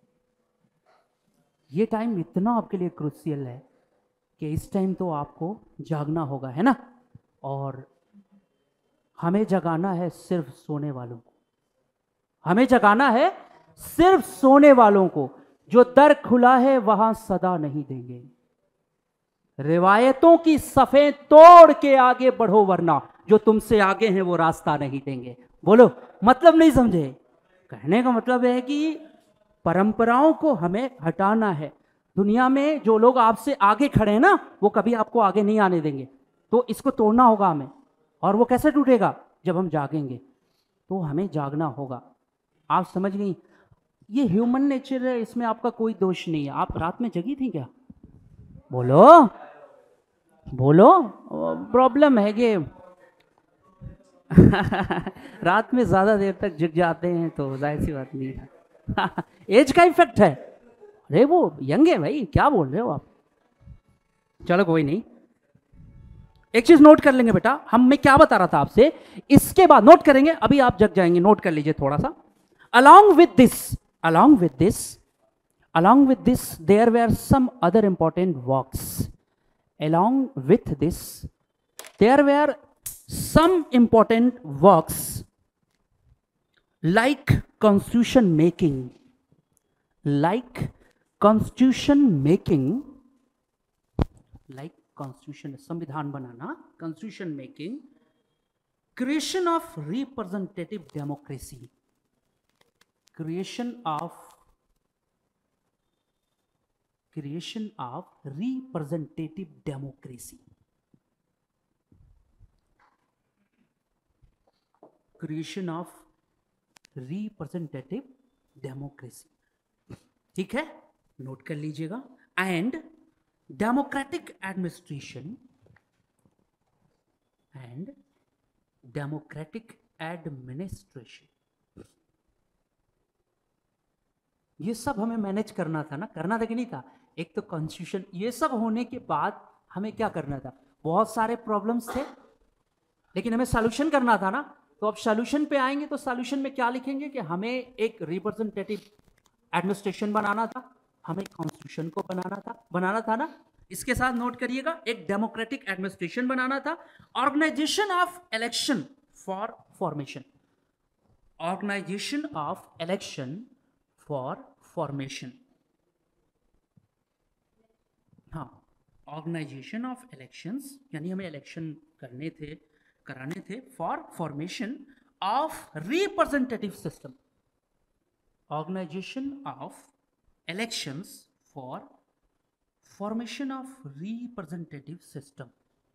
ये टाइम इतना आपके लिए क्रूशियल है कि इस टाइम तो आपको जागना होगा, है ना? और हमें जगाना है सिर्फ सोने वालों को। हमें जगाना है सिर्फ सोने वालों को। जो दर खुला है वहां सदा नहीं देंगे। रिवायतों की सफेद तोड़ के आगे बढ़ो, वरना जो तुमसे आगे हैं वो रास्ता नहीं देंगे। बोलो, मतलब नहीं समझे? कहने का मतलब है कि परंपराओं को हमें हटाना है। दुनिया में जो लोग आपसे आगे खड़े हैं ना, वो कभी आपको आगे नहीं आने देंगे। तो इसको तोड़ना होगा हमें। और वो कैसे टूटेगा? जब हम जागेंगे। तो हमें जागना होगा। आप समझ गई? ये ह्यूमन नेचर है, इसमें आपका कोई दोष नहीं है। आप रात में जगी थी क्या? बोलो बोलो। प्रॉब्लम है कि रात में ज्यादा देर तक जग जाते हैं, तो जाहिर सी बात नहीं है। एज का इफेक्ट है। अरे वो यंग है भाई, क्या बोल रहे हो आप? चलो कोई नहीं, एक चीज नोट कर लेंगे बेटा। हम मैं क्या बता रहा था आपसे, इसके बाद नोट करेंगे। अभी आप जग जाएंगे, नोट कर लीजिए थोड़ा सा। along with this along with this along with this there were some other important works. Along with this there were some important works like constitution making like constitution making like constitution संविधान बनाना, constitution making, creation of representative democracy, creation of creation of representative democracy creation of representative democracy ठीक है, note कर लीजिएगा। And democratic administration and democratic administration ये सब हमें manage करना था ना, करना था कि नहीं था? एक तो कॉन्स्टिट्यूशन, ये सब होने के बाद हमें क्या करना था? बहुत सारे प्रॉब्लम्स थे, लेकिन हमें सॉल्यूशन करना था ना। तो अब सॉल्यूशन पे आएंगे तो सॉल्यूशन में क्या लिखेंगे कि हमें एक रिप्रेजेंटेटिव एडमिनिस्ट्रेशन बनाना था, हमें कॉन्स्टिट्यूशन को बनाना था बनाना था ना। इसके साथ नोट करिएगा, एक डेमोक्रेटिक एडमिनिस्ट्रेशन बनाना था, organisation of election for formation organisation of election for formation हाँ, ऑर्गेनाइजेशन ऑफ इलेक्शंस, यानी हमें इलेक्शन करने थे, कराने थे for formation of representative system, organisation of elections for formation of representative system,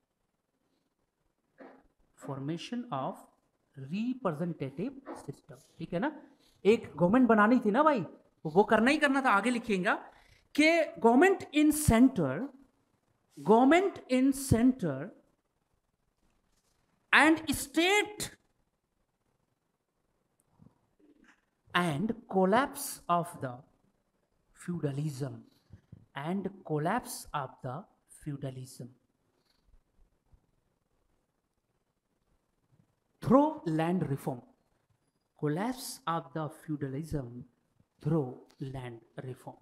formation of representative system, ठीक है ना। एक गवर्नमेंट बनानी थी ना भाई, वो करना ही करना था। आगे लिखिएगा कि government in centre, government in centre and state and collapse of the feudalism, and collapse of the feudalism through land reform, collapse of the feudalism through land reform।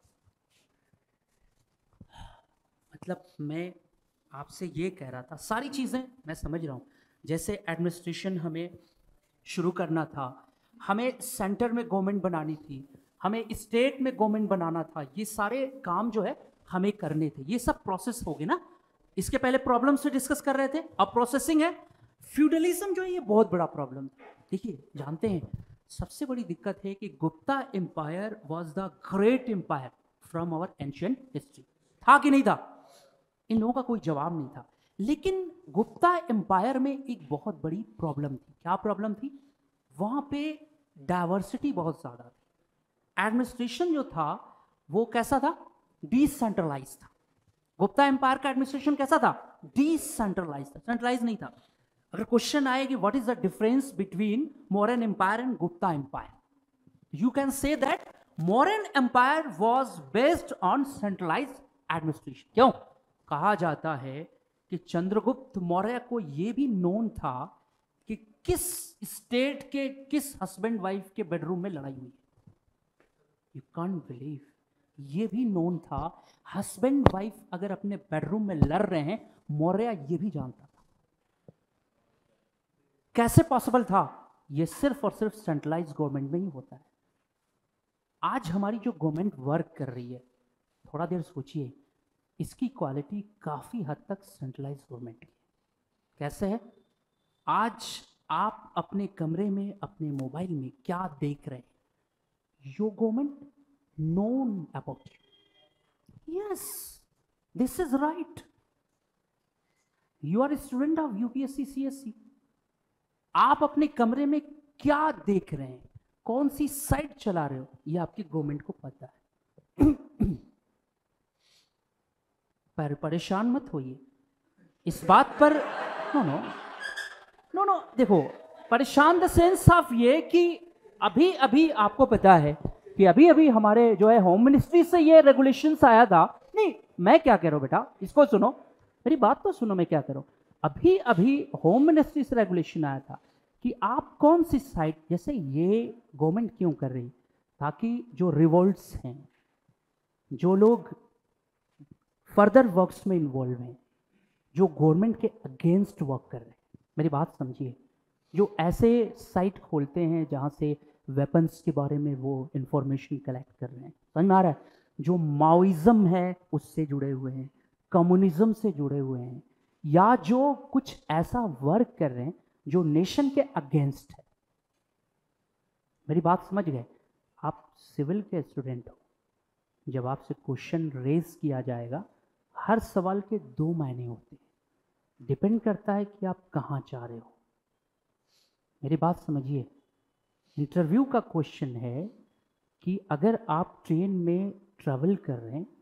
मतलब मैं आपसे ये कह रहा था, सारी चीज़ें मैं समझ रहा हूँ, जैसे एडमिनिस्ट्रेशन हमें शुरू करना था, हमें सेंटर में गवर्नमेंट बनानी थी, हमें स्टेट में गवर्नमेंट बनाना था, ये सारे काम जो है हमें करने थे, ये सब प्रोसेस हो गए ना। इसके पहले प्रॉब्लम से डिस्कस कर रहे थे, अब प्रोसेसिंग है। फ्यूडलिज्म जो है ये बहुत बड़ा प्रॉब्लम था। देखिए, जानते हैं सबसे बड़ी दिक्कत है कि Gupta empire was the great empire from our ancient history. था कि नहीं था? इन लोगों का कोई जवाब नहीं था। लेकिन गुप्ता एम्पायर में एक बहुत बड़ी प्रॉब्लम थी। क्या प्रॉब्लम थी? वहां पे डाइवर्सिटी बहुत ज्यादा थी। एडमिनिस्ट्रेशन जो था वो कैसा था? डिसेंट्रलाइज था। गुप्ता एम्पायर का एडमिनिस्ट्रेशन कैसा था? डिसेंट्रलाइज था, सेंट्रलाइज नहीं था। अगर क्वेश्चन आए कि what is the difference between Mauryan empire and Gupta empire, you can say that Mauryan empire was based on centralised administration. क्यों? कहा जाता है कि चंद्रगुप्त मौर्य को यह भी नोन था कि किस स्टेट के किस हस्बैंड वाइफ के बेडरूम में लड़ाई हुई। यू कांट बिलीव, ये भी नोन था। हस्बैंड वाइफ अगर अपने बेडरूम में लड़ रहे हैं, मौर्य ये भी जानता था। कैसे पॉसिबल था? ये सिर्फ और सिर्फ सेंट्रलाइज गवर्नमेंट में ही होता है। आज हमारी जो गवर्नमेंट वर्क कर रही है, थोड़ा देर सोचिए, इसकी क्वालिटी काफी हद तक सेंट्रलाइज गवर्नमेंट की है। कैसे है? आज आप अपने कमरे में, अपने मोबाइल में क्या देख रहे हैं, your government known about it. Yes, this is right. You are a student of U P S C C S E. आप अपने कमरे में क्या देख रहे हैं, कौन सी साइट चला रहे हो, ये आपकी गवर्नमेंट को पता है। पर परेशान मत होइए इस बात पर। नो नो नो नो देखो, परेशान द सेंस ऑफ ये कि अभी अभी आपको पता है कि अभी अभी हमारे जो है होम मिनिस्ट्री से ये रेगुलेशंस आया था। नहीं, मैं क्या कह रहा हूं बेटा, इसको सुनो, मेरी बात तो सुनो, मैं क्या कह रहा हूं। अभी अभी होम मिनिस्ट्री से रेगुलेशन आया था कि आप कौन सी साइट, जैसे ये गवर्नमेंट क्यों कर रही, ताकि जो रिवोल्ट्स हैं, जो लोग फर्दर वर्क्स में इन्वॉल्व हैं, जो गवर्नमेंट के अगेंस्ट वर्क कर रहे हैं, मेरी बात समझिए, जो ऐसे साइट खोलते हैं जहां से वेपन्स के बारे में वो इंफॉर्मेशन कलेक्ट कर रहे हैं, समझ में आ रहा है, जो माओइज्म है उससे जुड़े हुए हैं, कम्युनिज्म से जुड़े हुए हैं, या जो कुछ ऐसा वर्क कर रहे हैं जो नेशन के अगेंस्ट है। मेरी बात समझ गए? आप सिविल के स्टूडेंट हो, जब आपसे क्वेश्चन रेज किया जाएगा, हर सवाल के दो मायने होते हैं, डिपेंड करता है कि आप कहाँ जा रहे हो। मेरी बात समझिए, इंटरव्यू का क्वेश्चन है कि अगर आप ट्रेन में ट्रैवल कर रहे हैं,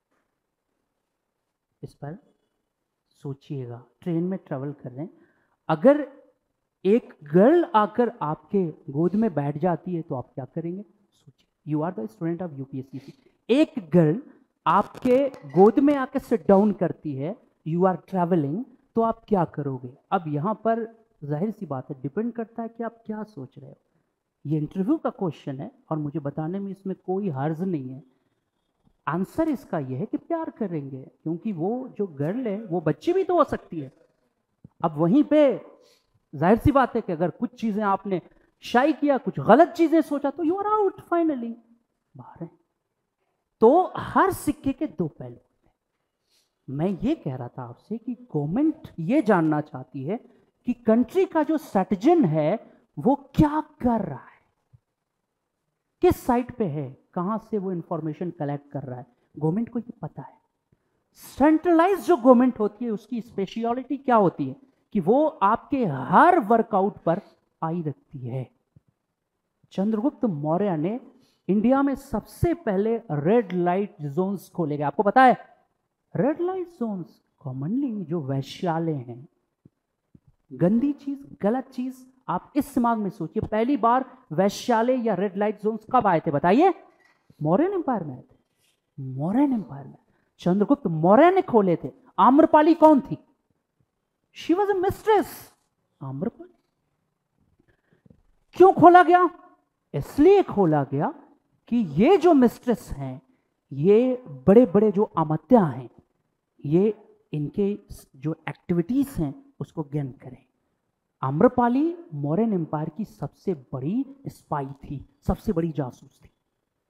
इस पर सोचिएगा, ट्रेन में ट्रैवल कर रहे हैं, अगर एक गर्ल आकर आपके गोद में बैठ जाती है तो आप क्या करेंगे? सोचिए, you are the student of UPSC. एक गर्ल आपके गोद में आकर सिट डाउन करती है, यू आर ट्रैवलिंग, तो आप क्या करोगे? अब यहां पर जाहिर सी बात है, डिपेंड करता है कि आप क्या सोच रहे हो। ये इंटरव्यू का क्वेश्चन है और मुझे बताने में इसमें कोई हर्ज नहीं है। आंसर इसका यह है कि प्यार करेंगे, क्योंकि वो जो गर्ल है वो बच्ची भी तो हो सकती है। अब वहीं पे जाहिर सी बात है कि अगर कुछ चीजें आपने शाई किया, कुछ गलत चीजें सोचा, तो यू आर आउट, फाइनली बाहर है। तो हर सिक्के के दो पहलू होते हैं। मैं ये कह रहा था आपसे कि गवर्नमेंट ये जानना चाहती है कि कंट्री का जो सिटीजन है वो क्या कर रहा है, किस साइट पे है, कहां से वो इंफॉर्मेशन कलेक्ट कर रहा है, गवर्नमेंट को ये पता है। सेंट्रलाइज जो गवर्नमेंट होती है उसकी स्पेशलिटी क्या होती है कि वो आपके हर वर्कआउट पर आई रखती है। चंद्रगुप्त मौर्य ने इंडिया में सबसे पहले रेड लाइट जोन्स खोले गए। आपको पता है रेड लाइट जोन्स कॉमनली जो वैश्यालय हैं, गंदी चीज, गलत चीज, आप इस दिमाग में सोचिए पहली बार वैश्यालय या रेड लाइट जोन्स कब आए थे बताइए? मौर्यन एम्पायर में आए थे। मौर्यन एम्पायर में चंद्रगुप्त मौर्य ने खोले थे। आम्रपाली कौन थी? She was a mistress. Amrapali क्यों खोला गया? इसलिए खोला गया कि ये जो मिस्ट्रेस हैं, ये बड़े बड़े जो अमात्या हैं, ये इनके जो एक्टिविटीज हैं उसको ज्ञान करें। आम्रपाली मौर्यन एम्पायर की सबसे बड़ी स्पाई थी, सबसे बड़ी जासूस थी।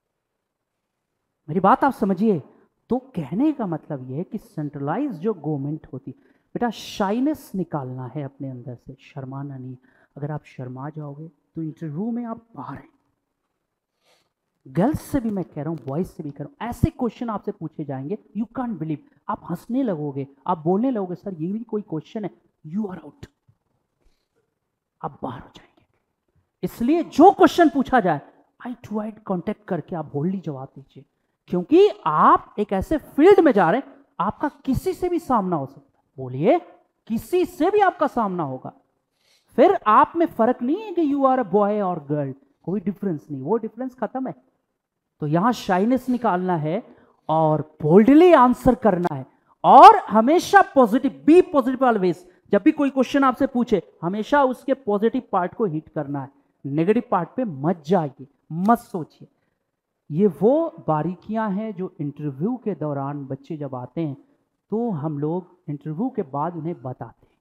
मेरी बात आप समझिए। तो कहने का मतलब यह है कि सेंट्रलाइज जो गवर्नमेंट होती, बेटा शाइनेस निकालना है अपने अंदर से, शर्माना नहीं। अगर आप शर्मा जाओगे तो इंटरव्यू में आप बाहर हैं। गर्ल्स से भी मैं कह रहा हूं, बॉयज से भी कह रहा हूं, ऐसे क्वेश्चन आपसे पूछे जाएंगे, यू कांट बिलीव, आप हंसने लगोगे, आप बोलने लगोगे सर ये भी कोई क्वेश्चन है, यू आर आउट, आप बाहर हो जाएंगे। इसलिए जो क्वेश्चन पूछा जाए आई टू आई कॉन्टेक्ट करके आप बोल्डली जवाब दीजिए, क्योंकि आप एक ऐसे फील्ड में जा रहे हैं आपका किसी से भी सामना हो सकता है। बोलिए, किसी से भी आपका सामना होगा। फिर आप में फर्क नहीं है कि यू आर अ बॉय और गर्ल, कोई डिफरेंस नहीं, वो डिफरेंस खत्म है। तो यहां शाइनेस निकालना है और बोल्डली आंसर करना है, और हमेशा पॉजिटिव, बी पॉजिटिव ऑलवेज। जब भी कोई क्वेश्चन आपसे पूछे हमेशा उसके पॉजिटिव पार्ट को हिट करना है, नेगेटिव पार्ट पे मत जाइए, मत सोचिए। ये वो बारीकियां हैं जो इंटरव्यू के दौरान बच्चे जब आते हैं तो हम लोग इंटरव्यू के बाद उन्हें बताते हैं।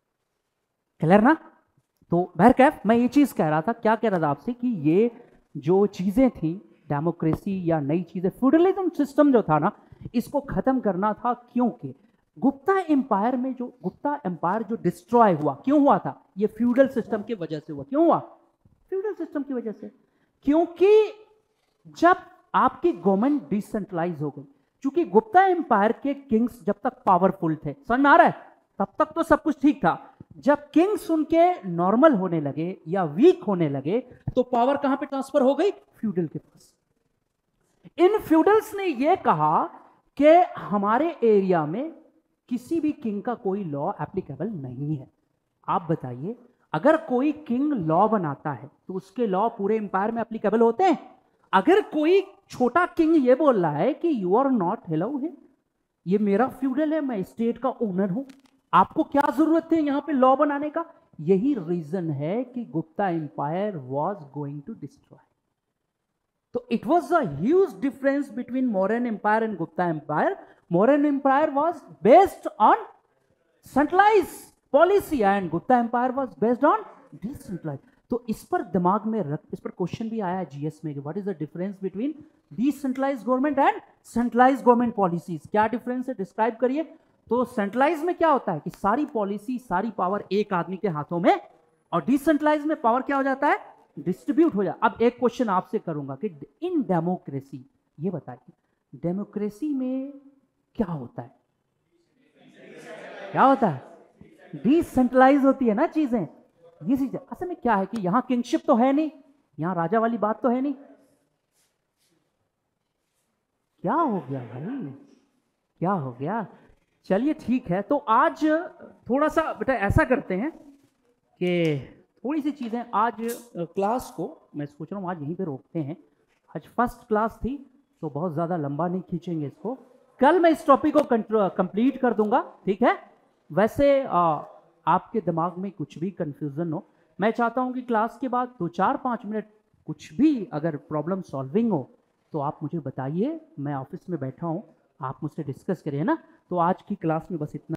क्लियर ना? तो बहरकैफ मैं ये चीज कह रहा था, क्या कह रहा था आपसे, कि ये जो चीजें थी, डेमोक्रेसी या नई चीजें, फ्यूडलिज्म सिस्टम जो था ना, इसको खत्म करना था। क्योंकि गुप्ता एम्पायर में जो गुप्ता एम्पायर जो डिस्ट्रॉय हुआ, क्यों हुआ था? ये फ्यूडल सिस्टम की वजह से हुआ। क्यों हुआ? फ्यूडल सिस्टम की वजह से। क्योंकि जब आपकी गवर्नमेंट डिसेंट्रलाइज हो गई, क्योंकि गुप्ता एम्पायर के किंग्स जब तक पावरफुल थे, समझ में आ रहा है, तब तक तो सब कुछ ठीक था। जब किंग्स उनके नॉर्मल होने लगे या वीक होने लगे तो पावर कहां पे ट्रांसफर हो गई? फ्यूडल के पास। इन फ्यूडल्स ने यह कहा कि हमारे एरिया में किसी भी किंग का कोई लॉ एप्लीकेबल नहीं है। आप बताइए, अगर कोई किंग लॉ बनाता है तो उसके लॉ पूरे एम्पायर में एप्लीकेबल होते हैं? अगर कोई छोटा किंग ये बोल रहा है कि यू आर नॉट हेलो है, ये मेरा फ्यूडल है, मैं स्टेट का ओनर हूं, आपको क्या जरूरत है यहां पे लॉ बनाने का? यही रीजन है कि Gupta empire was going to destroy. तो it was a huge difference between Mauryan empire and Gupta empire. Mauryan empire was based on centralise policy and Gupta empire was based on decentralise. तो इस पर दिमाग में रख, इस पर क्वेश्चन भी आया जीएस में कि what is the difference between decentralise government and centralise government policies. क्या डिफरेंस है, डिस्क्राइब करिए। तो सेंट्रलाइज में क्या होता है कि सारी पॉलिसी, सारी पावर एक आदमी के हाथों में, और डिसेंट्रलाइज में पावर क्या हो जाता है? डिस्ट्रीब्यूट हो जाता है। अब एक क्वेश्चन आपसे करूंगा कि इन डेमोक्रेसी, ये बताइए डेमोक्रेसी में क्या होता है? क्या होता है? डिसेंट्रलाइज होती है ना चीजें। ये चीज असल में क्या है कि यहां किंगशिप तो है नहीं, यहां राजा वाली बात तो है नहीं। क्या हो गया भाई, क्या हो गया? चलिए ठीक है, तो आज थोड़ा सा बेटा ऐसा करते हैं कि थोड़ी सी चीजें आज क्लास को मैं सोच रहा हूं आज यहीं पे रोकते हैं। आज फर्स्ट क्लास थी तो बहुत ज्यादा लंबा नहीं खींचेंगे इसको, कल मैं इस टॉपिक को कंप्लीट कर दूंगा, ठीक है? वैसे आ, आपके दिमाग में कुछ भी कंफ्यूजन हो, मैं चाहता हूं कि क्लास के बाद दो चार पाँच मिनट कुछ भी अगर प्रॉब्लम सॉल्विंग हो तो आप मुझे बताइए, मैं ऑफिस में बैठा हूं, आप मुझसे डिस्कस करिए ना। तो आज की क्लास में बस इतना।